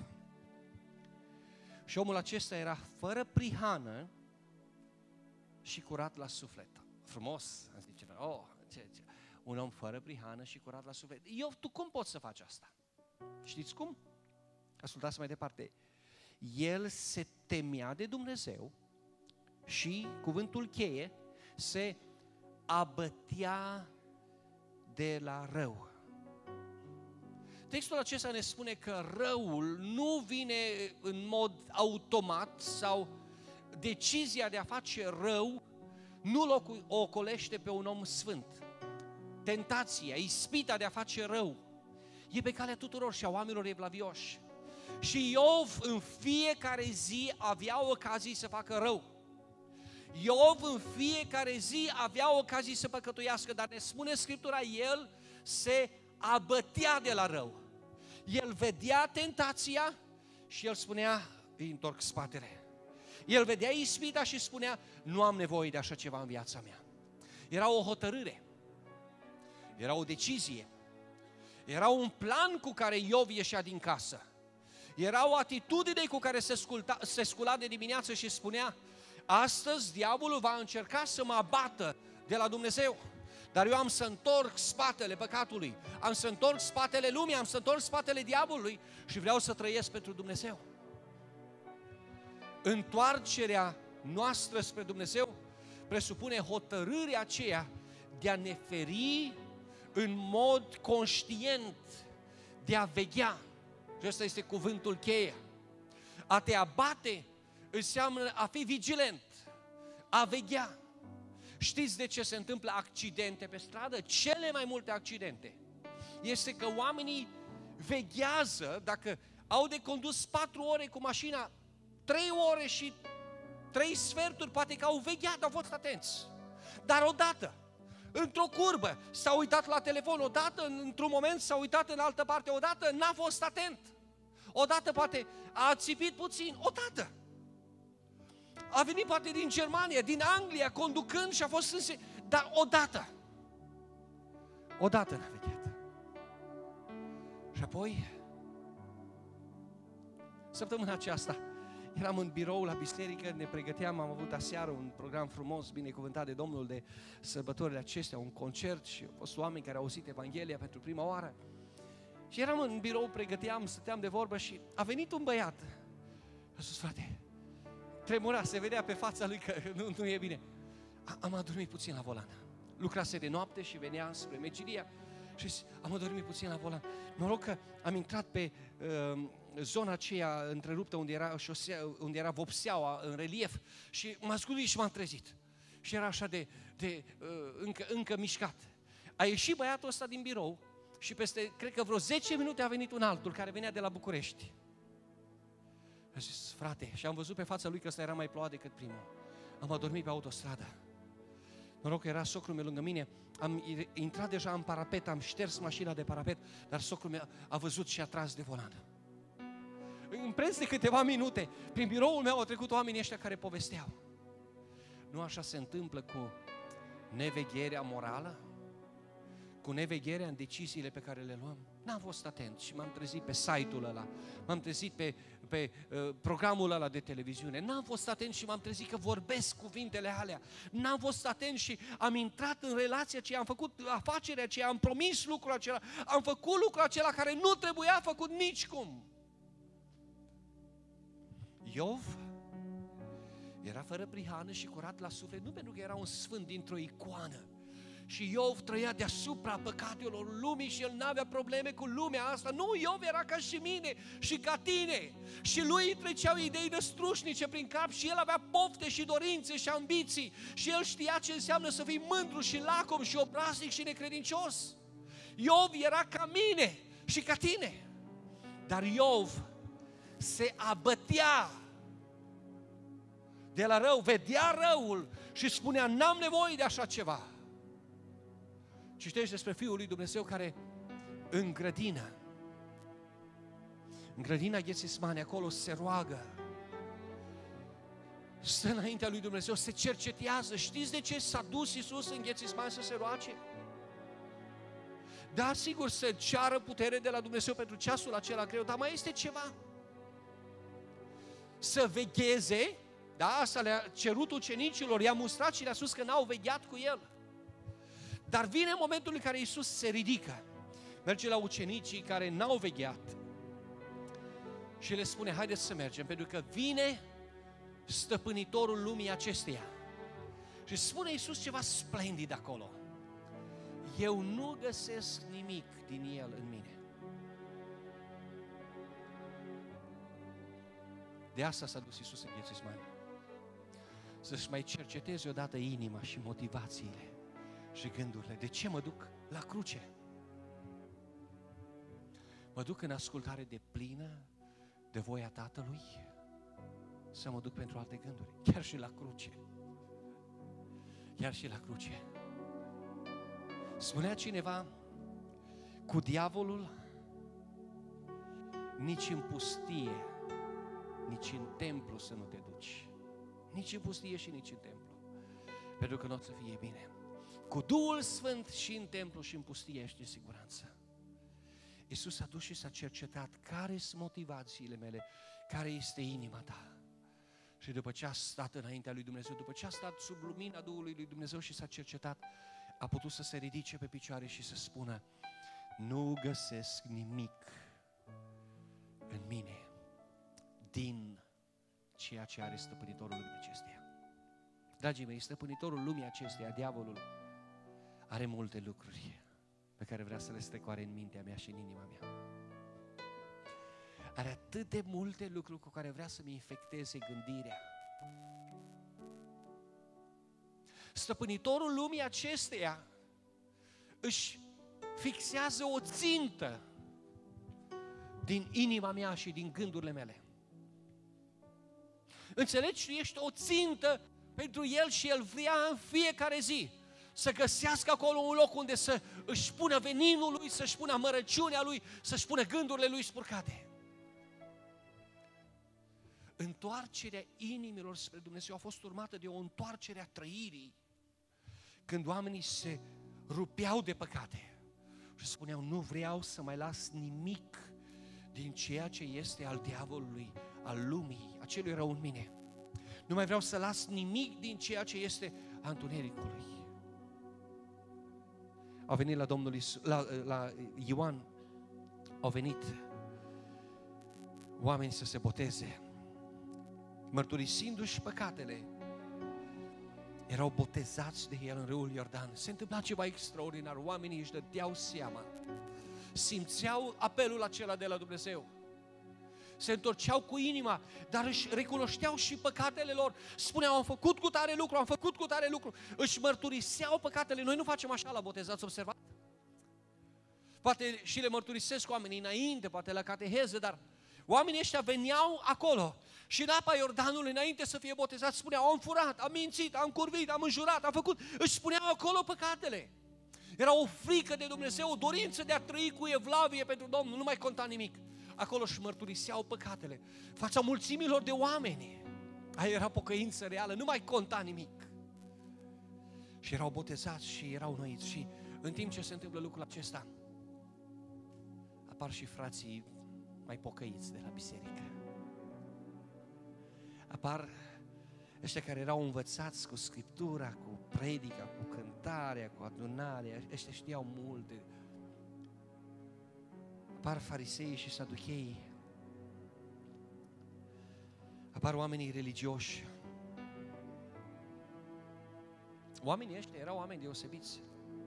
J: Și omul acesta era fără prihană și curat la suflet. Frumos, am zice, un om fără prihană și curat la suflet. Iov, tu cum poți să faci asta? Știți cum? Ascultați mai departe. El se temea de Dumnezeu și, cuvântul cheie, se abătea de la rău. Textul acesta ne spune că răul nu vine în mod automat sau decizia de a face rău nu o ocolește pe un om sfânt. Tentația, ispita de a face rău e pe calea tuturor și a oamenilor evlavioși. Și Iov în fiecare zi avea ocazii să facă rău. Iov în fiecare zi avea ocazii să păcătuiască, dar ne spune Scriptura, el se abătea de la rău. El vedea tentația și el spunea, îi întorc spatele. El vedea ispita și spunea, nu am nevoie de așa ceva în viața mea. Era o hotărâre, era o decizie, era un plan cu care Iov ieșea din casă. Era o atitudine cu care se scula de dimineață și spunea, astăzi diavolul va încerca să mă abată de la Dumnezeu. Dar eu am să întorc spatele păcatului, am să întorc spatele lumii, am să întorc spatele diavolului și vreau să trăiesc pentru Dumnezeu. Întoarcerea noastră spre Dumnezeu presupune hotărârea aceea de a ne feri în mod conștient, de a veghea. Și ăsta este cuvântul cheie. A te abate înseamnă a fi vigilent, a veghea. Știți de ce se întâmplă accidente pe stradă? Cele mai multe accidente este că oamenii veghează, dacă au de condus 4 ore cu mașina, 3 ore și 3 sferturi, poate că au vegheat, au fost atenți. Dar odată, într-o curbă, s-a uitat la telefon, odată, într-un moment s-a uitat în altă parte, odată n-a fost atent. Odată poate a țipit puțin, odată. A venit poate din Germania, din Anglia, conducând și a fost dar odată n-a vegheat. Și apoi, săptămâna aceasta, eram în birou la biserică, ne pregăteam, am avut aseară un program frumos, binecuvântat de Domnul de sărbătorile acestea, un concert și au fost oameni care au auzit Evanghelia pentru prima oară. Și eram în birou, pregăteam, stăteam de vorbă și a venit un băiat. A spus, frate, tremura, se vedea pe fața lui că nu e bine. Am adormit puțin la volan. Lucrase de noapte și venea spre Megidia și am adormit puțin la volan. Noroc că am intrat pe zona aceea întreruptă unde era vopseaua în relief și m-a scuduit și m-am trezit. Și era așa încă mișcat. A ieșit băiatul ăsta din birou și peste, cred că vreo 10 minute a venit un altul care venea de la București. A zis, frate, și am văzut pe fața lui că ăsta era mai plouat decât primul. Am adormit pe autostradă. Noroc că era socrul meu lângă mine. Am intrat deja în parapet, am șters mașina de parapet, dar socrul meu a văzut și a tras de volan. În preț de câteva minute, prin biroul meu au trecut oamenii ăștia care povesteau. Nu așa se întâmplă cu nevegherea morală? Cu nevegherea în deciziile pe care le luăm? N-am fost atent și m-am trezit pe site-ul ăla, m-am trezit pe programul ăla de televiziune, n-am fost atent și m-am trezit că vorbesc cuvintele alea, n-am fost atent și am intrat în relația aceea, am făcut afacerea aceea, am promis lucrul acela, am făcut lucrul acela care nu trebuia făcut nicicum. Iov era fără prihană și curat la suflet, nu pentru că era un sfânt dintr-o icoană, Și Iov trăia deasupra păcatelor lumii și el n-avea probleme cu lumea asta. Nu, Iov era ca și mine și ca tine. Și lui îi treceau idei năstrușnice prin cap și el avea pofte și dorințe și ambiții. Și el știa ce înseamnă să fii mândru și lacom și obraznic și necredincios. Iov era ca mine și ca tine. Dar Iov se abătea de la rău, vedea răul și spunea, n-am nevoie de așa ceva. Citești despre Fiul lui Dumnezeu care în grădina Ghețismane, acolo se roagă, stă înaintea lui Dumnezeu, se cercetează. Știți de ce s-a dus Iisus în Ghețismane să se roage? Da, sigur, să ceară putere de la Dumnezeu pentru ceasul acela greu, dar mai este ceva. Să vegheze, da, asta le-a cerut ucenicilor, i-a mustrat și le-a spus că n-au vegheat cu el. Dar vine momentul în care Iisus se ridică, merge la ucenicii care n-au vegheat și le spune, haideți să mergem, pentru că vine stăpânitorul lumii acesteia. Și spune Iisus ceva splendid acolo. Eu nu găsesc nimic din el în mine. De asta s-a dus Iisus în Ghețismane. Să-și mai cerceteze odată inima și motivațiile și gândurile. De ce mă duc la cruce? Mă duc în ascultare de plină de voia Tatălui? Să mă duc pentru alte gânduri? Chiar și la cruce. Chiar și la cruce. Spunea cineva, cu diavolul nici în pustie, nici în templu să nu te duci. Nici în pustie și nici în templu. Pentru că nu o să fie bine. Cu Duhul Sfânt și în templu și în pustie ești în siguranță. Iisus s-a dus și s-a cercetat care sunt motivațiile mele, care este inima ta. Și după ce a stat înaintea lui Dumnezeu, după ce a stat sub lumina Duhului lui Dumnezeu și s-a cercetat, a putut să se ridice pe picioare și să spună, nu găsesc nimic în mine din ceea ce are stăpânitorul lumii acesteia. Dragii mei, stăpânitorul lumii acesteia, diavolul, are multe lucruri pe care vrea să le strecoare în mintea mea și în inima mea. Are atât de multe lucruri cu care vrea să-mi infecteze gândirea. Stăpânitorul lumii acesteia își fixează o țintă din inima mea și din gândurile mele. Înțelegi? Tu ești o țintă pentru el și el vrea în fiecare zi să găsească acolo un loc unde să își pună veninul lui, să-și pună amărăciunea lui, să-și pună gândurile lui spurcate. Întoarcerea inimilor spre Dumnezeu a fost urmată de o întoarcere a trăirii, când oamenii se rupeau de păcate și spuneau, nu vreau să mai las nimic din ceea ce este al diavolului, al lumii, acelui rău în mine. Nu mai vreau să las nimic din ceea ce este a întunericului. Au venit la Domnul Iisus, la Ioan, au venit oameni să se boteze, mărturisindu-și păcatele, erau botezați de el în râul Iordan. Se întâmpla ceva extraordinar, oamenii își dădeau seama, simțeau apelul acela de la Dumnezeu, se întorceau cu inima, dar își recunoșteau și păcatele lor, spuneau, am făcut cu tare lucru, am făcut cu tare lucru, își mărturiseau păcatele. Noi nu facem așa la botezați, observat? Poate și le mărturisesc oamenii înainte, poate la cateheză, dar oamenii ăștia veneau acolo și în apa Iordanului, înainte să fie botezați, spuneau, am furat, am mințit, am curvit, am înjurat, am făcut, își spuneau acolo păcatele. Era o frică de Dumnezeu, o dorință de a trăi cu evlavie pentru Domnul, nu mai conta nimic. Acolo își mărturiseau păcatele, fața mulțimilor de oameni. Aia era pocăință reală, nu mai conta nimic. Și erau botezați și erau noiți. Și în timp ce se întâmplă lucrul acesta, apar și frații mai pocăiți de la biserică. Apar ăștia care erau învățați cu Scriptura, cu predica, cu cântarea, cu adunarea, ăștia știau multe. Apar farisei și saducheii, apar oamenii religioși. Oamenii ăștia erau oameni deosebiți.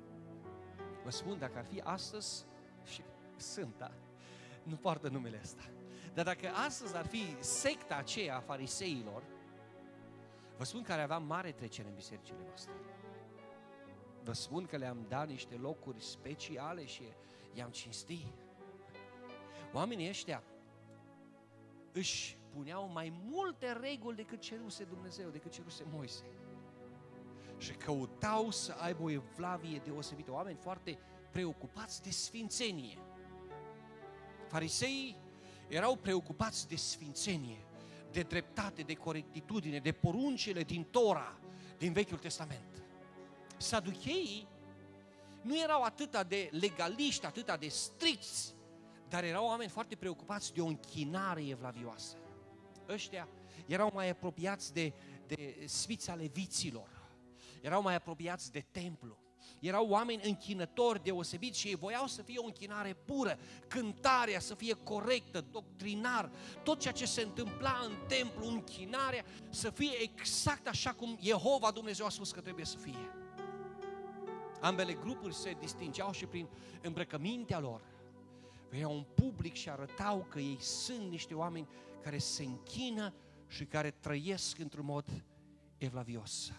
J: Vă spun, dacă ar fi astăzi, și sunt, da? Nu poartă numele ăsta. Dar dacă astăzi ar fi secta aceea a fariseilor, vă spun că ar avea mare trecere în bisericile noastre. Vă spun că le-am dat niște locuri speciale și i-am cinstit. Oamenii ăștia își puneau mai multe reguli decât ceruse Dumnezeu, decât ceruse Moise. Și căutau să aibă o evlavie deosebită. Oameni foarte preocupați de sfințenie. Fariseii erau preocupați de sfințenie, de dreptate, de corectitudine, de poruncile din Tora, din Vechiul Testament. Saducheii nu erau atâta de legaliști, atâta de stricți, dar erau oameni foarte preocupați de o închinare evlavioasă. Ăștia erau mai apropiați de sfița leviților, erau mai apropiați de templu, erau oameni închinători deosebiți și ei voiau să fie o închinare pură, cântarea să fie corectă, doctrinar, tot ceea ce se întâmpla în templu, închinarea, să fie exact așa cum Jehova Dumnezeu a spus că trebuie să fie. Ambele grupuri se distingeau și prin îmbrăcămintea lor. Veneau un public și arătau că ei sunt niște oameni care se închină și care trăiesc într-un mod evlavios.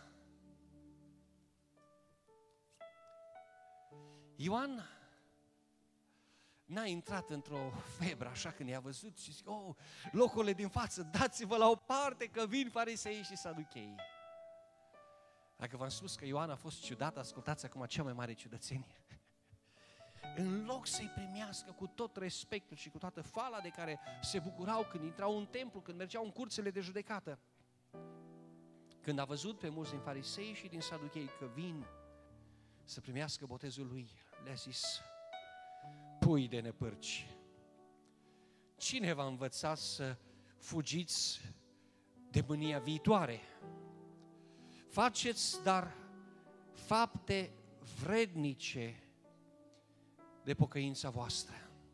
J: Ioan n-a intrat într-o febră așa când i-a văzut și zice, oh, locurile din față, dați-vă la o parte că vin farisei și saducheii. Dacă v-am spus că Ioan a fost ciudat, ascultați acum cea mai mare ciudățenie. În loc să-i primească cu tot respectul și cu toată fala de care se bucurau când intrau în templu, când mergeau în curțile de judecată, când a văzut pe mulți din farisei și din saduchei că vin să primească botezul lui, le-a zis, pui de nepârci, cine v-a învățat să fugiți de mânia viitoare? Faceți, dar fapte vrednice de pocăința voastră.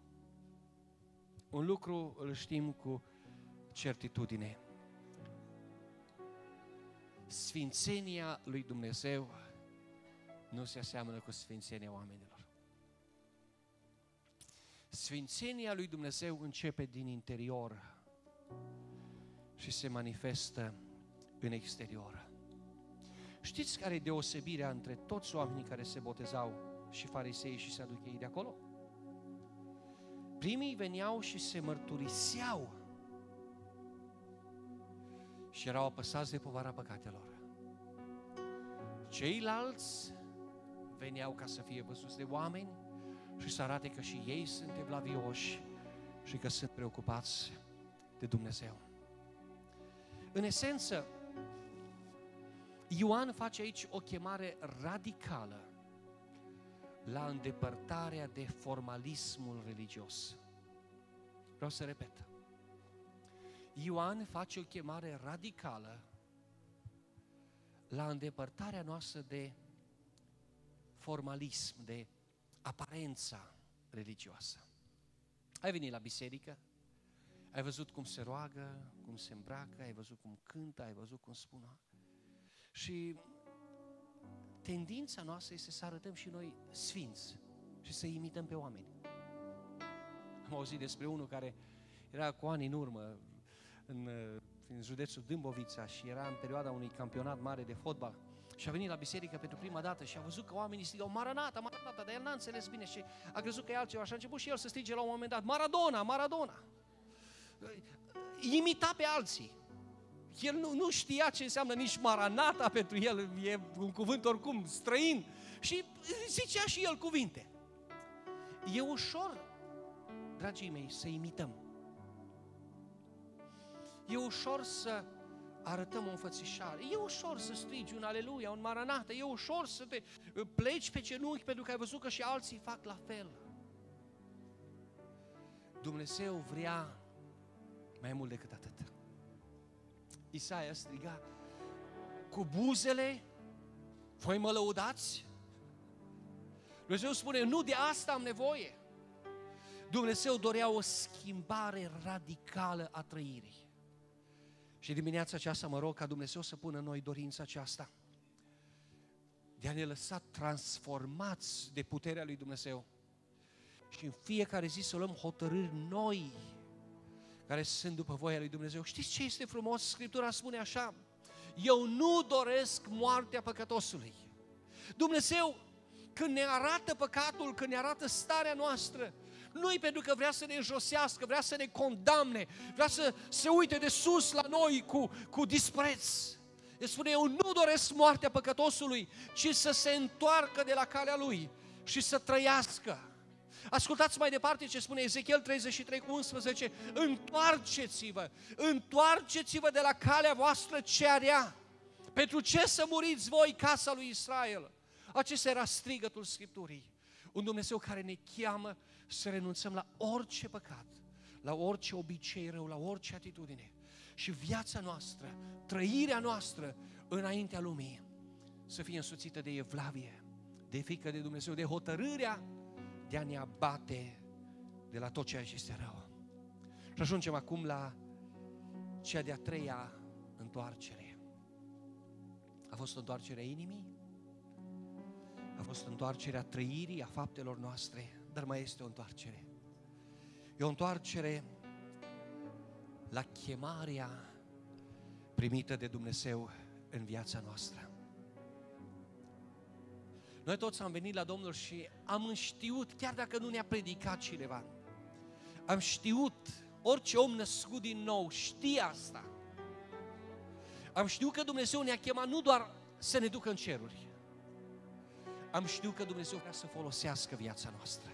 J: Un lucru îl știm cu certitudine. Sfințenia lui Dumnezeu nu se aseamănă cu sfințenia oamenilor. Sfințenia lui Dumnezeu începe din interior și se manifestă în exterior. Știți care e deosebirea între toți oamenii care se botezau și farisei și saducheii de acolo? Primii veneau și se mărturiseau și erau apăsați de povara păcatelor. Ceilalți veneau ca să fie văzuți de oameni și să arate că și ei sunt evlavioși și că sunt preocupați de Dumnezeu. În esență, Ioan face aici o chemare radicală la îndepărtarea de formalismul religios. Vreau să repet. Ioan face o chemare radicală la îndepărtarea noastră de formalism, de aparența religioasă. Ai venit la biserică, ai văzut cum se roagă, cum se îmbracă, ai văzut cum cântă, ai văzut cum spune. Și tendința noastră este să arătăm și noi sfinți și să imităm pe oameni. Am auzit despre unul care era cu ani în urmă în județul Dâmbovița și era în perioada unui campionat mare de fotbal și a venit la biserică pentru prima dată și a văzut că oamenii strigau Maranata, Maranata, dar el n-a înțeles bine și a crezut că e altceva și a început și el să strige la un moment dat Maradona, Maradona. Imita pe alții. El nu știa ce înseamnă nici Maranata, pentru el e un cuvânt oricum străin și zicea și el cuvinte. E ușor, dragii mei, să imităm. E ușor să arătăm o înfățișare, e ușor să strigi un aleluia, un Maranata, e ușor să te pleci pe genunchi pentru că ai văzut că și alții fac la fel. Dumnezeu vrea mai mult decât atât. Isaia striga, cu buzele voi mă lăudați? Dumnezeu spune, nu de asta am nevoie. Dumnezeu dorea o schimbare radicală a trăirii. Și dimineața aceasta mă rog ca Dumnezeu să pună în noi dorința aceasta de a ne lăsa transformați de puterea lui Dumnezeu. Și în fiecare zi să luăm hotărâri noi, care sunt după voia lui Dumnezeu. Știți ce este frumos? Scriptura spune așa: eu nu doresc moartea păcătosului. Dumnezeu, când ne arată păcatul, când ne arată starea noastră, nu-i pentru că vrea să ne înjosească, vrea să ne condamne, vrea să se uite de sus la noi cu dispreț. El spune: eu nu doresc moartea păcătosului, ci să se întoarcă de la calea lui și să trăiască. Ascultați mai departe ce spune Ezechiel 33:11: întoarceți-vă, întoarceți-vă de la calea voastră cea rea. Pentru ce să muriți voi, casa lui Israel? Acesta era strigătul Scripturii. Un Dumnezeu care ne cheamă să renunțăm la orice păcat, la orice obicei rău, la orice atitudine. Și viața noastră, trăirea noastră înaintea lumii să fie însoțită de evlavie, de frică de Dumnezeu, de hotărârea de a ne abate de la tot ceea ce este rău. Și ajungem acum la cea de-a treia întoarcere. A fost întoarcerea inimii, a fost întoarcerea trăirii, a faptelor noastre, dar mai este o întoarcere. E o întoarcere la chemarea primită de Dumnezeu în viața noastră. Noi toți am venit la Domnul și am știut, chiar dacă nu ne-a predicat cineva, am știut, orice om născut din nou știe asta. Am știut că Dumnezeu ne-a chemat nu doar să ne ducă în ceruri. Am știut că Dumnezeu vrea să folosească viața noastră.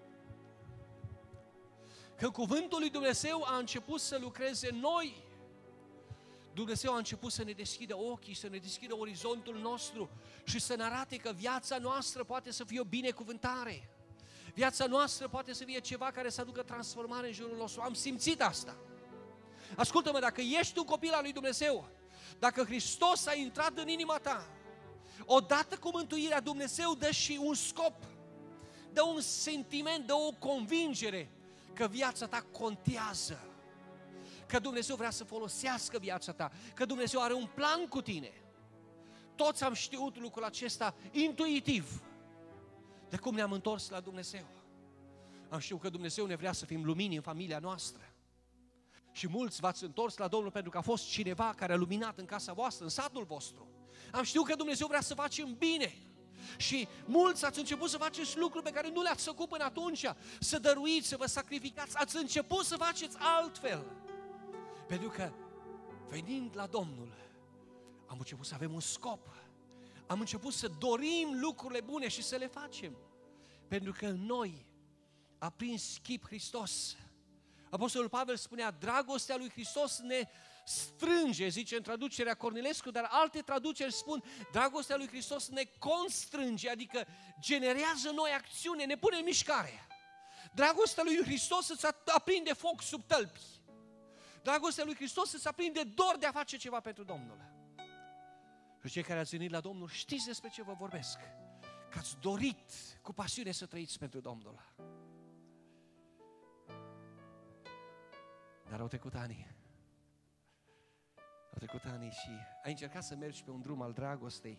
J: Când cuvântul lui Dumnezeu a început să lucreze în noi, Dumnezeu a început să ne deschidă ochii, să ne deschidă orizontul nostru și să ne arate că viața noastră poate să fie o binecuvântare. Viața noastră poate să fie ceva care să aducă transformare în jurul nostru. Am simțit asta. Ascultă-mă, dacă ești un copil al lui Dumnezeu, dacă Hristos a intrat în inima ta, odată cu mântuirea, Dumnezeu dă și un scop, dă un sentiment, dă o convingere că viața ta contează, că Dumnezeu vrea să folosească viața ta, că Dumnezeu are un plan cu tine. Toți am știut lucrul acesta intuitiv, de cum ne-am întors la Dumnezeu. Am știut că Dumnezeu ne vrea să fim lumini în familia noastră. Și mulți v-ați întors la Domnul pentru că a fost cineva care a luminat în casa voastră, în satul vostru. Am știut că Dumnezeu vrea să facem bine. Și mulți ați început să faceți lucruri pe care nu le-ați făcut până atunci, să dăruiți, să vă sacrificați, ați început să faceți altfel. Pentru că, venind la Domnul, am început să avem un scop. Am început să dorim lucrurile bune și să le facem. Pentru că în noi a prins chip Hristos. Apostolul Pavel spunea: dragostea lui Hristos ne strânge, zice în traducerea Cornilescu, dar alte traduceri spun: dragostea lui Hristos ne constrânge, adică generează noi acțiune, ne pune în mișcare. Dragostea lui Hristos îți aprinde foc sub tălpi. Dragostea lui Hristos îți aprinde dor de a face ceva pentru Domnul. Și cei care ați venit la Domnul știți despre ce vă vorbesc, că ați dorit cu pasiune să trăiți pentru Domnul. Dar au trecut ani. Au trecut ani și ai încercat să mergi pe un drum al dragostei,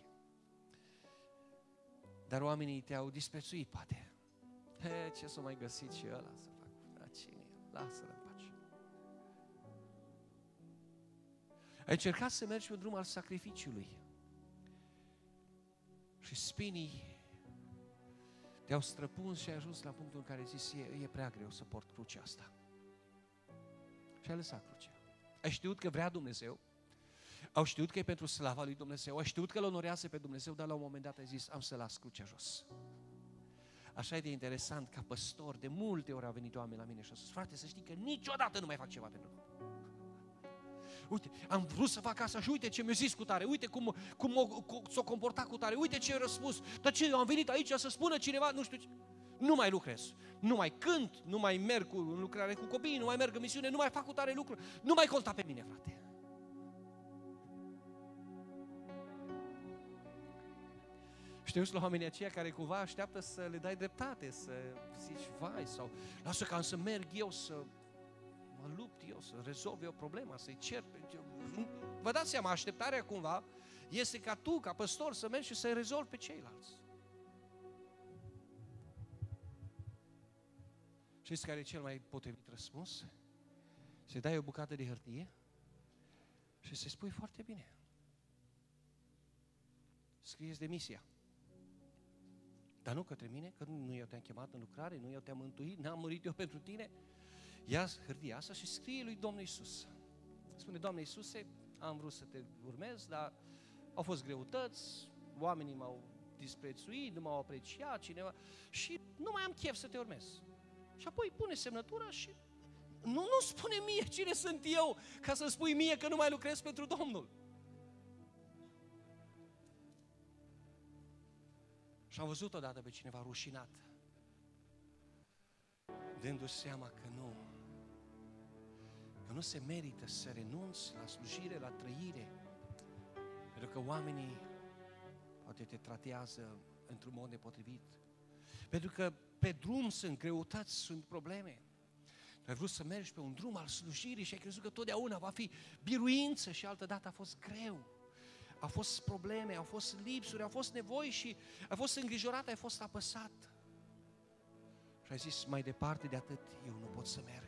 J: dar oamenii te-au disprețuit, poate. Ce s-a mai găsit și ăla să fac? Da, cine e? Lasă-l în pace. Ai încercat să mergi pe un drum al sacrificiului și spinii te-au străpuns și ai ajuns la punctul în care ai zis: e prea greu să port crucea asta. Și ai lăsat crucea. Ai știut că vrea Dumnezeu, au știut că e pentru slava lui Dumnezeu, ai știut că îl onorează pe Dumnezeu, dar la un moment dat ai zis: am să las crucea jos. Așa e de interesant, ca păstor, de multe ori au venit oameni la mine și au spus: frate, să știi că niciodată nu mai fac ceva pentru Domnul. Uite, am vrut să fac asta și uite ce mi-a zis cu tare, uite cum s-a comportat cu tare, uite ce a răspuns. Dar ce, eu am venit aici să spună cineva, nu știu ce. Nu mai lucrez, nu mai cânt, nu mai merg în lucrare cu copiii, nu mai merg în misiune, nu mai fac cu tare lucruri, nu mai conta pe mine, frate. Știu la oamenii aceia care cumva așteaptă să le dai dreptate, să zici: vai, sau lasă ca să merg eu, să mă lupt eu, să rezolv eu problema, să-i cer. Vă dați seama, așteptarea cumva este ca tu, ca păstor, să mergi și să-i rezolvi pe ceilalți. Știți care e cel mai potrivit răspuns? Să-i dai o bucată de hârtie și să-i spui foarte bine. Scrieți demisia. Dar nu către mine, că nu eu te-am chemat în lucrare, nu eu te-am mântuit, n-am murit eu pentru tine. Ia hârtia asta și scrie lui Domnul Iisus. Spune, Doamne Iisuse, am vrut să te urmez, dar au fost greutăți, oamenii m-au disprețuit, nu m-au apreciat, cineva, și nu mai am chef să te urmez. Și apoi pune semnătura și nu spune mie cine sunt eu, ca să spui mie că nu mai lucrez pentru Domnul. Și am văzut odată pe cineva rușinat, dându-și seama că nu se merită să renunți la slujire, la trăire, pentru că oamenii poate te tratează într-un mod nepotrivit, pentru că pe drum sunt greutăți, sunt probleme. Tu ai vrut să mergi pe un drum al slujirii și ai crezut că totdeauna va fi biruință și altădată a fost greu. Au fost probleme, au fost lipsuri, au fost nevoi și ai fost îngrijorat, ai fost apăsat. Și ai zis, mai departe de atât, eu nu pot să merg.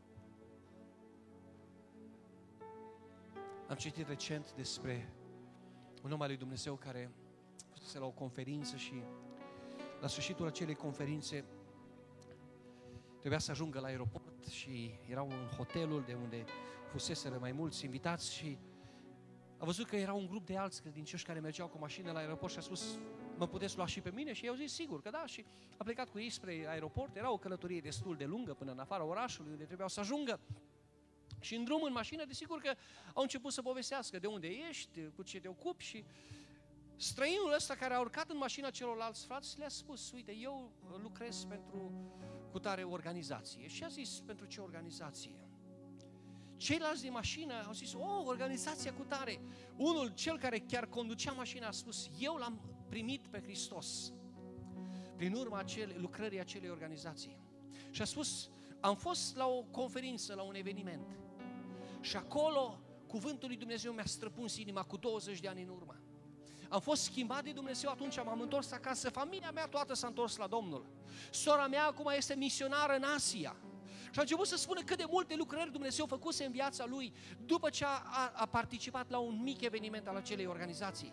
J: Am citit recent despre un om al lui Dumnezeu care fusese la o conferință și la sfârșitul acelei conferințe trebuia să ajungă la aeroport și erau în hotelul de unde fuseseră mai mulți invitați și a văzut că era un grup de alți credincioși care mergeau cu mașină la aeroport și a spus, mă puteți lua și pe mine? Și ei au zis, sigur că da, și a plecat cu ei spre aeroport. Era o călătorie destul de lungă până în afara orașului unde trebuiau să ajungă. Și în drum, în mașină, desigur că au început să povestească de unde ești, cu ce te ocupi și străinul ăsta care a urcat în mașina celorlalți frați le-a spus, uite, eu lucrez pentru cutare organizație. Și a zis, pentru ce organizație? Ceilalți din mașină au zis, organizația cutare. Unul, cel care chiar conducea mașina, a spus, eu l-am primit pe Hristos prin urma lucrării acelei organizații. Și a spus, am fost la o conferință, la un eveniment și acolo cuvântul lui Dumnezeu mi-a străpuns inima cu 20 de ani în urmă. Am fost schimbat de Dumnezeu, atunci m-am întors acasă, familia mea toată s-a întors la Domnul. Sora mea acum este misionară în Asia. Și a început să spună cât de multe lucrări Dumnezeu făcuse în viața lui după ce a participat la un mic eveniment al acelei organizații.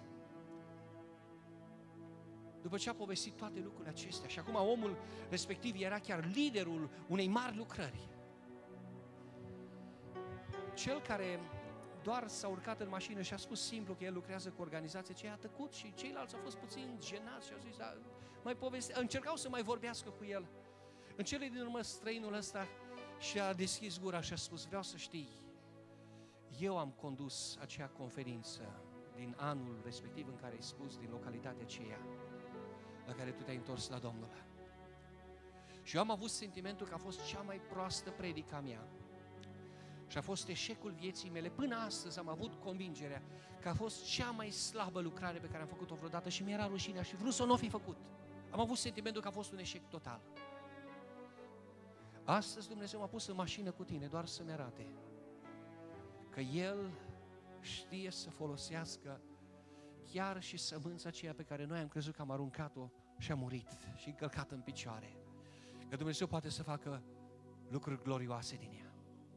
J: După ce a povestit toate lucrurile acestea și acum omul respectiv era chiar liderul unei mari lucrări. Cel care doar s-a urcat în mașină și a spus simplu că el lucrează cu organizația aceea, a tăcut și ceilalți au fost puțin jenați și au zis, încercau să mai vorbească cu el. În cele din urmă străinul ăsta și-a deschis gura și a spus, vreau să știi, eu am condus acea conferință din anul respectiv în care ai spus, din localitatea aceea la care tu te-ai întors la Domnul. Și eu am avut sentimentul că a fost cea mai proastă predica mea și a fost eșecul vieții mele. Până astăzi am avut convingerea că a fost cea mai slabă lucrare pe care am făcut-o vreodată și mi-era rușinea și vrut să nu o fi făcut. Am avut sentimentul că a fost un eșec total. Astăzi Dumnezeu m-a pus în mașină cu tine doar să-mi arate că El știe să folosească chiar și sămânța aceea pe care noi am crezut că am aruncat-o și a murit și încălcat în picioare. Că Dumnezeu poate să facă lucruri glorioase din ea.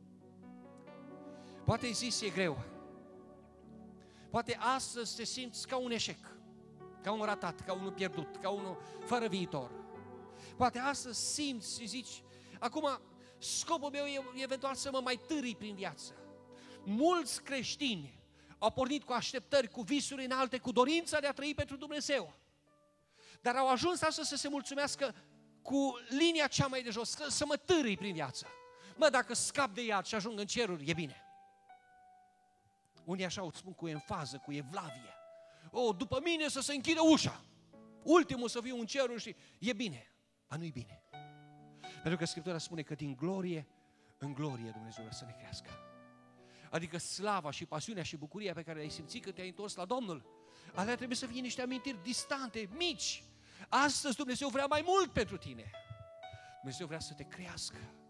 J: Poate zis e greu. Poate astăzi te simți ca un eșec, ca un ratat, ca unul pierdut, ca unul fără viitor. Poate astăzi simți și zici, acum scopul meu e eventual să mă mai târâi prin viață. Mulți creștini au pornit cu așteptări, cu visuri înalte, cu dorința de a trăi pentru Dumnezeu. Dar au ajuns astăzi să se mulțumească cu linia cea mai de jos, să mă târâi prin viață. Mă, dacă scap de iad și ajung în ceruri, e bine. Unii așa o spun cu enfază, cu evlavie. După mine să se închidă ușa. Ultimul să fiu în ceruri și e bine. Dar nu-i bine. Pentru că Scriptura spune că din glorie în glorie Dumnezeu vrea să ne crească. Adică slava și pasiunea și bucuria pe care le-ai simțit când te-ai întors la Domnul, alea trebuie să fie niște amintiri distante, mici. Astăzi Dumnezeu vrea mai mult pentru tine. Dumnezeu vrea să te crească.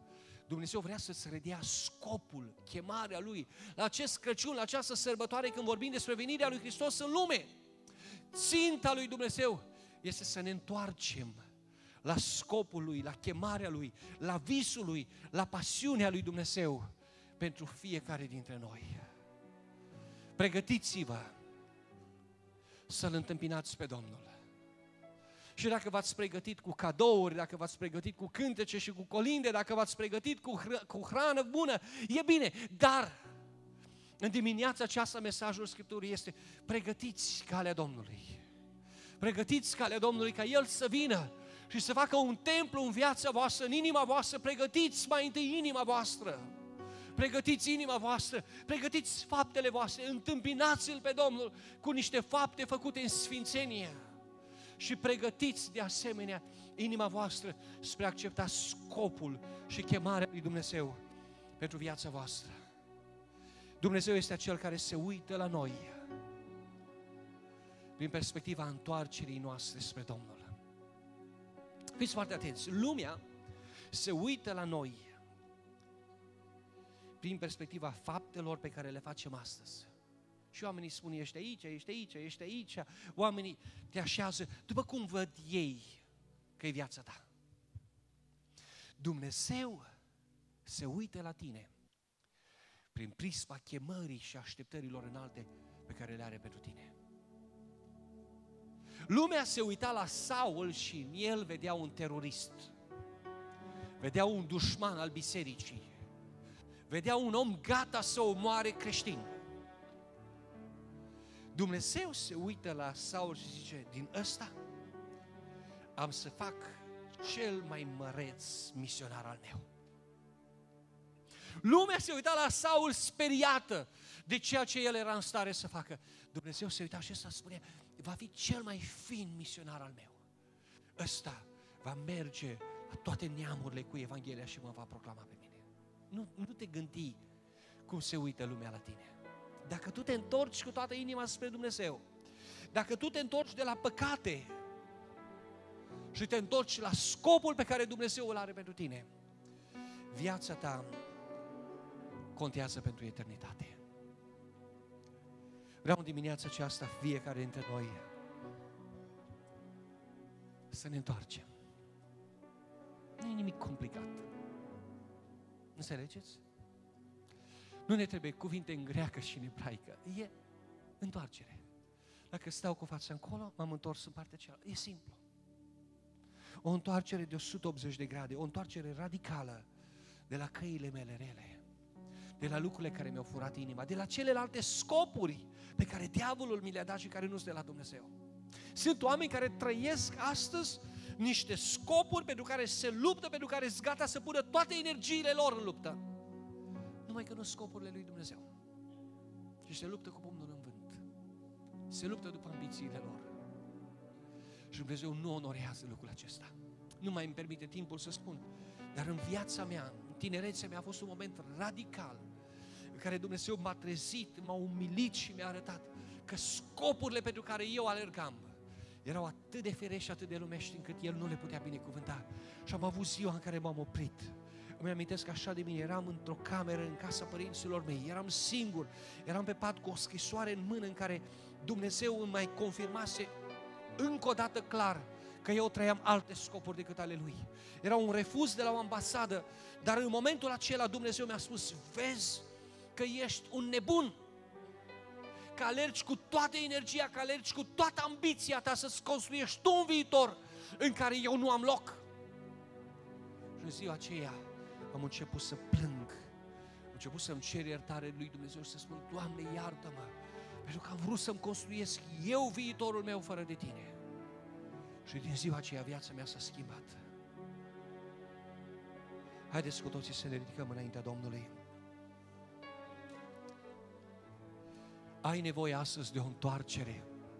J: Dumnezeu vrea să-ți redea scopul, chemarea Lui. La acest Crăciun, la această sărbătoare, când vorbim despre venirea Lui Hristos în lume, ținta Lui Dumnezeu este să ne întoarcem la scopul Lui, la chemarea Lui, la visul Lui, la pasiunea Lui Dumnezeu pentru fiecare dintre noi. Pregătiți-vă să-L întâmpinați pe Domnul. Și dacă v-ați pregătit cu cadouri, dacă v-ați pregătit cu cântece și cu colinde, dacă v-ați pregătit cu hrană bună, e bine, dar în dimineața aceasta mesajul Scripturii este: pregătiți calea Domnului. Pregătiți calea Domnului ca El să vină și să facă un templu în viața voastră, în inima voastră. Pregătiți mai întâi inima voastră. Pregătiți inima voastră, pregătiți faptele voastre, întâmpinați-L pe Domnul cu niște fapte făcute în sfințenie. Și pregătiți de asemenea inima voastră spre a accepta scopul și chemarea lui Dumnezeu pentru viața voastră. Dumnezeu este acel care se uită la noi prin perspectiva întoarcerii noastre spre Domnul. Fiți foarte atenți, lumea se uită la noi prin perspectiva faptelor pe care le facem astăzi. Și oamenii spun: ești aici, ești aici, ești aici. Oamenii te așează după cum văd ei că e viața ta. Dumnezeu se uită la tine prin prisma chemării și așteptărilor înalte pe care le are pentru tine. Lumea se uita la Saul și în el vedea un terorist, vedea un dușman al bisericii, vedea un om gata să omoare creștini. Dumnezeu se uită la Saul și zice: din ăsta am să fac cel mai măreț misionar al meu. Lumea se uita la Saul speriată de ceea ce el era în stare să facă. Dumnezeu se uita și ăsta spunea: va fi cel mai fin misionar al meu. Ăsta va merge la toate neamurile cu Evanghelia și mă va proclama pe mine. Nu te gândi cum se uită lumea la tine. Dacă tu te întorci cu toată inima spre Dumnezeu, dacă tu te întorci de la păcate și te întorci la scopul pe care Dumnezeu îl are pentru tine, viața ta contează pentru eternitate. Vreau în dimineața aceasta fiecare dintre noi să ne întoarcem. Nu e nimic complicat. Înțelegeți? Nu ne trebuie cuvinte în greacă și în ebraică. E întoarcere. Dacă stau cu fața încolo, m-am întors în partea cealaltă. E simplu. O întoarcere de 180 de grade, o întoarcere radicală de la căile mele rele, de la lucrurile care mi-au furat inima, de la celelalte scopuri pe care diavolul mi le-a dat și care nu sunt de la Dumnezeu. Sunt oameni care trăiesc astăzi niște scopuri pentru care se luptă, pentru care sunt gata să pună toate energiile lor în luptă. Numai că nu sunt scopurile lui Dumnezeu. Și se luptă cu pumnul în vânt. Se luptă după ambițiile lor. Și Dumnezeu nu onorează lucrul acesta. Nu mai îmi permite timpul să spun. Dar în viața mea, în tinerețea mea, a fost un moment radical în care Dumnezeu m-a trezit, m-a umilit și mi-a arătat că scopurile pentru care eu alergam erau atât de firești și atât de lumești încât El nu le putea binecuvânta. Și am avut ziua în care m-am oprit. Îmi amintesc așa de mine, eram într-o cameră în casa părinților mei, eram singur, eram pe pat cu o scrisoare în mână în care Dumnezeu îmi mai confirmase încă o dată clar că eu trăiam alte scopuri decât ale Lui. Era un refuz de la o ambasadă, dar în momentul acela Dumnezeu mi-a spus: vezi că ești un nebun, că alergi cu toată energia, că alergi cu toată ambiția ta să-ți construiești tu un viitor în care eu nu am loc. Și în ziua aceea am început să plâng, am început să-mi cer iertare lui Dumnezeu și să spun: Doamne, iartă-mă, pentru că am vrut să-mi construiesc eu viitorul meu fără de Tine. Și din ziua aceea viața mea s-a schimbat. Haideți cu toții să ne ridicăm înaintea Domnului. Ai nevoie astăzi de o întoarcere.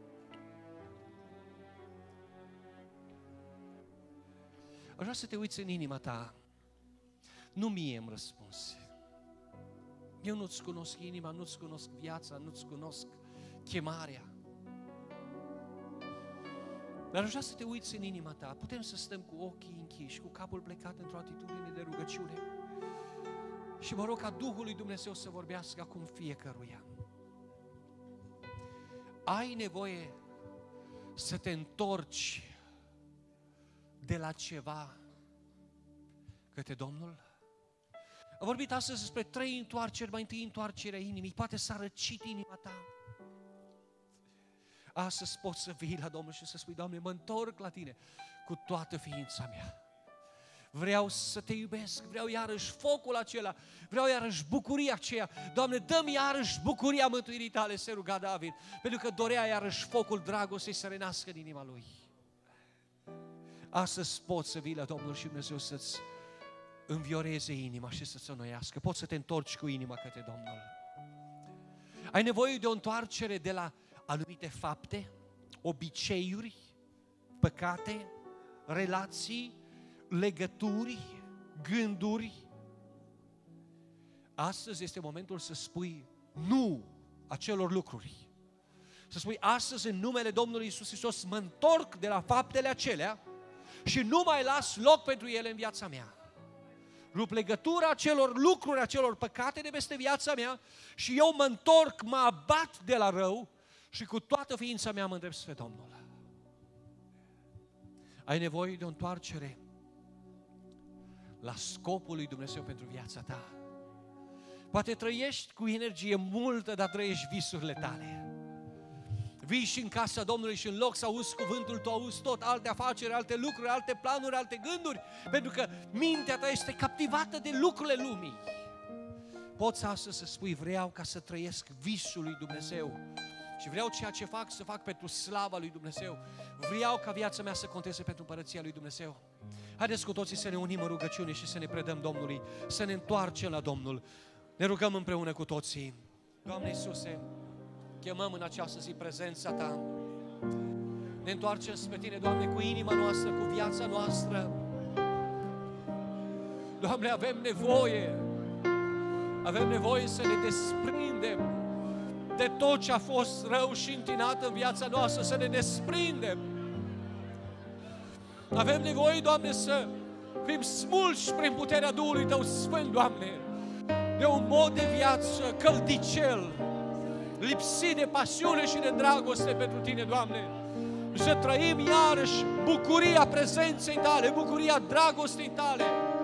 J: Aș vrea să te uiți în inima ta. Nu mie îmi răspunzi. Eu nu-ți cunosc inima, nu-ți cunosc viața, nu-ți cunosc chemarea. Dar aș vrea să te uiți în inima ta. Putem să stăm cu ochii închiși, cu capul plecat într-o atitudine de rugăciune. Și mă rog ca Duhul lui Dumnezeu să vorbească acum fiecăruia. Ai nevoie să te întorci de la ceva către Domnul? Am vorbit astăzi despre 3 întoarceri. Mai întâi întoarcerea inimii. Poate s-a răcit inima ta. Astăzi poți să vii la Domnul și să spui: Doamne, mă întorc la Tine cu toată ființa mea. Vreau să Te iubesc, vreau iarăși focul acela, vreau iarăși bucuria aceea. Doamne, dă-mi iarăși bucuria mântuirii Tale, se ruga David, pentru că dorea iarăși focul dragostei să renască în inima lui. Astăzi poți să vii la Domnul și Dumnezeu să-ți învioreze inima și să-ți înnoiască. Poți să te întorci cu inima către Domnul. Ai nevoie de o întoarcere de la anumite fapte, obiceiuri, păcate, relații, legături, gânduri. Astăzi este momentul să spui nu acelor lucruri. Să spui: astăzi, în numele Domnului Iisus Hristos, mă întorc de la faptele acelea și nu mai las loc pentru ele în viața mea. Rup legătura acelor lucruri, acelor păcate de peste viața mea și eu mă întorc, mă abat de la rău și cu toată ființa mea mă îndrept spre Domnul. Ai nevoie de o întoarcere la scopul lui Dumnezeu pentru viața ta. Poate trăiești cu energie multă, dar trăiești visurile tale. Vii și în casa Domnului și în loc să auzi cuvântul, tu auzi tot alte afaceri, alte lucruri, alte planuri, alte gânduri, pentru că mintea ta este captivată de lucrurile lumii. Poți astăzi să spui: vreau ca să trăiesc visul lui Dumnezeu și vreau ceea ce fac să fac pentru slava lui Dumnezeu. Vreau ca viața mea să conteze pentru împărăția lui Dumnezeu. Haideți cu toții să ne unim în rugăciune și să ne predăm Domnului, să ne întoarcem la Domnul. Ne rugăm împreună cu toții. Doamne Iisuse, chemăm în această zi prezența Ta. Ne întoarcem spre Tine, Doamne, cu inima noastră, cu viața noastră. Doamne, avem nevoie să ne desprindem de tot ce a fost rău și întinat în viața noastră, să ne desprindem. Avem nevoie, Doamne, să fim smulși prin puterea Duhului Tău Sfânt, Doamne, de un mod de viață căldicel, lipsit de pasiune și de dragoste pentru Tine, Doamne. Să trăim iarăși bucuria prezenței Tale, bucuria dragostei Tale.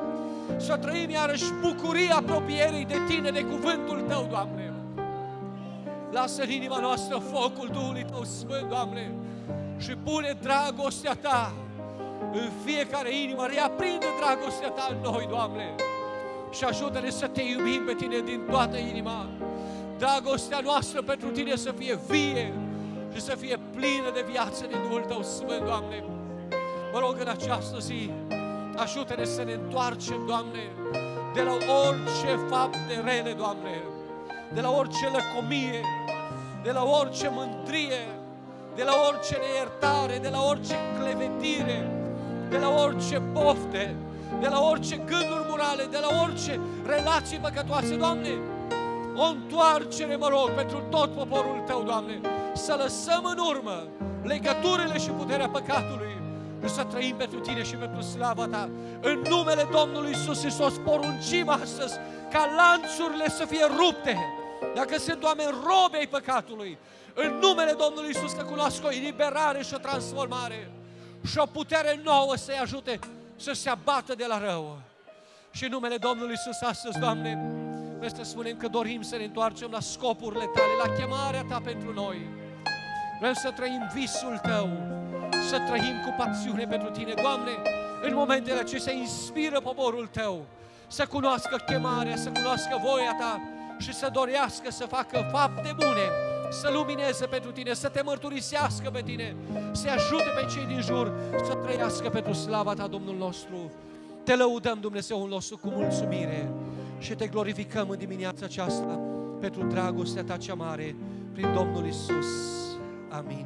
J: Să trăim iarăși bucuria apropierii de Tine, de cuvântul Tău, Doamne. Lasă în inima noastră focul Duhului Tău Sfânt, Doamne, și pune dragostea Ta în fiecare inimă. Reaprinde dragostea Ta în noi, Doamne, și ajută-ne să Te iubim pe Tine din toată inima. Dragostea noastră pentru Tine să fie vie și să fie plină de viață din Duhul Tău Sfânt, Doamne. Mă rog în această zi, ajută-ne să ne întoarcem, Doamne, de la orice fapte rele, Doamne, de la orice lăcomie, de la orice mândrie, de la orice neiertare, de la orice clevetire, de la orice pofte, de la orice gânduri morale, de la orice relații păcătoase, Doamne. O întoarcere, mă rog, pentru tot poporul Tău, Doamne, să lăsăm în urmă legăturile și puterea păcatului și să trăim pentru Tine și pentru slava Ta. În numele Domnului Iisus Hristos poruncim astăzi ca lanțurile să fie rupte. Dacă sunt oameni robi ai păcatului, în numele Domnului Iisus, că cunosc o eliberare și o transformare și o putere nouă să-i ajute să se abată de la rău. Și în numele Domnului Iisus astăzi, Doamne, vrem să spunem că dorim să ne întoarcem la scopurile Tale, la chemarea Ta pentru noi. Vrem să trăim visul Tău, să trăim cu pasiune pentru Tine. Doamne, în momentele acestea inspiră poporul Tău să cunoască chemarea, să cunoască voia Ta și să dorească să facă fapte bune, să lumineze pentru Tine, să Te mărturisească pe Tine, să ajute pe cei din jur să trăiască pentru slava Ta, Domnul nostru. Te lăudăm, Dumnezeul nostru, cu mulțumire și Te glorificăm în dimineața aceasta pentru dragostea Ta cea mare prin Domnul Iisus. Amin.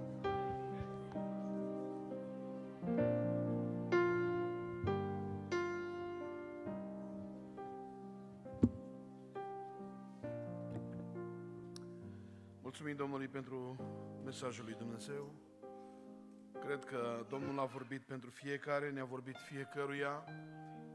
E: Mulțumim Domnului pentru mesajul lui Dumnezeu. Cred că Domnul a vorbit pentru fiecare, ne-a vorbit fiecăruia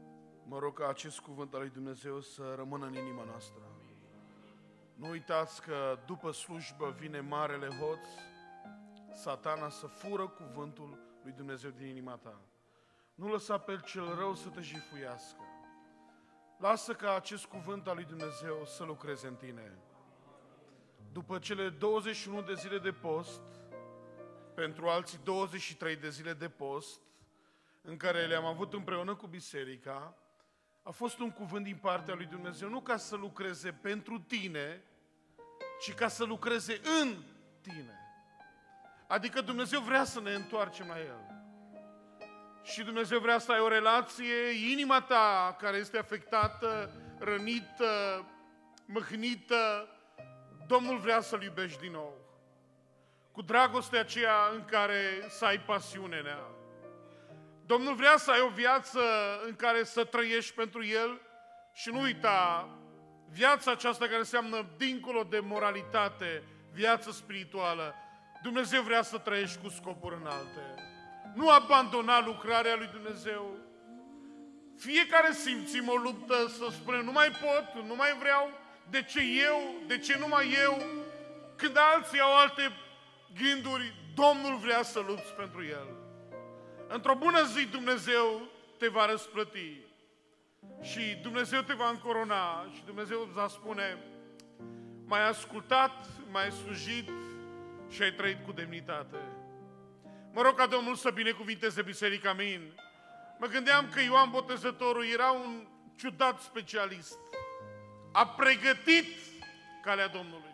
E: Mă rog ca acest cuvânt al lui Dumnezeu să rămână în inima noastră. Nu uitați că după slujbă vine marele hoț, Satana, să fură cuvântul lui Dumnezeu din inima ta. Nu lăsa pe cel rău să te jifuiască. Lasă ca acest cuvânt al lui Dumnezeu să lucreze în tine. După cele 21 de zile de post, pentru alții 23 de zile de post, în care le-am avut împreună cu biserica, a fost un cuvânt din partea lui Dumnezeu, nu ca să lucreze pentru tine, ci ca să lucreze în tine. Adică Dumnezeu vrea să ne întoarcem la El. Și Dumnezeu vrea să ai o relație, inima ta care este afectată, rănită, mâhnită, Domnul vrea să-L iubești din nou. Cu dragostea aceea în care să ai pasiune în ea. Domnul vrea să ai o viață în care să trăiești pentru El și nu uita, viața aceasta care înseamnă dincolo de moralitate, viață spirituală, Dumnezeu vrea să trăiești cu scopuri înalte. Nu abandona lucrarea lui Dumnezeu. Fiecare simțim o luptă să spunem, nu mai pot, nu mai vreau, de ce eu, de ce numai eu? Când alții au alte gânduri, Domnul vrea să lupți pentru El. Într-o bună zi Dumnezeu te va răsplăti și Dumnezeu te va încorona și Dumnezeu îți va spune, m-ai ascultat, m-ai slujit și ai trăit cu demnitate. Mă rog ca Domnul să binecuvinteze biserica, amin. Mă gândeam că Ioan Botezătorul era un ciudat specialist. A pregătit calea Domnului.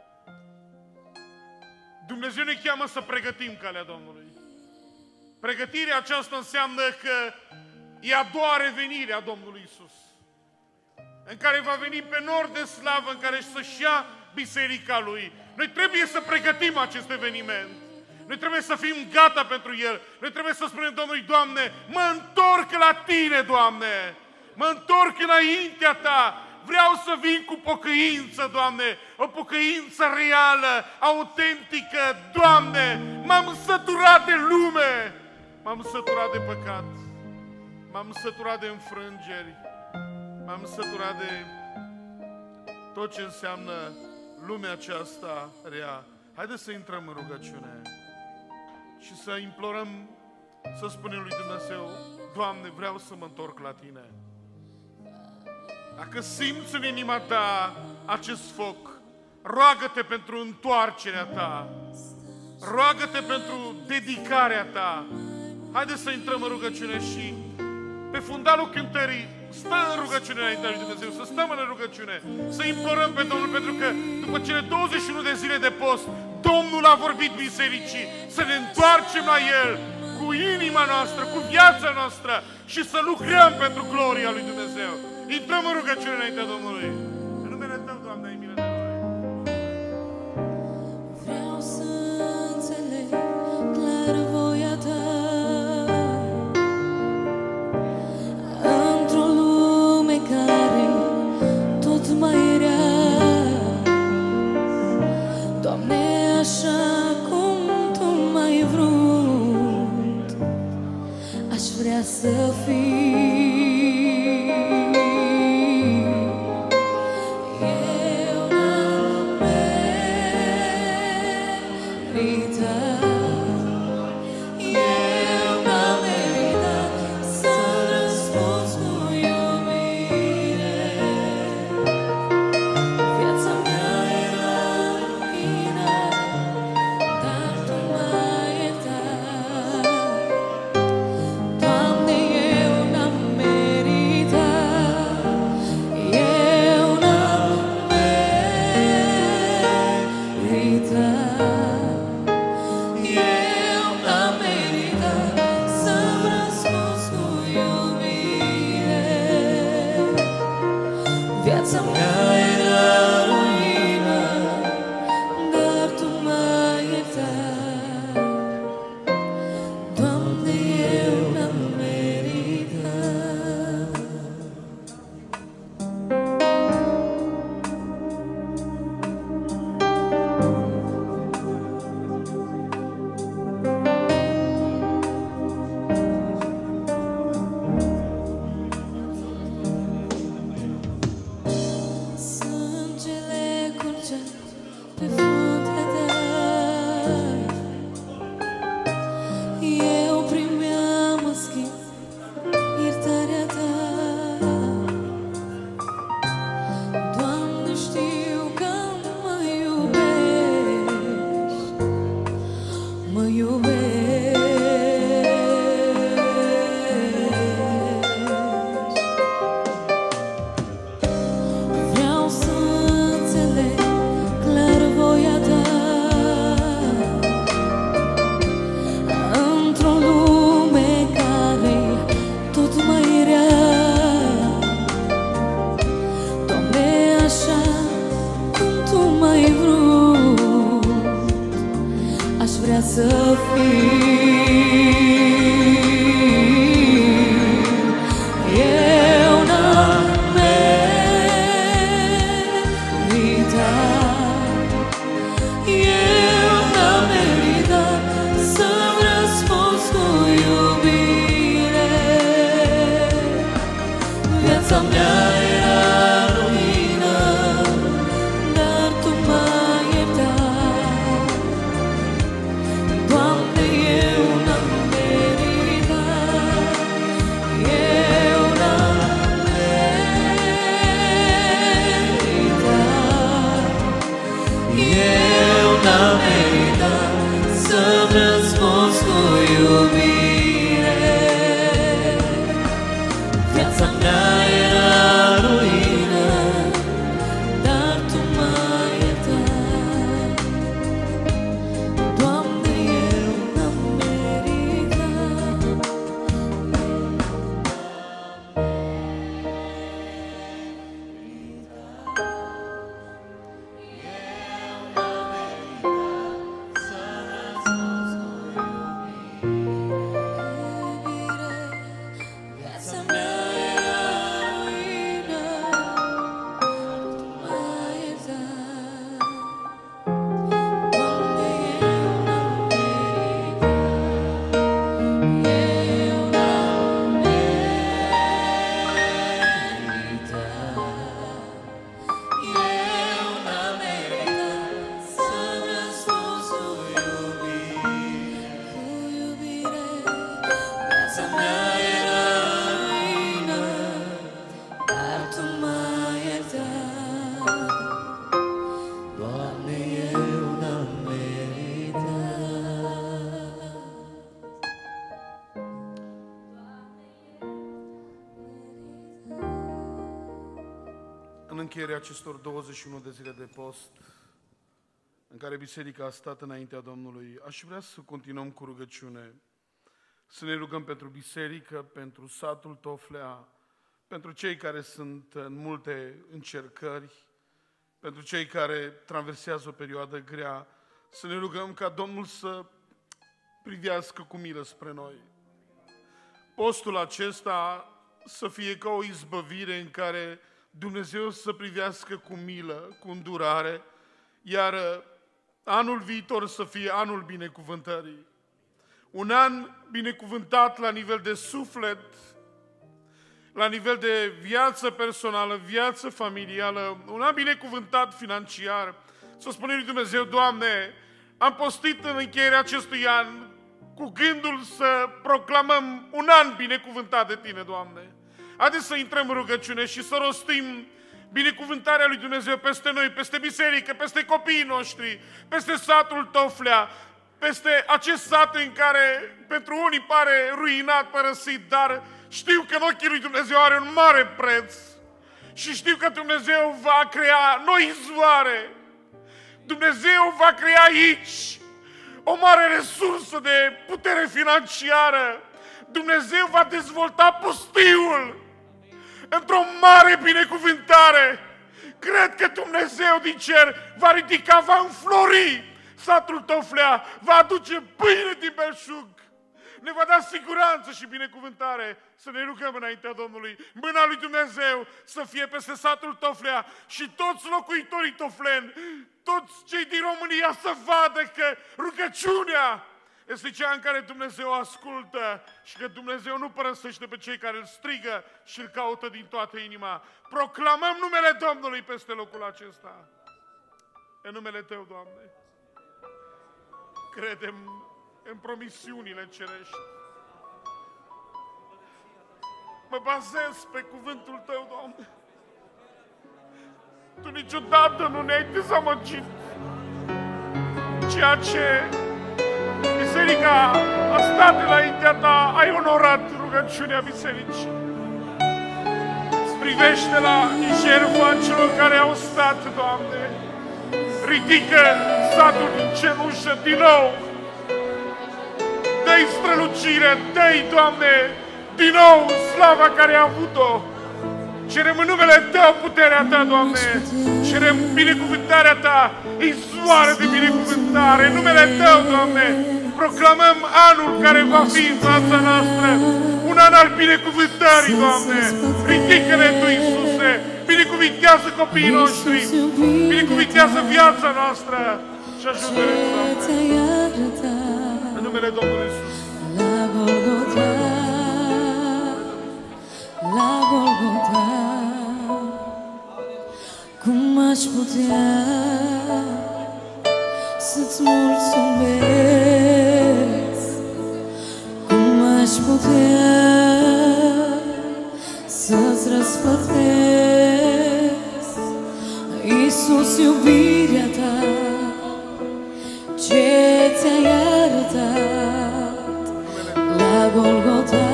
E: Dumnezeu ne cheamă să pregătim calea Domnului. Pregătirea aceasta înseamnă că e a doua revenire a Domnului Iisus, în care va veni pe nor de slavă, în care să-și ia biserica Lui. Noi trebuie să pregătim acest eveniment. Noi trebuie să fim gata pentru El. Noi trebuie să spunem Domnului, Doamne, mă întorc la Tine, Doamne. Mă întorc înaintea Ta. Vreau să vin cu pocăință, Doamne, o pocăință reală, autentică. Doamne, m-am săturat de lume, m-am săturat de păcat, m-am săturat de înfrângeri, m-am săturat de tot ce înseamnă lumea aceasta rea. Haideți să intrăm în rugăciune și să implorăm, să spunem lui Dumnezeu, Doamne, vreau să mă întorc la Tine. Dacă simți în inima ta acest foc, roagă-te pentru întoarcerea ta, roagă-te pentru dedicarea ta. Haideți să intrăm în rugăciune și pe fundalul cântării stă în rugăciune înaintea lui Dumnezeu, să stăm în rugăciune, să implorăm pe Domnul, pentru că după cele 21 de zile de post, Domnul a vorbit bisericii să ne întoarcem la El cu inima noastră, cu viața noastră și să lucrăm pentru gloria lui Dumnezeu. Intrăm în rugăciune înaintea Domnului. În numele Tău, Doamne, ai milă de noi.
A: Vreau să înțeleg clar voia Ta. Într-o lume care tot mai rea, Doamne, așa cum Tu m-ai vrut, aș vrea să fiu. Doamne, eu
E: În încheierea acestor 21 de zile de post, în care biserica a stat înaintea Domnului, aș vrea să continuăm cu rugăciune, să ne rugăm pentru biserică, pentru satul Toflea, pentru cei care sunt în multe încercări, pentru cei care traversează o perioadă grea, să ne rugăm ca Domnul să privească cu milă spre noi. Postul acesta să fie ca o izbăvire în care Dumnezeu să privească cu milă, cu îndurare, iar anul viitor să fie anul binecuvântării. Un an binecuvântat la nivel de suflet, la nivel de viață personală, viață familială, un an binecuvântat financiar. Să spunem lui Dumnezeu, Doamne, am postit în încheierea acestui an cu gândul să proclamăm un an binecuvântat de Tine, Doamne. Haideți să intrăm în rugăciune și să rostim binecuvântarea lui Dumnezeu peste noi, peste biserică, peste copiii noștri, peste satul Toflea, peste acest sat în care pentru unii pare ruinat, părăsit, dar știu că în ochii lui Dumnezeu are un mare preț și știu că Dumnezeu va crea noi izvoare. Dumnezeu va crea aici o mare resursă de putere financiară. Dumnezeu va dezvolta pustiul într-o mare binecuvântare. Cred că Dumnezeu din cer va ridica, va înflori satul Toflea, va aduce pâine din belșug, ne va da siguranță și binecuvântare. Să ne rugăm înaintea Domnului, mâna lui Dumnezeu să fie peste satul Toflea și toți locuitorii tofleni, toți cei din România să vadă că rugăciunea este cea în care Dumnezeu ascultă și că Dumnezeu nu părăsește pe cei care îl strigă și îl caută din toată inima. Proclamăm numele Domnului peste locul acesta. În numele Tău, Doamne, credem în promisiunile cerești. Mă bazez pe cuvântul Tău, Doamne. Tu niciodată nu ne-ai dezamăgit. Ceea ce biserica a stat înaintea Ta, ai onorat rugăciunea bisericii. Privește la jertfa celor care au stat, Doamne. Ridică satul din cenușă din nou. Dă-i strălucire, dă-i, Doamne, din nou slava care a avut-o. Cerem în numele Tău puterea Ta, Doamne. Cerem binecuvântarea Ta, izvoare de binecuvântare. În numele Tău, Doamne, proclamăm anul care va fi în fața noastră, un an al binecuvântării, Doamne. Ridică-ne Tu, Iisuse, binecuvintează copiii noștri, binecuvintează viața noastră și ajută-ne, Doamne. În numele Domnului Iisus.
A: La Golgota, la Golgota, cum aș putea să-ți mulțumesc, cum aș putea să-ți răspătesc, Iisus, iubirea Ta, ce ți-ai arătat la Golgota,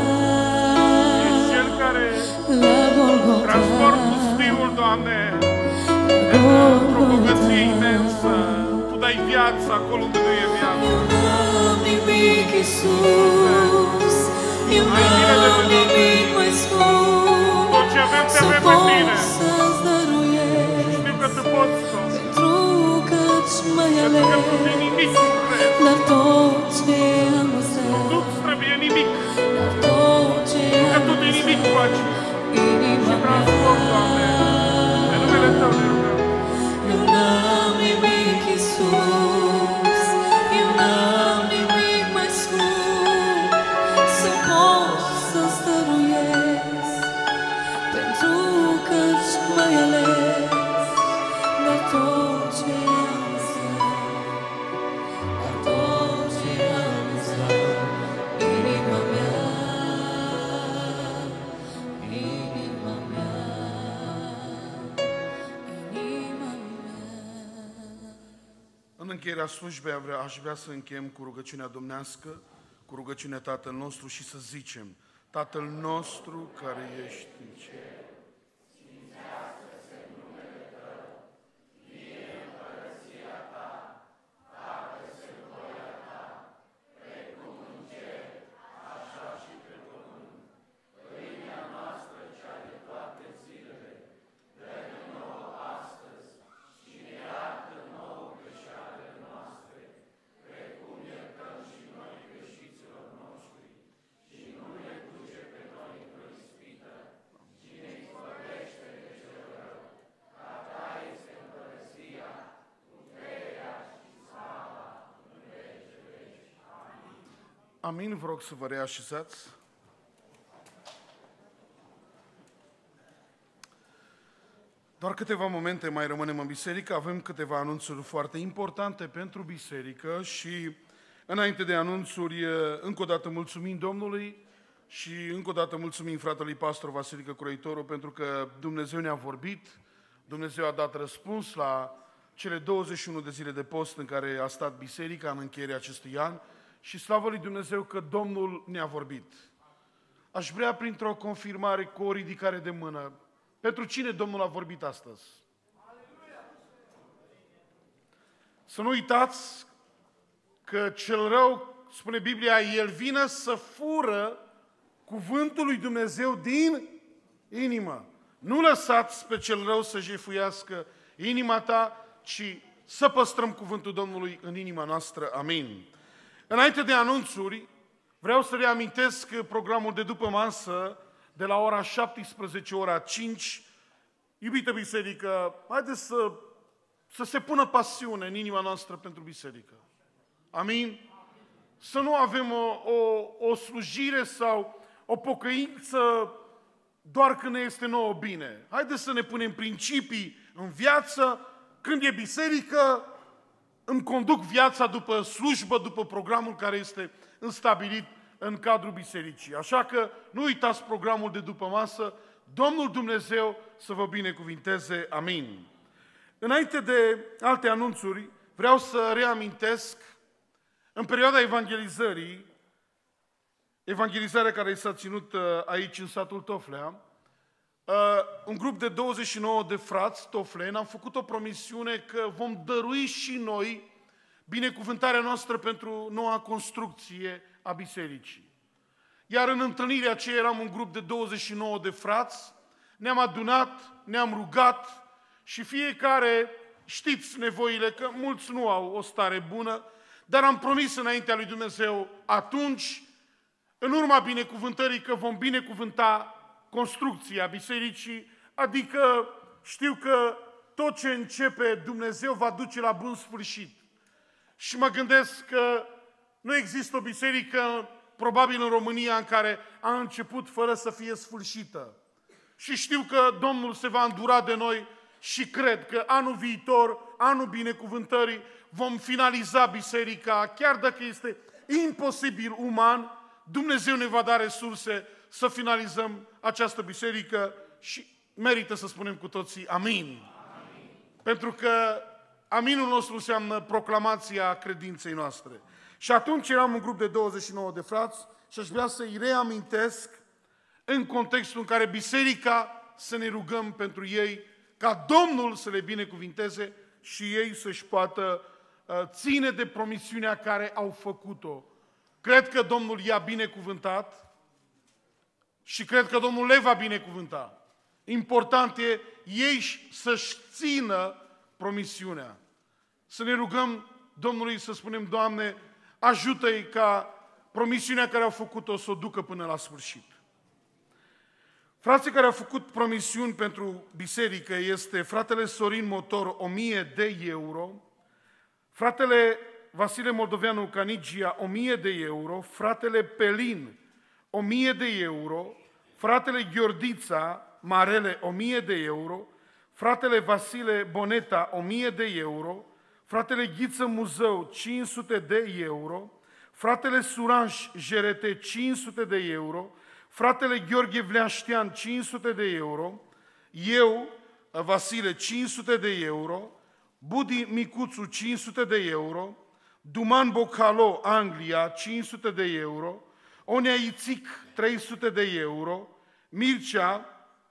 A: la Golgota,
E: transform pustiul, Doamne, într-o bogăție imensă. Tu dai viață acolo unde nu e viață.
A: Eu n-am nimic, Iisus, eu n-am nimic mai scump,
E: Tot ce avem te
A: să
E: avem pe
A: pot
E: Tine.
A: să-ți dăruiesc,
E: Știu că Tu poți, Doamne.
A: pentru că-ți mai
E: Pentru că Tu de
A: ales,
E: nimic nu crezi.
A: dar tot ce am lăsat,
E: Nu-ți trebuie nimic.
A: dar tot ce
E: Că
A: am
E: Tu de nimic
A: lăsat,
E: faci.
A: inima
E: Transform, Doamne.
A: mea.
E: În numele Tău ne rugăm.
A: Eu n-am nimic, Iisus, eu n-am nimic mai scump, să pot să-ți dăruiesc, pentru că-ți mai ales, dar tot ce am lăsat, dar tot ce am lăsat, inima mea, inima mea.
E: În încheierea slujbei aș vrea să încheiem cu rugăciunea domnească, cu rugăciunea Tatăl nostru și să zicem: Tatăl nostru care ești în cer, Amin, vă rog să vă reașezați. Doar câteva momente mai rămânem în biserică, avem câteva anunțuri foarte importante pentru biserică și înainte de anunțuri, încă o dată mulțumim Domnului și încă o dată mulțumim fratelui pastor Vasilică Croitoru pentru că Dumnezeu ne-a vorbit, Dumnezeu a dat răspuns la cele 21 de zile de post în care a stat biserica în încheierea acestui an și slavă lui Dumnezeu că Domnul ne-a vorbit. Aș vrea printr-o confirmare cu o ridicare de mână. Pentru cine Domnul a vorbit astăzi? Să nu uitați că cel rău, spune Biblia, el vine să fură cuvântul lui Dumnezeu din inimă. Nu lăsați pe cel rău să jefuiască inima ta, ci să păstrăm cuvântul Domnului în inima noastră. Amin. Înainte de anunțuri, vreau să reamintesc programul de după masă de la ora 17, ora 5. Iubită biserică, haideți să se pună pasiune în inima noastră pentru biserică. Amin? Să nu avem o slujire sau o pocăință doar când ne este nouă bine. Haideți să ne punem principii în viață. Când e biserică, îmi conduc viața după slujbă, după programul care este înstabilit în cadrul bisericii. Așa că nu uitați programul de după masă. Domnul Dumnezeu să vă binecuvinteze. Amin. Înainte de alte anunțuri, vreau să reamintesc, în perioada evangelizării, evangelizarea care s-a ținut aici în satul Toflea, un grup de 29 de frați tofleni am făcut o promisiune că vom dărui și noi binecuvântarea noastră pentru noua construcție a bisericii. Iar în întâlnirea aceea eram un grup de 29 de frați, ne-am adunat, ne-am rugat și fiecare, știți nevoile, că mulți nu au o stare bună, Dar am promis înaintea lui Dumnezeu atunci, în urma binecuvântării, că vom binecuvânta construcția bisericii, adică știu că tot ce începe Dumnezeu va duce la bun sfârșit. Și mă gândesc că nu există o biserică, probabil în România, în care a început fără să fie sfârșită. Și știu că Domnul se va îndura de noi și cred că anul viitor, anul binecuvântării, vom finaliza biserica, chiar dacă este imposibil uman, Dumnezeu ne va da resurse să finalizăm această biserică și merită să spunem cu toții amin. Amin. Pentru că aminul nostru înseamnă proclamația credinței noastre. Și atunci eram un grup de 29 de frați și aș vrea să-i reamintesc în contextul în care biserica, să ne rugăm pentru ei, ca Domnul să le binecuvinteze și ei să-și poată ține de promisiunea care au făcut-o. Cred că Domnul i-a binecuvântat și cred că Domnul le va binecuvânta. Important e ei să-și țină promisiunea. Să ne rugăm Domnului să spunem, Doamne, ajută-i ca promisiunea care au făcut-o să o ducă până la sfârșit. Frații care au făcut promisiuni pentru biserică este fratele Sorin Motor, 1000 de euro, fratele Vasile Moldoveanu Canigia, 1000 de euro, fratele Pelin, 1000 de euro, fratele Gheordița Marele, 1000 de euro, fratele Vasile Boneta, 1000 de euro, fratele Ghiță Muzău, 500 de euro, fratele Suranș Jerete, 500 de euro, fratele Gheorghe Vleaștean, 500 de euro, eu, Vasile, 500 de euro, Budi Micuțu, 500 de euro, Duman Bocalo, Anglia, 500 de euro, Onea Ițic, 300 de euro, Mircea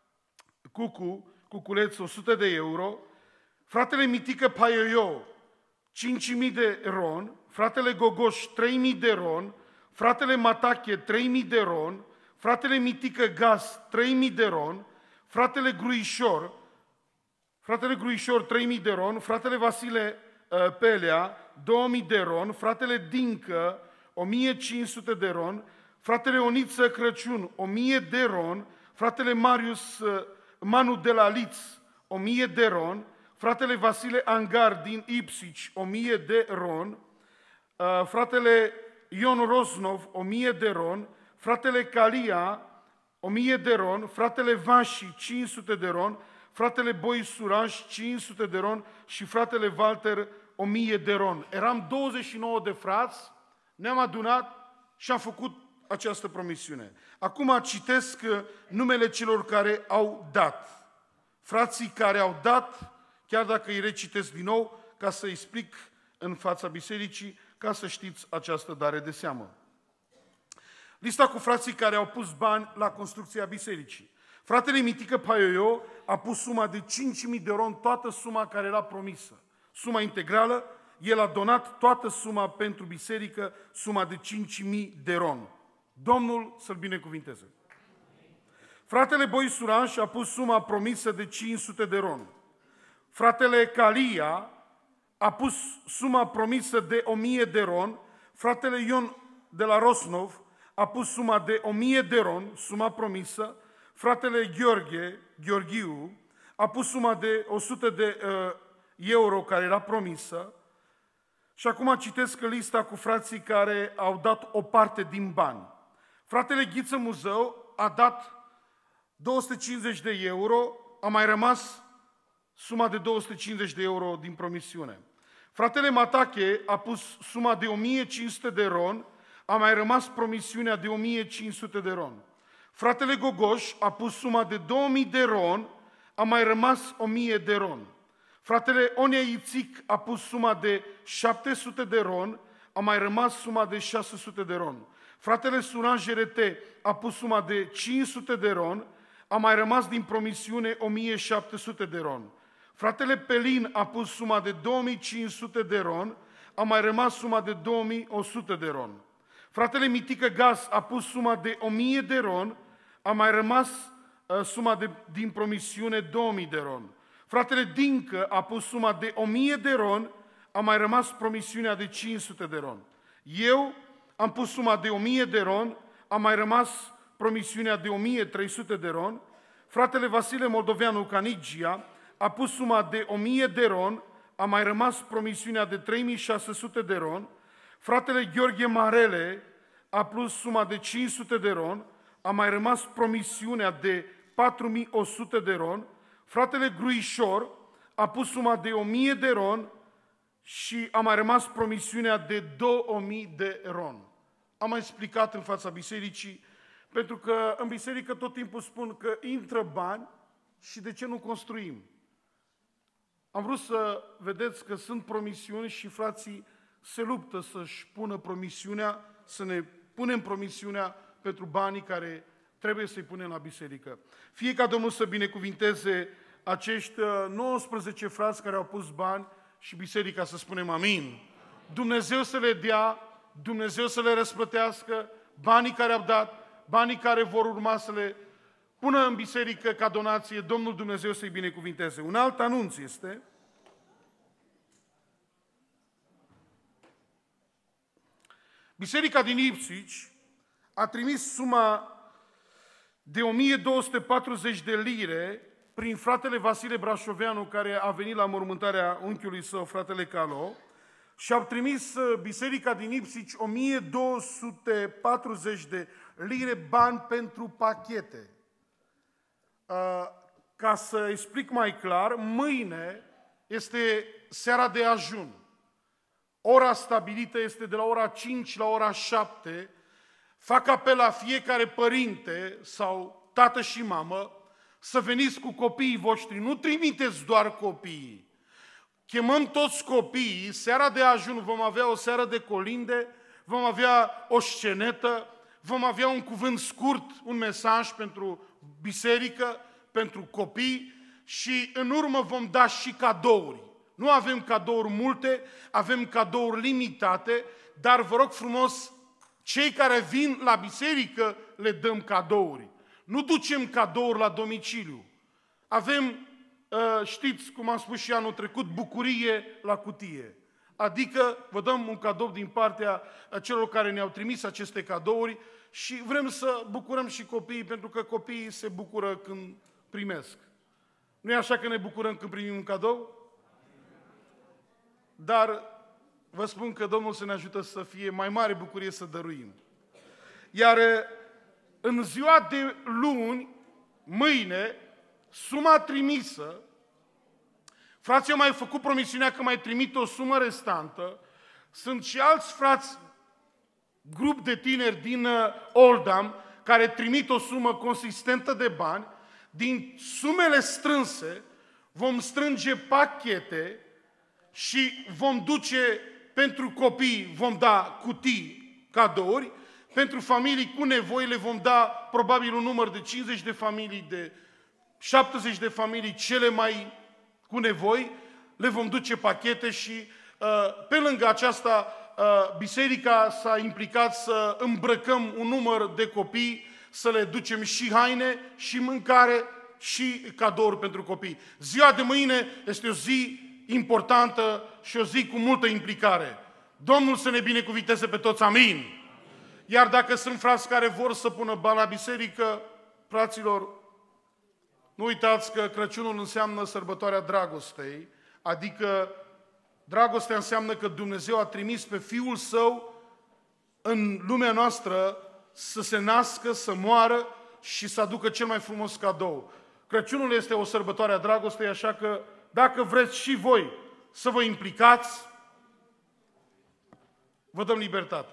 E: Cuculeț, 100 de euro, fratele Mitică Paioio, 5.000 de ron, fratele Gogoș, 3.000 de ron, fratele Matache, 3.000 de ron, fratele Mitică Gas, 3.000 de ron, fratele Gruișor, 3.000 de ron, fratele Vasile Pelea, 2.000 de ron, fratele Dincă, 1.500 de ron, fratele Oniță Crăciun, 1.000 de ron, fratele Marius Manu de la Liț, 1.000 de ron, fratele Vasile Angar din Ipsici, 1.000 de ron, fratele Ion Rosnov, 1.000 de ron, fratele Calia, 1.000 de ron, fratele Vași, 500 de ron, fratele Boi Suraș, 500 de ron și fratele Walter, 1.000 de ron. Eram 29 de frați, ne-am adunat și am făcut această promisiune. Acum citesc numele celor care au dat. Frații care au dat, chiar dacă îi recitesc din nou, ca să explic în fața bisericii, ca să știți această dare de seamă. Lista cu frații care au pus bani la construcția bisericii. Fratele Mitică Paioio a pus suma de 5.000 de ron, toată suma care era promisă. Suma integrală, el a donat toată suma pentru biserică, suma de 5.000 de ron. Domnul să-l binecuvinteze. Fratele Boi Suranș a pus suma promisă de 500 de ron. Fratele Calia a pus suma promisă de 1.000 de ron. Fratele Ion de la Rosnov a pus suma de 1.000 de ron, suma promisă. Fratele Gheorghiu, a pus suma de 100 de euro care era promisă. Și acum citesc lista cu frații care au dat o parte din bani. Fratele Ghiță Muzău a dat 250 de euro, a mai rămas suma de 250 de euro din promisiune. Fratele Matache a pus suma de 1.500 de ron, a mai rămas promisiunea de 1.500 de ron. Fratele Gogoș a pus suma de 2.000 de ron, a mai rămas 1.000 de ron. Fratele Onea Ițic a pus suma de 700 de ron, a mai rămas suma de 600 de ron. Fratele Suran Jerete a pus suma de 500 de ron, a mai rămas din promisiune 1700 de ron. Fratele Pelin a pus suma de 2500 de ron, a mai rămas suma de 2100 de ron. Fratele Mitică Gas a pus suma de 1000 de ron, a mai rămas suma din promisiune 2000 de ron. Fratele Dincă a pus suma de 1000 de ron, a mai rămas promisiunea de 500 de ron. Eu am pus suma de 1000 de ron, a mai rămas promisiunea de 1300 de ron. Fratele Vasile Moldoveanu Canigia a pus suma de 1000 de ron, a mai rămas promisiunea de 3600 de ron. Fratele Gheorghe Marele a pus suma de 500 de ron, a mai rămas promisiunea de 4100 de ron. Fratele Gruișor a pus suma de 1000 de ron și a mai rămas promisiunea de 2000 de ron. Am mai explicat în fața bisericii, pentru că în biserică tot timpul spun că intră bani și de ce nu construim. Am vrut să vedeți că sunt promisiuni și frații se luptă să-și pună promisiunea, să ne punem promisiunea pentru banii care trebuie să-i punem la biserică. Fie ca Domnul să binecuvinteze acești 19 frați care au pus bani și biserica să spunem amin. Dumnezeu să le dea, Dumnezeu să le răsplătească, banii care au dat, banii care vor urma să le pună în biserică ca donație, Domnul Dumnezeu să-i binecuvinteze. Un alt anunț este biserica din Ipswich a trimis suma de 1240 de lire prin fratele Vasile Brașoveanu, care a venit la mormântarea unchiului său, fratele Calo, și a trimis biserica din Ipswich 1240 de lire bani pentru pachete. Ca să explic mai clar, mâine este seara de ajun. Ora stabilită este de la ora 5 la ora 7. Fac apel la fiecare părinte sau tată și mamă să veniți cu copiii voștri. Nu trimiteți doar copiii. Chemăm toți copiii. Seara de ajun vom avea o seară de colinde, vom avea o scenetă, vom avea un cuvânt scurt, un mesaj pentru biserică, pentru copii și în urmă vom da și cadouri. Nu avem cadouri multe, avem cadouri limitate, dar vă rog frumos, cei care vin la biserică le dăm cadouri. Nu ducem cadouri la domiciliu. Avem, știți, cum am spus și anul trecut, bucurie la cutie. Adică vă dăm un cadou din partea celor care ne-au trimis aceste cadouri și vrem să bucurăm și copiii, pentru că copiii se bucură când primesc. Nu e așa că ne bucurăm când primim un cadou? Dar vă spun că Domnul să ne ajută să fie mai mare bucurie să dăruim. Iar în ziua de luni, mâine, suma trimisă, frații au mai făcut promisiunea că mai trimit o sumă restantă, sunt și alți frați, grup de tineri din Oldham, care trimit o sumă consistentă de bani. Din sumele strânse vom strânge pachete și vom duce pentru copii, vom da cutii, cadouri, pentru familii cu nevoi le vom da probabil un număr de 50 de familii, de 70 de familii cele mai cu nevoi, le vom duce pachete și pe lângă aceasta biserica s-a implicat să îmbrăcăm un număr de copii, să le ducem și haine, și mâncare, și cadouri pentru copii. Ziua de mâine este o zi importantă și o zi cu multă implicare. Domnul să ne binecuvinteze pe toți, amin! Iar dacă sunt frați care vor să pună bani la biserică, fraților, nu uitați că Crăciunul înseamnă sărbătoarea dragostei, adică dragostea înseamnă că Dumnezeu a trimis pe Fiul Său în lumea noastră să se nască, să moară și să aducă cel mai frumos cadou. Crăciunul este o sărbătoare a dragostei, așa că dacă vreți și voi să vă implicați, vă dăm libertate.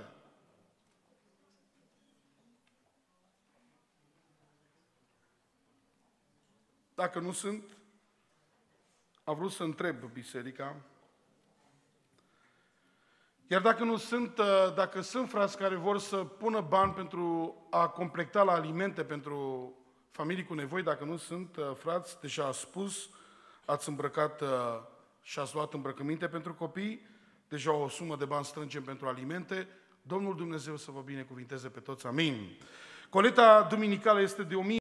E: Dacă nu sunt, am vrut să întreb biserica. Iar dacă nu sunt, dacă sunt frați care vor să pună bani pentru a completa la alimente pentru familii cu nevoi, dacă nu sunt frați, deja a spus, ați îmbrăcat și ați luat îmbrăcăminte pentru copii, deja o sumă de bani strângem pentru alimente. Domnul Dumnezeu să vă binecuvinteze pe toți, amin. Coleta duminicală este de 1000